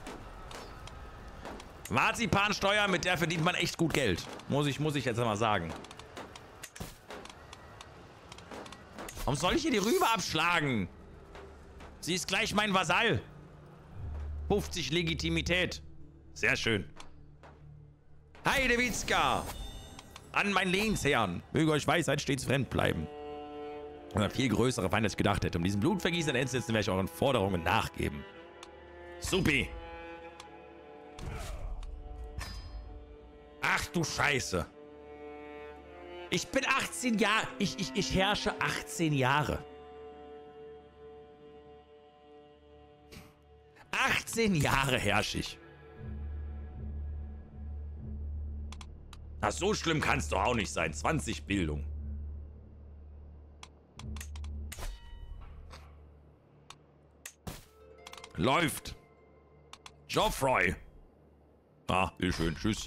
Marzipansteuer, mit der verdient man echt gut Geld. Muss ich, muss ich jetzt mal sagen. Warum soll ich hier die Rübe abschlagen? Sie ist gleich mein Vasall. fünfzig Legitimität. Sehr schön. Heidewitzka. An mein Lehnsherrn. Möge euch Weisheit stets fremd bleiben. Ein viel größerer Feind, als ich gedacht hätte. Um diesen Blutvergießen endsetzen werde ich euren Forderungen nachgeben. Supi. Ach du Scheiße. Ich bin achtzehn Jahre. Ich, ich, ich herrsche achtzehn Jahre. achtzehn Jahre herrsche ich. Ach, so schlimm kann es doch auch nicht sein. zwanzig Bildung. Läuft. Geoffroy. Ah, bitteschön. Tschüss.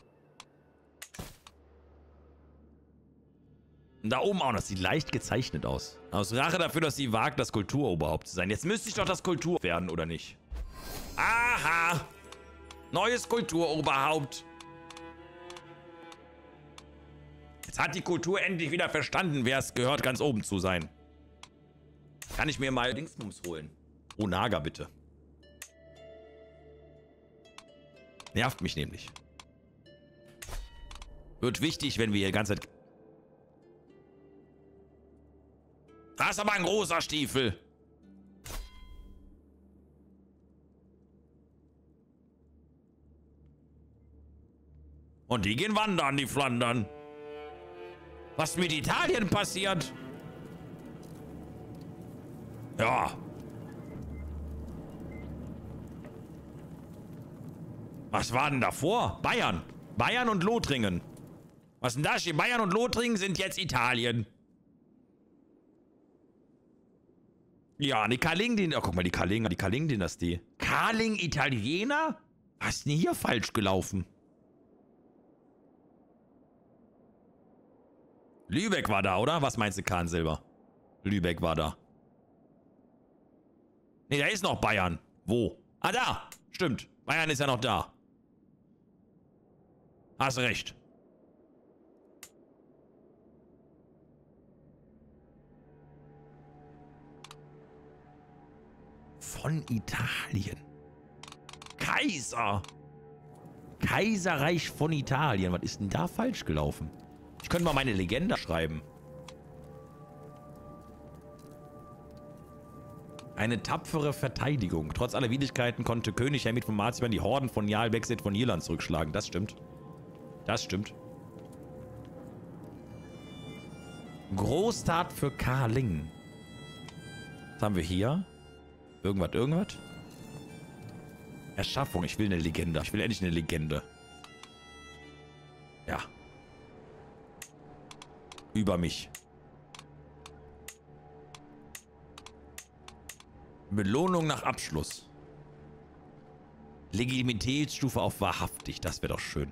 Und da oben auch, das sieht leicht gezeichnet aus. Aus Rache dafür, dass sie wagt, das Kulturoberhaupt zu sein. Jetzt müsste ich doch das Kultur werden, oder nicht? Aha! Neues Kulturoberhaupt. Jetzt hat die Kultur endlich wieder verstanden, wer es gehört, ganz oben zu sein. Kann ich mir mal Dingsbums holen? Onaga, bitte. Nervt mich nämlich. Wird wichtig, wenn wir hier die ganze Zeit... Das ist aber ein großer Stiefel. Und die gehen wandern, die Flandern. Was mit Italien passiert? Ja. Was war denn davor? Bayern. Bayern und Lothringen. Was denn da steht? Bayern und Lothringen sind jetzt Italien. Ja, die Kaling-Dynastie. Oh, guck mal, die Kaling, die Kaling-Dynastie. Kaling Italiener? Was ist denn hier falsch gelaufen? Lübeck war da, oder? Was meinst du, Kahn Silber? Lübeck war da. Ne, da ist noch Bayern. Wo? Ah, da. Stimmt. Bayern ist ja noch da. Hast recht. Von Italien. Kaiser. Kaiserreich von Italien. Was ist denn da falsch gelaufen? Ich könnte mal meine Legende schreiben. Eine tapfere Verteidigung. Trotz aller Widrigkeiten konnte König Hermit von Marzipan die Horden von Jarl Bexit von Irland zurückschlagen. Das stimmt. Das stimmt. Großtat für Kaling. Was haben wir hier? Irgendwas, irgendwas? Erschaffung. Ich will eine Legende. Ich will endlich eine Legende. Ja. Über mich. Belohnung nach Abschluss. Legitimitätsstufe auf wahrhaftig. Das wäre doch schön.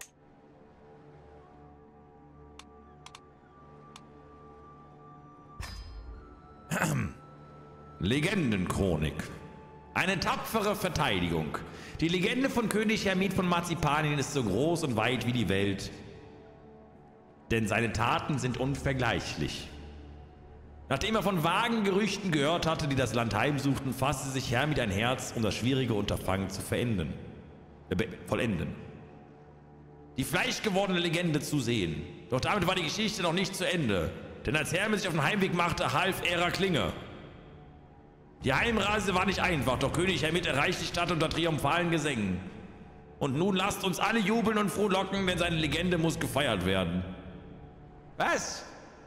Legendenchronik. Eine tapfere Verteidigung. Die Legende von König Hermit von Marzipanien ist so groß und weit wie die Welt. Denn seine Taten sind unvergleichlich. Nachdem er von vagen Gerüchten gehört hatte, die das Land heimsuchten, fasste sich Hermit ein Herz, um das schwierige Unterfangen zu verenden, äh, vollenden. Die fleischgewordene Legende zu sehen. Doch damit war die Geschichte noch nicht zu Ende. Denn als Hermit sich auf den Heimweg machte, half Ära Klinge. Die Heimreise war nicht einfach, doch König Hermit erreichte die Stadt unter triumphalen Gesängen. Und nun lasst uns alle jubeln und frohlocken, denn seine Legende muss gefeiert werden. Was?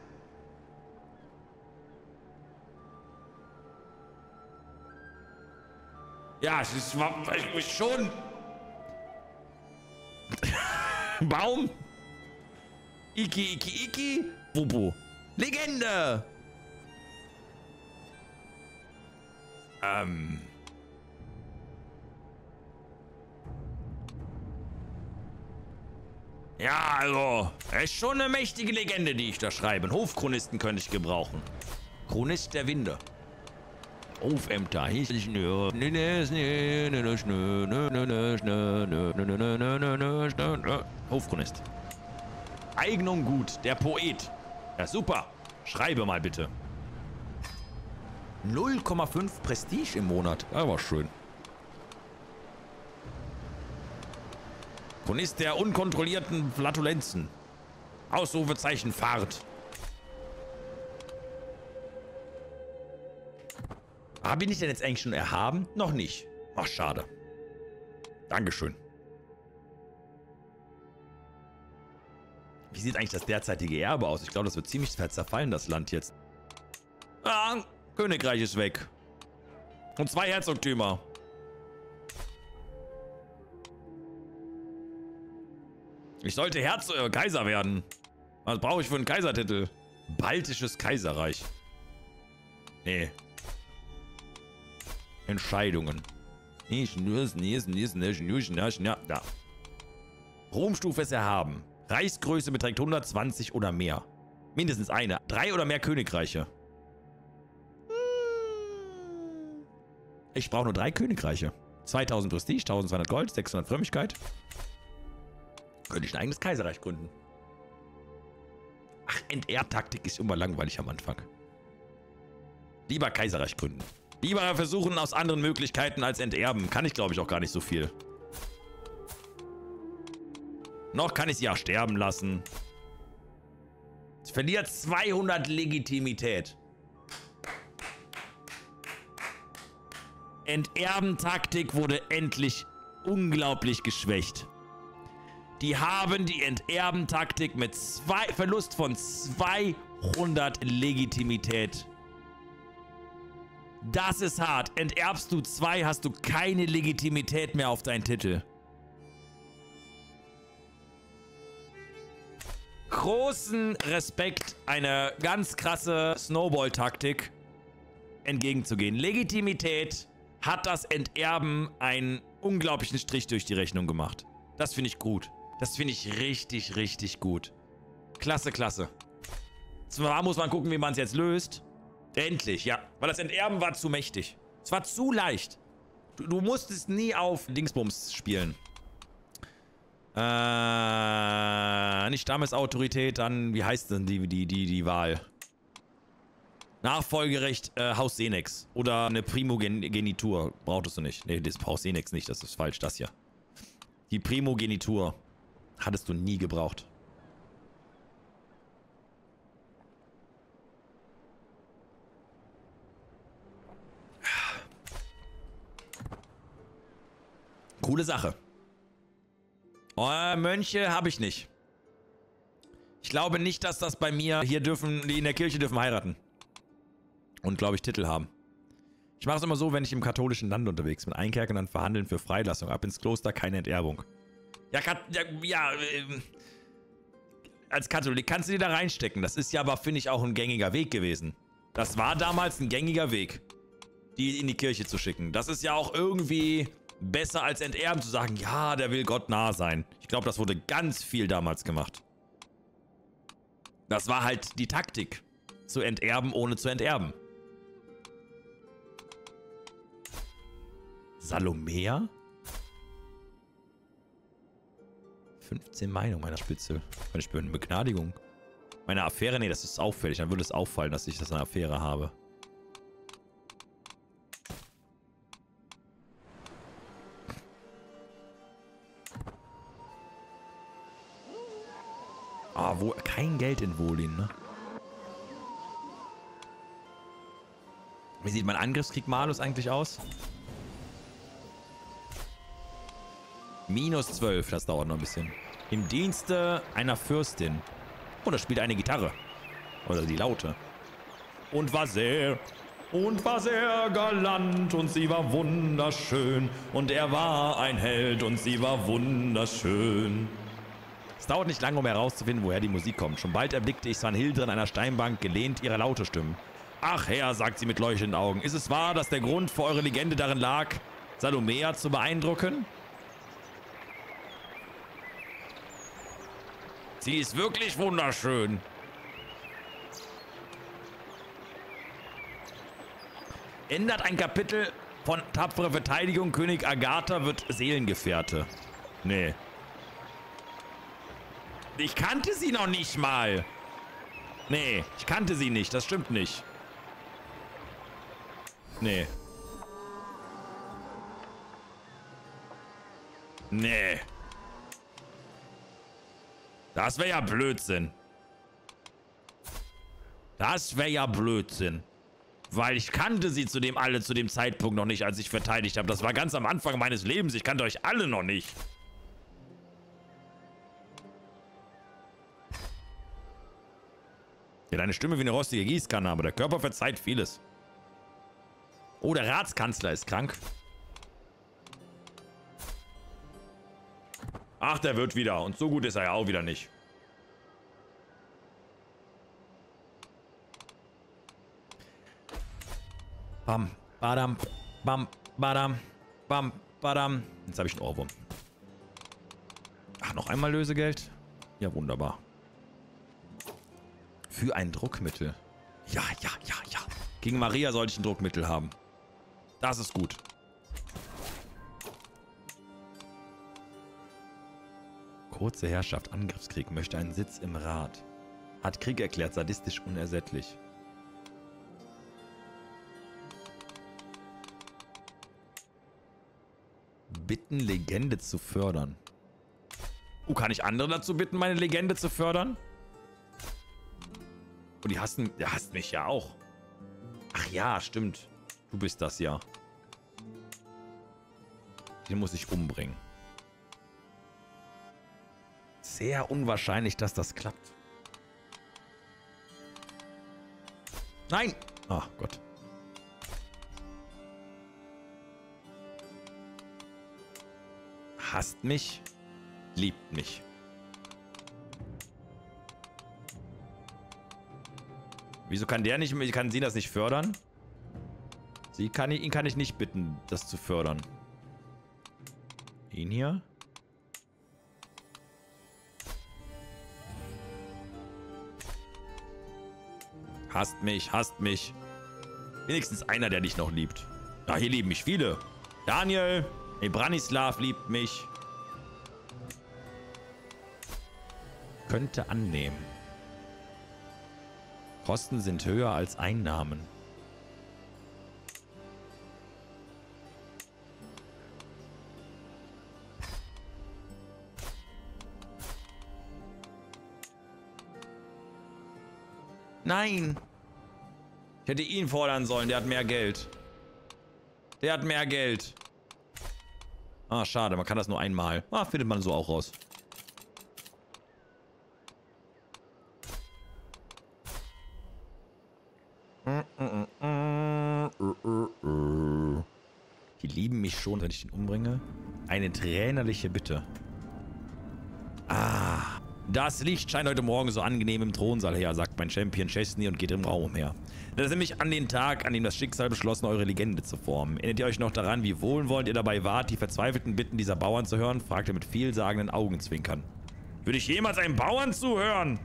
Ja, es ist schon. Baum. Iki, Iki, Iki. Bubu. Legende. Ähm. Ja, also, es ist schon eine mächtige Legende, die ich da schreibe. Einen Hofchronisten könnte ich gebrauchen. Chronist der Winde. Hofämter. Hofchronist. Eignung gut. Der Poet. Ja, super. Schreibe mal bitte. null Komma fünf Prestige im Monat. Das war schön. Chronist der unkontrollierten Flatulenzen. Ausrufezeichen Fahrt. Ah, bin ich denn jetzt eigentlich schon erhaben? Noch nicht. Ach, schade. Dankeschön. Wie sieht eigentlich das derzeitige Erbe aus? Ich glaube, das wird ziemlich zerfallen, das Land jetzt. Ah, Königreich ist weg. Und zwei Herzogtümer. Ich sollte Herz äh, Kaiser werden. Was brauche ich für einen Kaisertitel? Baltisches Kaiserreich. Nee. Entscheidungen. Ja. Ruhmstufe ist erhaben. Reichsgröße beträgt hundertzwanzig oder mehr. Mindestens eine. Drei oder mehr Königreiche. Ich brauche nur drei Königreiche. zweitausend Prestige, eintausendzweihundert Gold, sechshundert Frömmigkeit. Könnte ich ein eigenes Kaiserreich gründen. Ach, Enterbtaktik ist immer langweilig am Anfang. Lieber Kaiserreich gründen. Lieber versuchen aus anderen Möglichkeiten als enterben. Kann ich, glaube ich, auch gar nicht so viel. Noch kann ich sie ja sterben lassen. Es verliert zweihundert Legitimität. Enterbentaktik wurde endlich unglaublich geschwächt. Die haben die Enterbentaktik mit zwei, Verlust von zweihundert Legitimität. Das ist hart. Enterbst du zwei, hast du keine Legitimität mehr auf deinen Titel. Großen Respekt, eine ganz krasse Snowball-Taktik entgegenzugehen. Legitimität hat das Enterben einen unglaublichen Strich durch die Rechnung gemacht. Das finde ich gut. Das finde ich richtig, richtig gut. Klasse, klasse. Zwar muss man gucken, wie man es jetzt löst. Endlich, ja. Weil das Enterben war zu mächtig. Es war zu leicht. Du, du musstest nie auf Dingsbums spielen. Äh, nicht Stammesautorität, dann, wie heißt denn die, die, die, die Wahl? Nachfolgerecht, äh, Haus Senex. Oder eine Primogenitur. Brauchtest du nicht. Nee, das Haus Senex nicht, das ist falsch, das hier. Die Primogenitur. Hattest du nie gebraucht. Coole Sache. Oh, Mönche habe ich nicht. Ich glaube nicht, dass das bei mir... Hier dürfen... Die in der Kirche dürfen heiraten. Und, glaube ich, Titel haben. Ich mache es immer so, wenn ich im katholischen Land unterwegs bin. Einkerken und dann verhandeln für Freilassung. Ab ins Kloster, keine Enterbung. Ja, ja, ja äh, als Katholik kannst du dir da reinstecken. Das ist ja aber, finde ich, auch ein gängiger Weg gewesen. Das war damals ein gängiger Weg, die in die Kirche zu schicken. Das ist ja auch irgendwie... besser als enterben zu sagen, ja, der will Gott nah sein. Ich glaube, das wurde ganz viel damals gemacht. Das war halt die Taktik. Zu enterben, ohne zu enterben. Salomea? fünfzehn Meinung meiner Spitze. Ich bin eine Begnadigung. Meine Affäre, nee, das ist auffällig. Dann würde es auffallen, dass ich das eine Affäre habe. Ah, wo, kein Geld in Wolin, ne? Wie sieht mein Angriffskrieg Malus eigentlich aus? Minus zwölf, das dauert noch ein bisschen. Im Dienste einer Fürstin. Oh, da spielt eine Gitarre. Oder die Laute. Und war sehr, und war sehr galant und sie war wunderschön. Und er war ein Held und sie war wunderschön. Es dauert nicht lange, um herauszufinden, woher die Musik kommt. Schon bald erblickte ich Svanhilde an einer Steinbank, gelehnt ihrer laute Stimmen. Ach Herr, sagt sie mit leuchtenden Augen, ist es wahr, dass der Grund für eure Legende darin lag, Salomea zu beeindrucken? Sie ist wirklich wunderschön. Ändert ein Kapitel von tapfere Verteidigung, König Agatha wird Seelengefährte. Nee. Ich kannte sie noch nicht mal. Nee, ich kannte sie nicht. Das stimmt nicht. Nee. Nee. Das wäre ja Blödsinn. Das wäre ja Blödsinn. Weil ich kannte sie zu dem alle zu dem Zeitpunkt noch nicht, als ich verteidigt habe. Das war ganz am Anfang meines Lebens. Ich kannte euch alle noch nicht. Ja, deine Stimme wie eine rostige Gießkanne, aber der Körper verzeiht vieles. Oh, der Ratskanzler ist krank. Ach, der wird wieder. Und so gut ist er ja auch wieder nicht. Bam, badam, Bam, badam, bam, badam. Jetzt habe ich einen Ohrwurm. Ach, noch einmal Lösegeld? Ja, wunderbar. Für ein Druckmittel. Ja, ja, ja, ja. Gegen Maria sollte ich ein Druckmittel haben. Das ist gut. Kurze Herrschaft, Angriffskrieg, möchte einen Sitz im Rat. Hat Krieg erklärt, sadistisch unersättlich. Bitten, Legende zu fördern. Oh, kann ich andere dazu bitten, meine Legende zu fördern? Oh, die hassen, der hasst mich ja auch. Ach ja, stimmt. Du bist das ja. Den muss ich umbringen. Sehr unwahrscheinlich, dass das klappt. Nein! Ach Gott. Hasst mich, liebt mich. Wieso kann der nicht, kann sie das nicht fördern? Sie kann, ihn kann ich nicht bitten, das zu fördern. Ihn hier? Hasst mich, hasst mich. Wenigstens einer, der dich noch liebt. Ja, hier lieben mich viele. Daniel, hey, Branislav liebt mich. Könnte annehmen. Kosten sind höher als Einnahmen. Nein! Ich hätte ihn fordern sollen, der hat mehr Geld. Der hat mehr Geld. Ah, schade, man kann das nur einmal. Ah, findet man so auch raus. Die lieben mich schon, wenn ich ihn umbringe. Eine trainerliche Bitte. Ah. Das Licht scheint heute Morgen so angenehm im Thronsaal her, sagt mein Champion Chesney und geht im Raum umher. Das ist nämlich an den Tag, an dem das Schicksal beschlossen, eure Legende zu formen. Erinnert ihr euch noch daran, wie wohlwollend ihr dabei wart, die verzweifelten Bitten dieser Bauern zu hören? Fragt er mit vielsagenden Augenzwinkern. Würde ich jemals einem Bauern zuhören?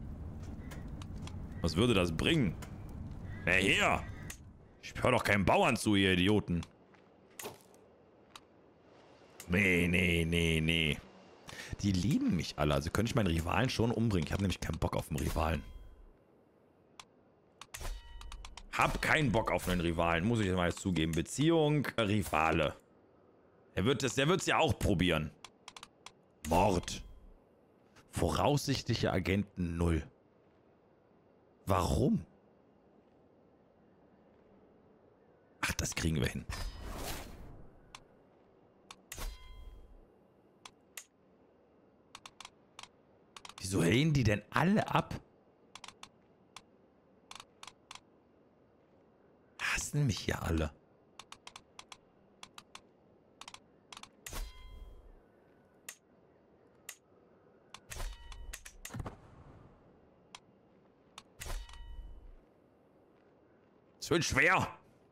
Was würde das bringen? Na her! Ich höre doch keinem Bauern zu, ihr Idioten. Nee, nee, nee, nee. Die lieben mich alle, also könnte ich meinen Rivalen schon umbringen. Ich habe nämlich keinen Bock auf einen Rivalen. Hab keinen Bock auf einen Rivalen, muss ich jetzt mal jetzt zugeben. Beziehung, Rivale. Er wird es, der wird es ja auch probieren. Mord. Voraussichtliche Agenten null. Warum? Ach, das kriegen wir hin. Wieso lehnen die denn alle ab? Hassen mich ja alle. Es wird schwer.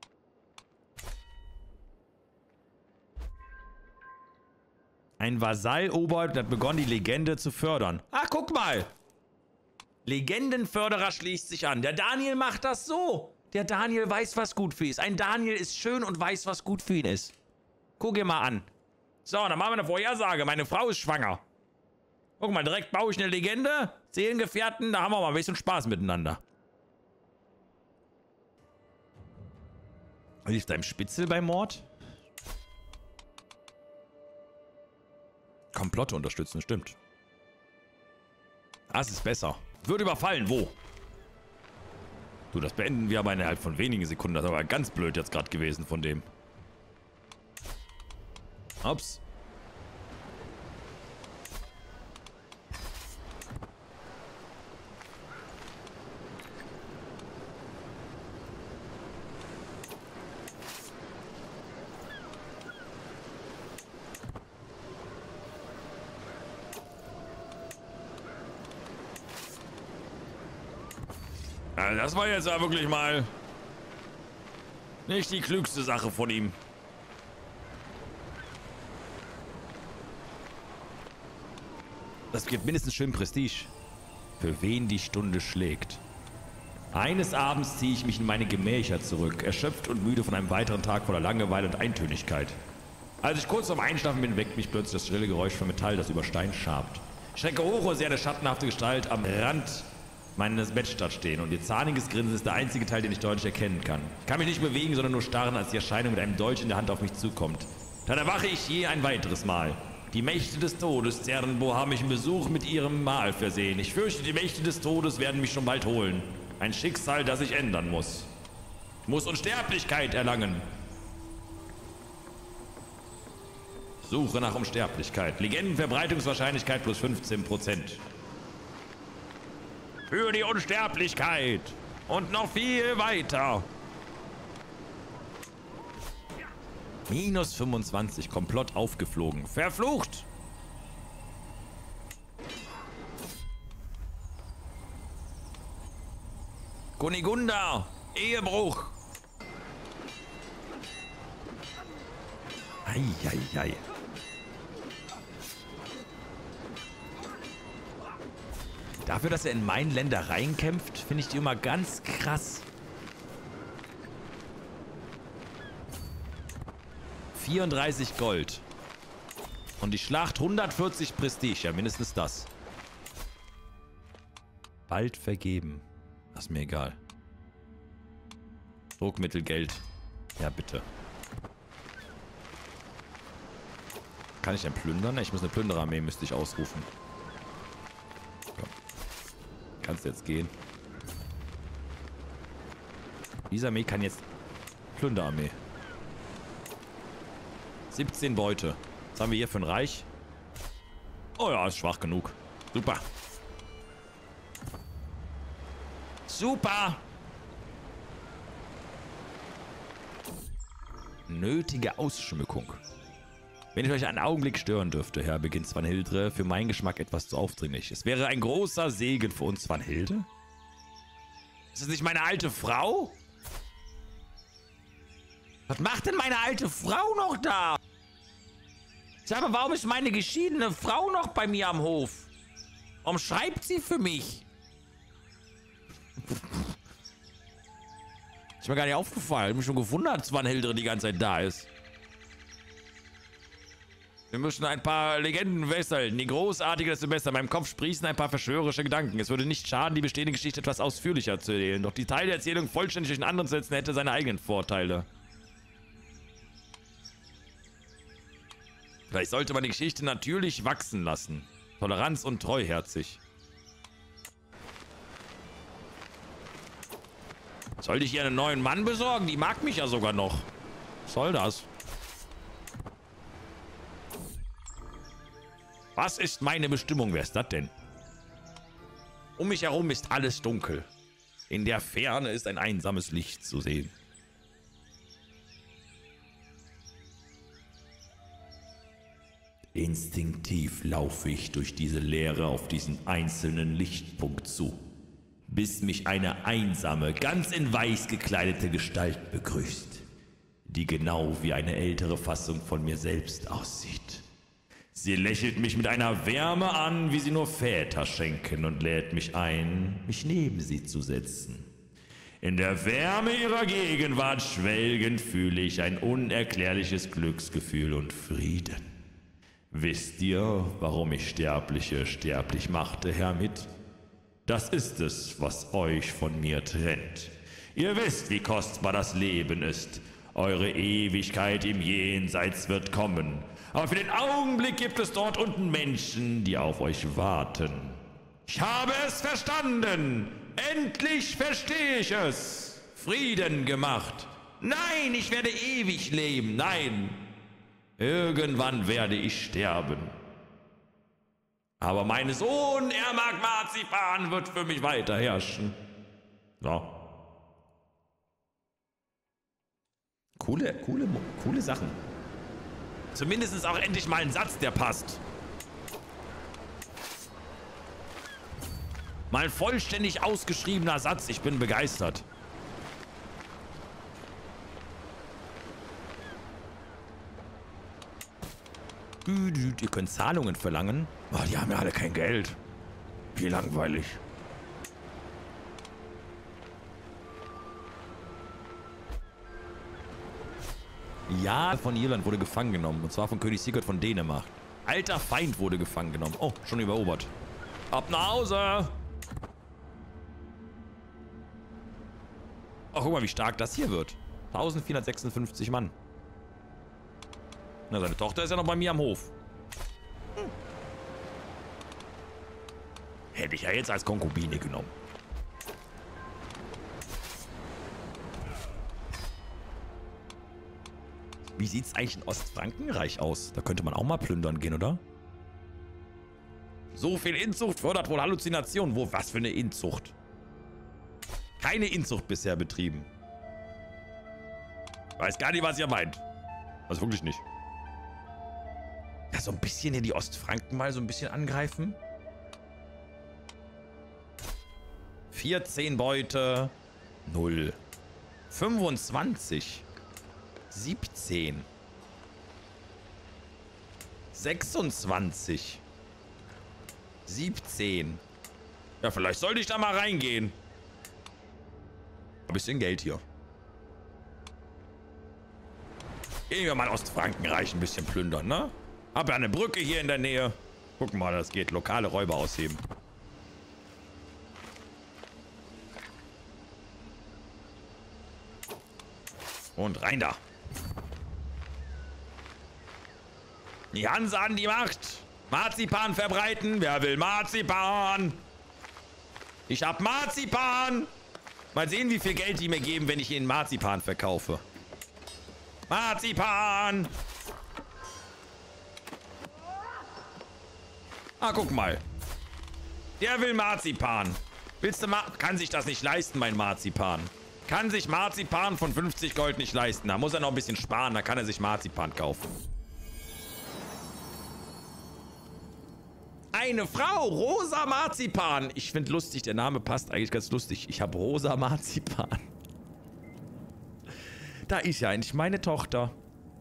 Ein Vasall-Oberhaupt hat begonnen, die Legende zu fördern. Ah, guck mal. Legendenförderer schließt sich an. Der Daniel macht das so. Der Daniel weiß, was gut für ihn ist. Ein Daniel ist schön und weiß, was gut für ihn ist. Guck ihn mal an. So, dann machen wir eine Vorhersage. Meine Frau ist schwanger. Guck mal, direkt baue ich eine Legende. Seelengefährten, da haben wir mal ein bisschen Spaß miteinander. Hilft deinem Spitzel beim Mord? Komplotte unterstützen, stimmt. Das ist besser. Wird überfallen, wo? Du, das beenden wir aber innerhalb von wenigen Sekunden. Das ist aber ganz blöd jetzt gerade gewesen von dem. Ups. Das war jetzt ja wirklich mal nicht die klügste Sache von ihm. Das gibt mindestens schön Prestige. Für wen die Stunde schlägt. Eines Abends ziehe ich mich in meine Gemächer zurück, erschöpft und müde von einem weiteren Tag voller Langeweile und Eintönigkeit. Als ich kurz vorm Einschlafen bin, weckt mich plötzlich das schrille Geräusch von Metall, das über Stein schabt. Ich schrecke hoch und sehe eine schattenhafte Gestalt am Rand meines Bettstatt stehen und ihr zahniges Grinsen ist der einzige Teil, den ich deutlich erkennen kann. Ich kann mich nicht bewegen, sondern nur starren, als die Erscheinung mit einem Dolch in der Hand auf mich zukommt. Dann erwache ich je ein weiteres Mal. Die Mächte des Todes, Zernbo, haben mich im Besuch mit ihrem Mahl versehen. Ich fürchte, die Mächte des Todes werden mich schon bald holen. Ein Schicksal, das ich ändern muss. Ich muss Unsterblichkeit erlangen. Suche nach Unsterblichkeit. Legendenverbreitungswahrscheinlichkeit plus fünfzehn Prozent. Für die Unsterblichkeit. Und noch viel weiter. Minus fünfundzwanzig. Komplott aufgeflogen. Verflucht. Kunigunda. Ehebruch. Eieiei. Dafür, dass er in meinen Ländereien kämpft, finde ich die immer ganz krass. vierunddreißig Gold. Und die Schlacht hundertvierzig Prestige. Ja, mindestens das. Bald vergeben. Das ist mir egal. Druckmittelgeld. Ja, bitte. Kann ich denn plündern? Ich muss eine Plünderarmee, müsste ich ausrufen. Komm. Kannst jetzt gehen. Diese Armee kann jetzt... Plünderarmee. siebzehn Beute. Was haben wir hier für ein Reich? Oh ja, ist schwach genug. Super. Super. Nötige Ausschmückung. Wenn ich euch einen Augenblick stören dürfte, Herr, beginnt Svanhildre, für meinen Geschmack etwas zu aufdringlich. Es wäre ein großer Segen für uns, Svanhilde. Ist das nicht meine alte Frau? Was macht denn meine alte Frau noch da? Sag mal, warum ist meine geschiedene Frau noch bei mir am Hof? Warum schreibt sie für mich? Ist mir gar nicht aufgefallen. Ich hab mich schon gewundert, dass Svanhildre die ganze Zeit da ist. Wir müssen ein paar Legenden wechseln. Die großartige, desto besser. In meinem Kopf sprießen ein paar verschwörerische Gedanken. Es würde nicht schaden, die bestehende Geschichte etwas ausführlicher zu erzählen. Doch die Teil der Erzählung vollständig durch einen anderen zu setzen, hätte seine eigenen Vorteile. Vielleicht sollte man die Geschichte natürlich wachsen lassen. Toleranz und treuherzig. Sollte ich ihr einen neuen Mann besorgen? Die mag mich ja sogar noch. Was soll das? Was ist meine Bestimmung? Wer ist das denn? Um mich herum ist alles dunkel. In der Ferne ist ein einsames Licht zu sehen. Instinktiv laufe ich durch diese Leere auf diesen einzelnen Lichtpunkt zu, bis mich eine einsame, ganz in weiß gekleidete Gestalt begrüßt, die genau wie eine ältere Fassung von mir selbst aussieht. Sie lächelt mich mit einer Wärme an, wie sie nur Väter schenken, und lädt mich ein, mich neben sie zu setzen. In der Wärme ihrer Gegenwart schwelgend fühle ich ein unerklärliches Glücksgefühl und Frieden. Wisst ihr, warum ich Sterbliche sterblich machte, Hermit? Das ist es, was euch von mir trennt. Ihr wisst, wie kostbar das Leben ist. Eure Ewigkeit im Jenseits wird kommen. Aber für den Augenblick gibt es dort unten Menschen, die auf euch warten. Ich habe es verstanden. Endlich verstehe ich es. Frieden gemacht. Nein, ich werde ewig leben. Nein. Irgendwann werde ich sterben. Aber mein Sohn, Ermak Marzipan, wird für mich weiter herrschen. So. Coole, coole, coole Sachen. Zumindest auch endlich mal ein Satz, der passt. Mal ein vollständig ausgeschriebener Satz. Ich bin begeistert. Ihr könnt Zahlungen verlangen. Oh, die haben ja alle kein Geld. Wie langweilig. Ja, von Irland wurde gefangen genommen. Und zwar von König Sigurd von Dänemark. Alter Feind wurde gefangen genommen. Oh, schon überobert. Ab nach Hause! Oh, guck mal, wie stark das hier wird. eintausendvierhundertsechsundfünfzig Mann. Na, seine Tochter ist ja noch bei mir am Hof. Hm. Hätte ich ja jetzt als Konkubine genommen. Wie sieht's eigentlich in Ostfrankenreich aus? Da könnte man auch mal plündern gehen, oder? So viel Inzucht fördert wohl Halluzinationen. Wo? Was für eine Inzucht? Keine Inzucht bisher betrieben. Weiß gar nicht, was ihr meint. Also wirklich nicht. Ja, so ein bisschen hier die Ostfranken mal so ein bisschen angreifen. vierzehn Beute. null. fünfundzwanzig. siebzehn. sechsundzwanzig. siebzehn. Ja, vielleicht sollte ich da mal reingehen. Ein bisschen Geld hier. Gehen wir mal Ostfrankenreich ein bisschen plündern, ne? Hab ja eine Brücke hier in der Nähe. Gucken mal, das geht. Lokale Räuber ausheben. Und rein da. Die Hanse an die Macht. Marzipan verbreiten. Wer will Marzipan? Ich hab Marzipan. Mal sehen, wie viel Geld die mir geben, wenn ich ihnen Marzipan verkaufe. Marzipan. Ah, guck mal. Der will Marzipan. Willst du Mar... Kann sich das nicht leisten, mein Marzipan. Kann sich Marzipan von fünfzig Gold nicht leisten. Da muss er noch ein bisschen sparen. Da kann er sich Marzipan kaufen. Eine Frau, Rosa Marzipan. Ich finde lustig, der Name passt eigentlich ganz lustig. Ich habe Rosa Marzipan. Da ist ja eigentlich meine Tochter.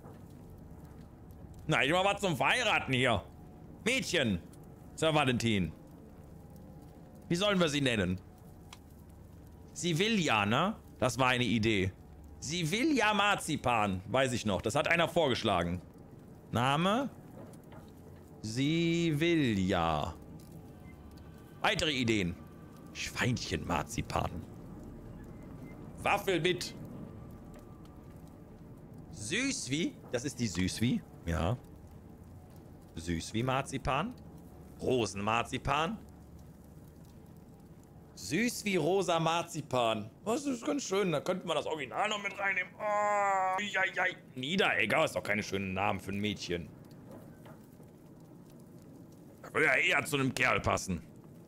Na, ich mach was zum Verheiraten hier. Mädchen. Sir Valentin. Wie sollen wir sie nennen? Sie will ja, ne? Das war eine Idee. Sie will ja Marzipan. Weiß ich noch. Das hat einer vorgeschlagen. Name? Sie will ja. Weitere Ideen. Schweinchen Marzipan. Waffel mit. Süß wie? Das ist die Süß wie? Ja. Süß wie Marzipan. Rosenmarzipan. Süß wie rosa Marzipan. Das ist ganz schön. Da könnte man das Original noch mit reinnehmen. Oh, ja, ja. Niederegger ist doch keine schönen Namen für ein Mädchen. Da würde ja eher zu einem Kerl passen.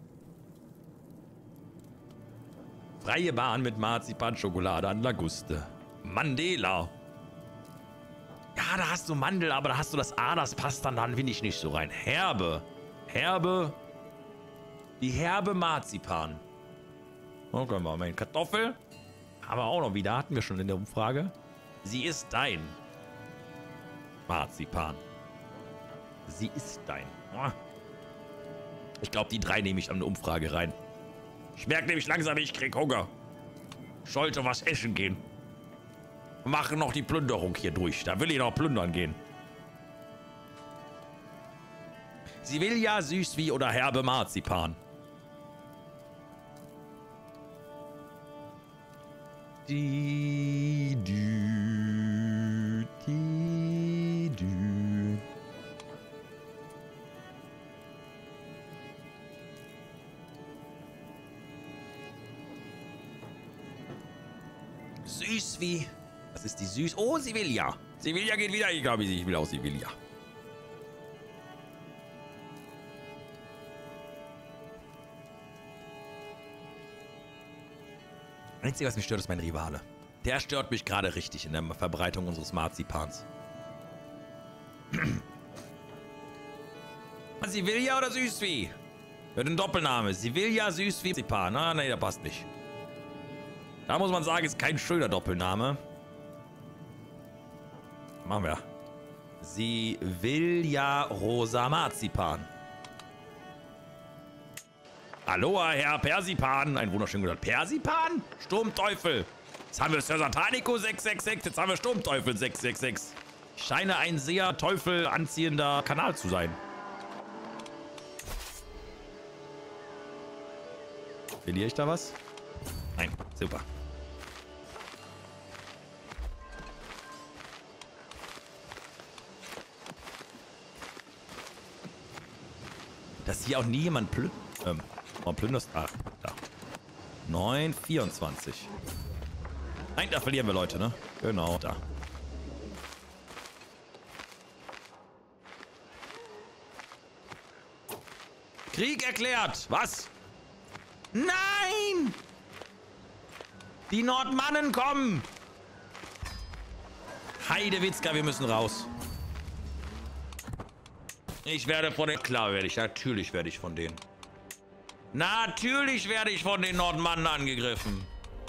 Freie Bahn mit Marzipan-Schokolade an Laguste. Mandela. Ja, da hast du Mandel, aber da hast du das A, das passt dann, dann will ich nicht so rein. Herbe. Herbe. Die herbe Marzipan. Okay, mal meine Kartoffel. Aber auch noch wieder, hatten wir schon in der Umfrage. Sie ist dein. Marzipan. Sie ist dein. Ich glaube, die drei nehme ich an eine Umfrage rein. Ich merke nämlich langsam, ich krieg Hunger. Ich sollte was essen gehen. Wir machen noch die Plünderung hier durch. Da will ich noch plündern gehen. Sie will ja süß wie oder herbe Marzipan. Die, die, die, die. Süß wie. Das ist die Süß. Oh, Sevilla. Sevilla geht wieder. Ich glaube, ich will auch Sevilla. Einzige, was mich stört, ist mein Rivale. Der stört mich gerade richtig in der Verbreitung unseres Marzipans. Sevilla oder Süßwie? Für den Doppelname. Sevilla, Süßwie, Marzipan. Ah, nee, der passt nicht. Da muss man sagen, ist kein schöner Doppelname. Machen wir. Sie will ja rosa Marzipan. Aloha, Herr Persipan. Ein wunderschönen guten Tag. Persipan? Sturmteufel. Jetzt haben wir Sir Satanico sechs sechs sechs. Jetzt haben wir Sturmteufel sechs sechs sechs. Ich scheine ein sehr Teufel anziehender Kanal zu sein. Verliere ich da was? Nein, super. Dass hier auch nie jemand plündert. Ähm, oh, plünderst. Ah, da. neun vierundzwanzig. Nein, da verlieren wir Leute, ne? Genau, da. Krieg erklärt! Was? Nein! Die Nordmannen kommen! Heidewitzka, wir müssen raus. Ich werde von den... Klar werde ich, natürlich werde ich von denen. Natürlich werde ich von den Nordmannen angegriffen.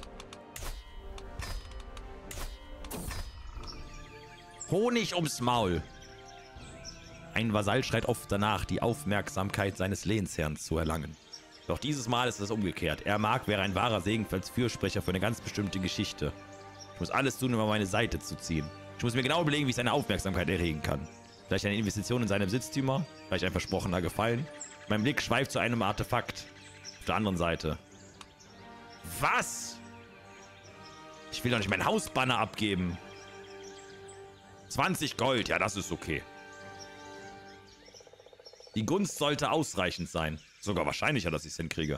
Honig ums Maul. Ein Vasall schreit oft danach, die Aufmerksamkeit seines Lehnsherrn zu erlangen. Doch dieses Mal ist es umgekehrt. Er mag, wäre ein wahrer Segen als Fürsprecher für eine ganz bestimmte Geschichte. Ich muss alles tun, um auf meine Seite zu ziehen. Ich muss mir genau überlegen, wie ich seine Aufmerksamkeit erregen kann. Vielleicht eine Investition in seine Besitztümer, vielleicht ein versprochener Gefallen. Mein Blick schweift zu einem Artefakt. Auf der anderen Seite. Was? Ich will doch nicht meinen Hausbanner abgeben. zwanzig Gold, ja, das ist okay. Die Gunst sollte ausreichend sein. Sogar wahrscheinlicher, dass ich es hinkriege.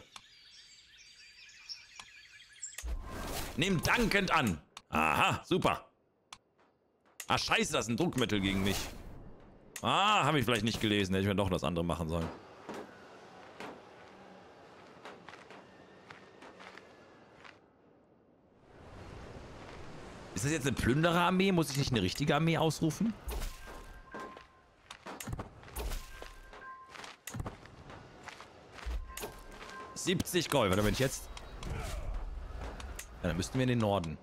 Nimm dankend an. Aha, super. Ah, scheiße, das ist ein Druckmittel gegen mich. Ah, habe ich vielleicht nicht gelesen. Hätte ich mir doch das andere machen sollen. Ist das jetzt eine Plündererarmee? Muss ich nicht eine richtige Armee ausrufen? siebzig Gold. Warte, wenn ich jetzt... Ja, dann müssten wir in den Norden.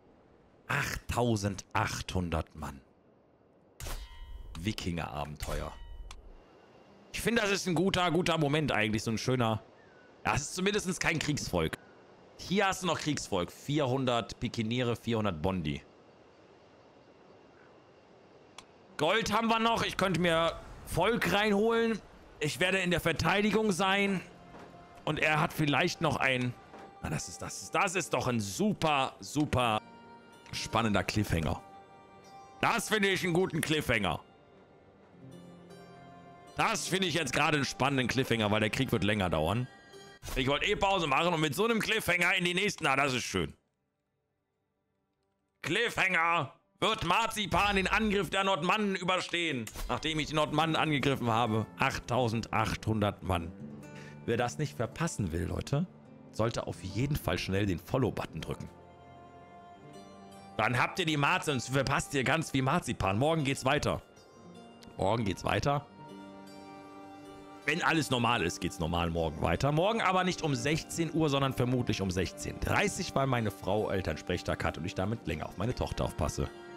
achttausendachthundert Mann. Wikinger-Abenteuer. Ich finde, das ist ein guter, guter Moment eigentlich. So ein schöner... Ja, es ist zumindest kein Kriegsvolk. Hier hast du noch Kriegsvolk. vierhundert Pikiniere, vierhundert Bondi. Gold haben wir noch. Ich könnte mir Volk reinholen. Ich werde in der Verteidigung sein. Und er hat vielleicht noch ein... Na, das ist, das ist, das ist doch ein super, super spannender Cliffhanger. Das finde ich einen guten Cliffhanger. Das finde ich jetzt gerade einen spannenden Cliffhanger, weil der Krieg wird länger dauern. Ich wollte eh Pause machen und mit so einem Cliffhanger in die nächsten... Na, das ist schön. Cliffhanger. Wird Marzipan den Angriff der Nordmannen überstehen, nachdem ich die Nordmannen angegriffen habe? achttausendachthundert Mann. Wer das nicht verpassen will, Leute, sollte auf jeden Fall schnell den Follow-Button drücken. Dann habt ihr die Marzipan, sonst verpasst ihr ganz wie Marzipan. Morgen geht's weiter. Morgen geht's weiter. Wenn alles normal ist, geht's normal morgen weiter. Morgen aber nicht um sechzehn Uhr, sondern vermutlich um sechzehn Uhr dreißig, weil meine Frau Elternsprechtag hat und ich damit länger auf meine Tochter aufpasse.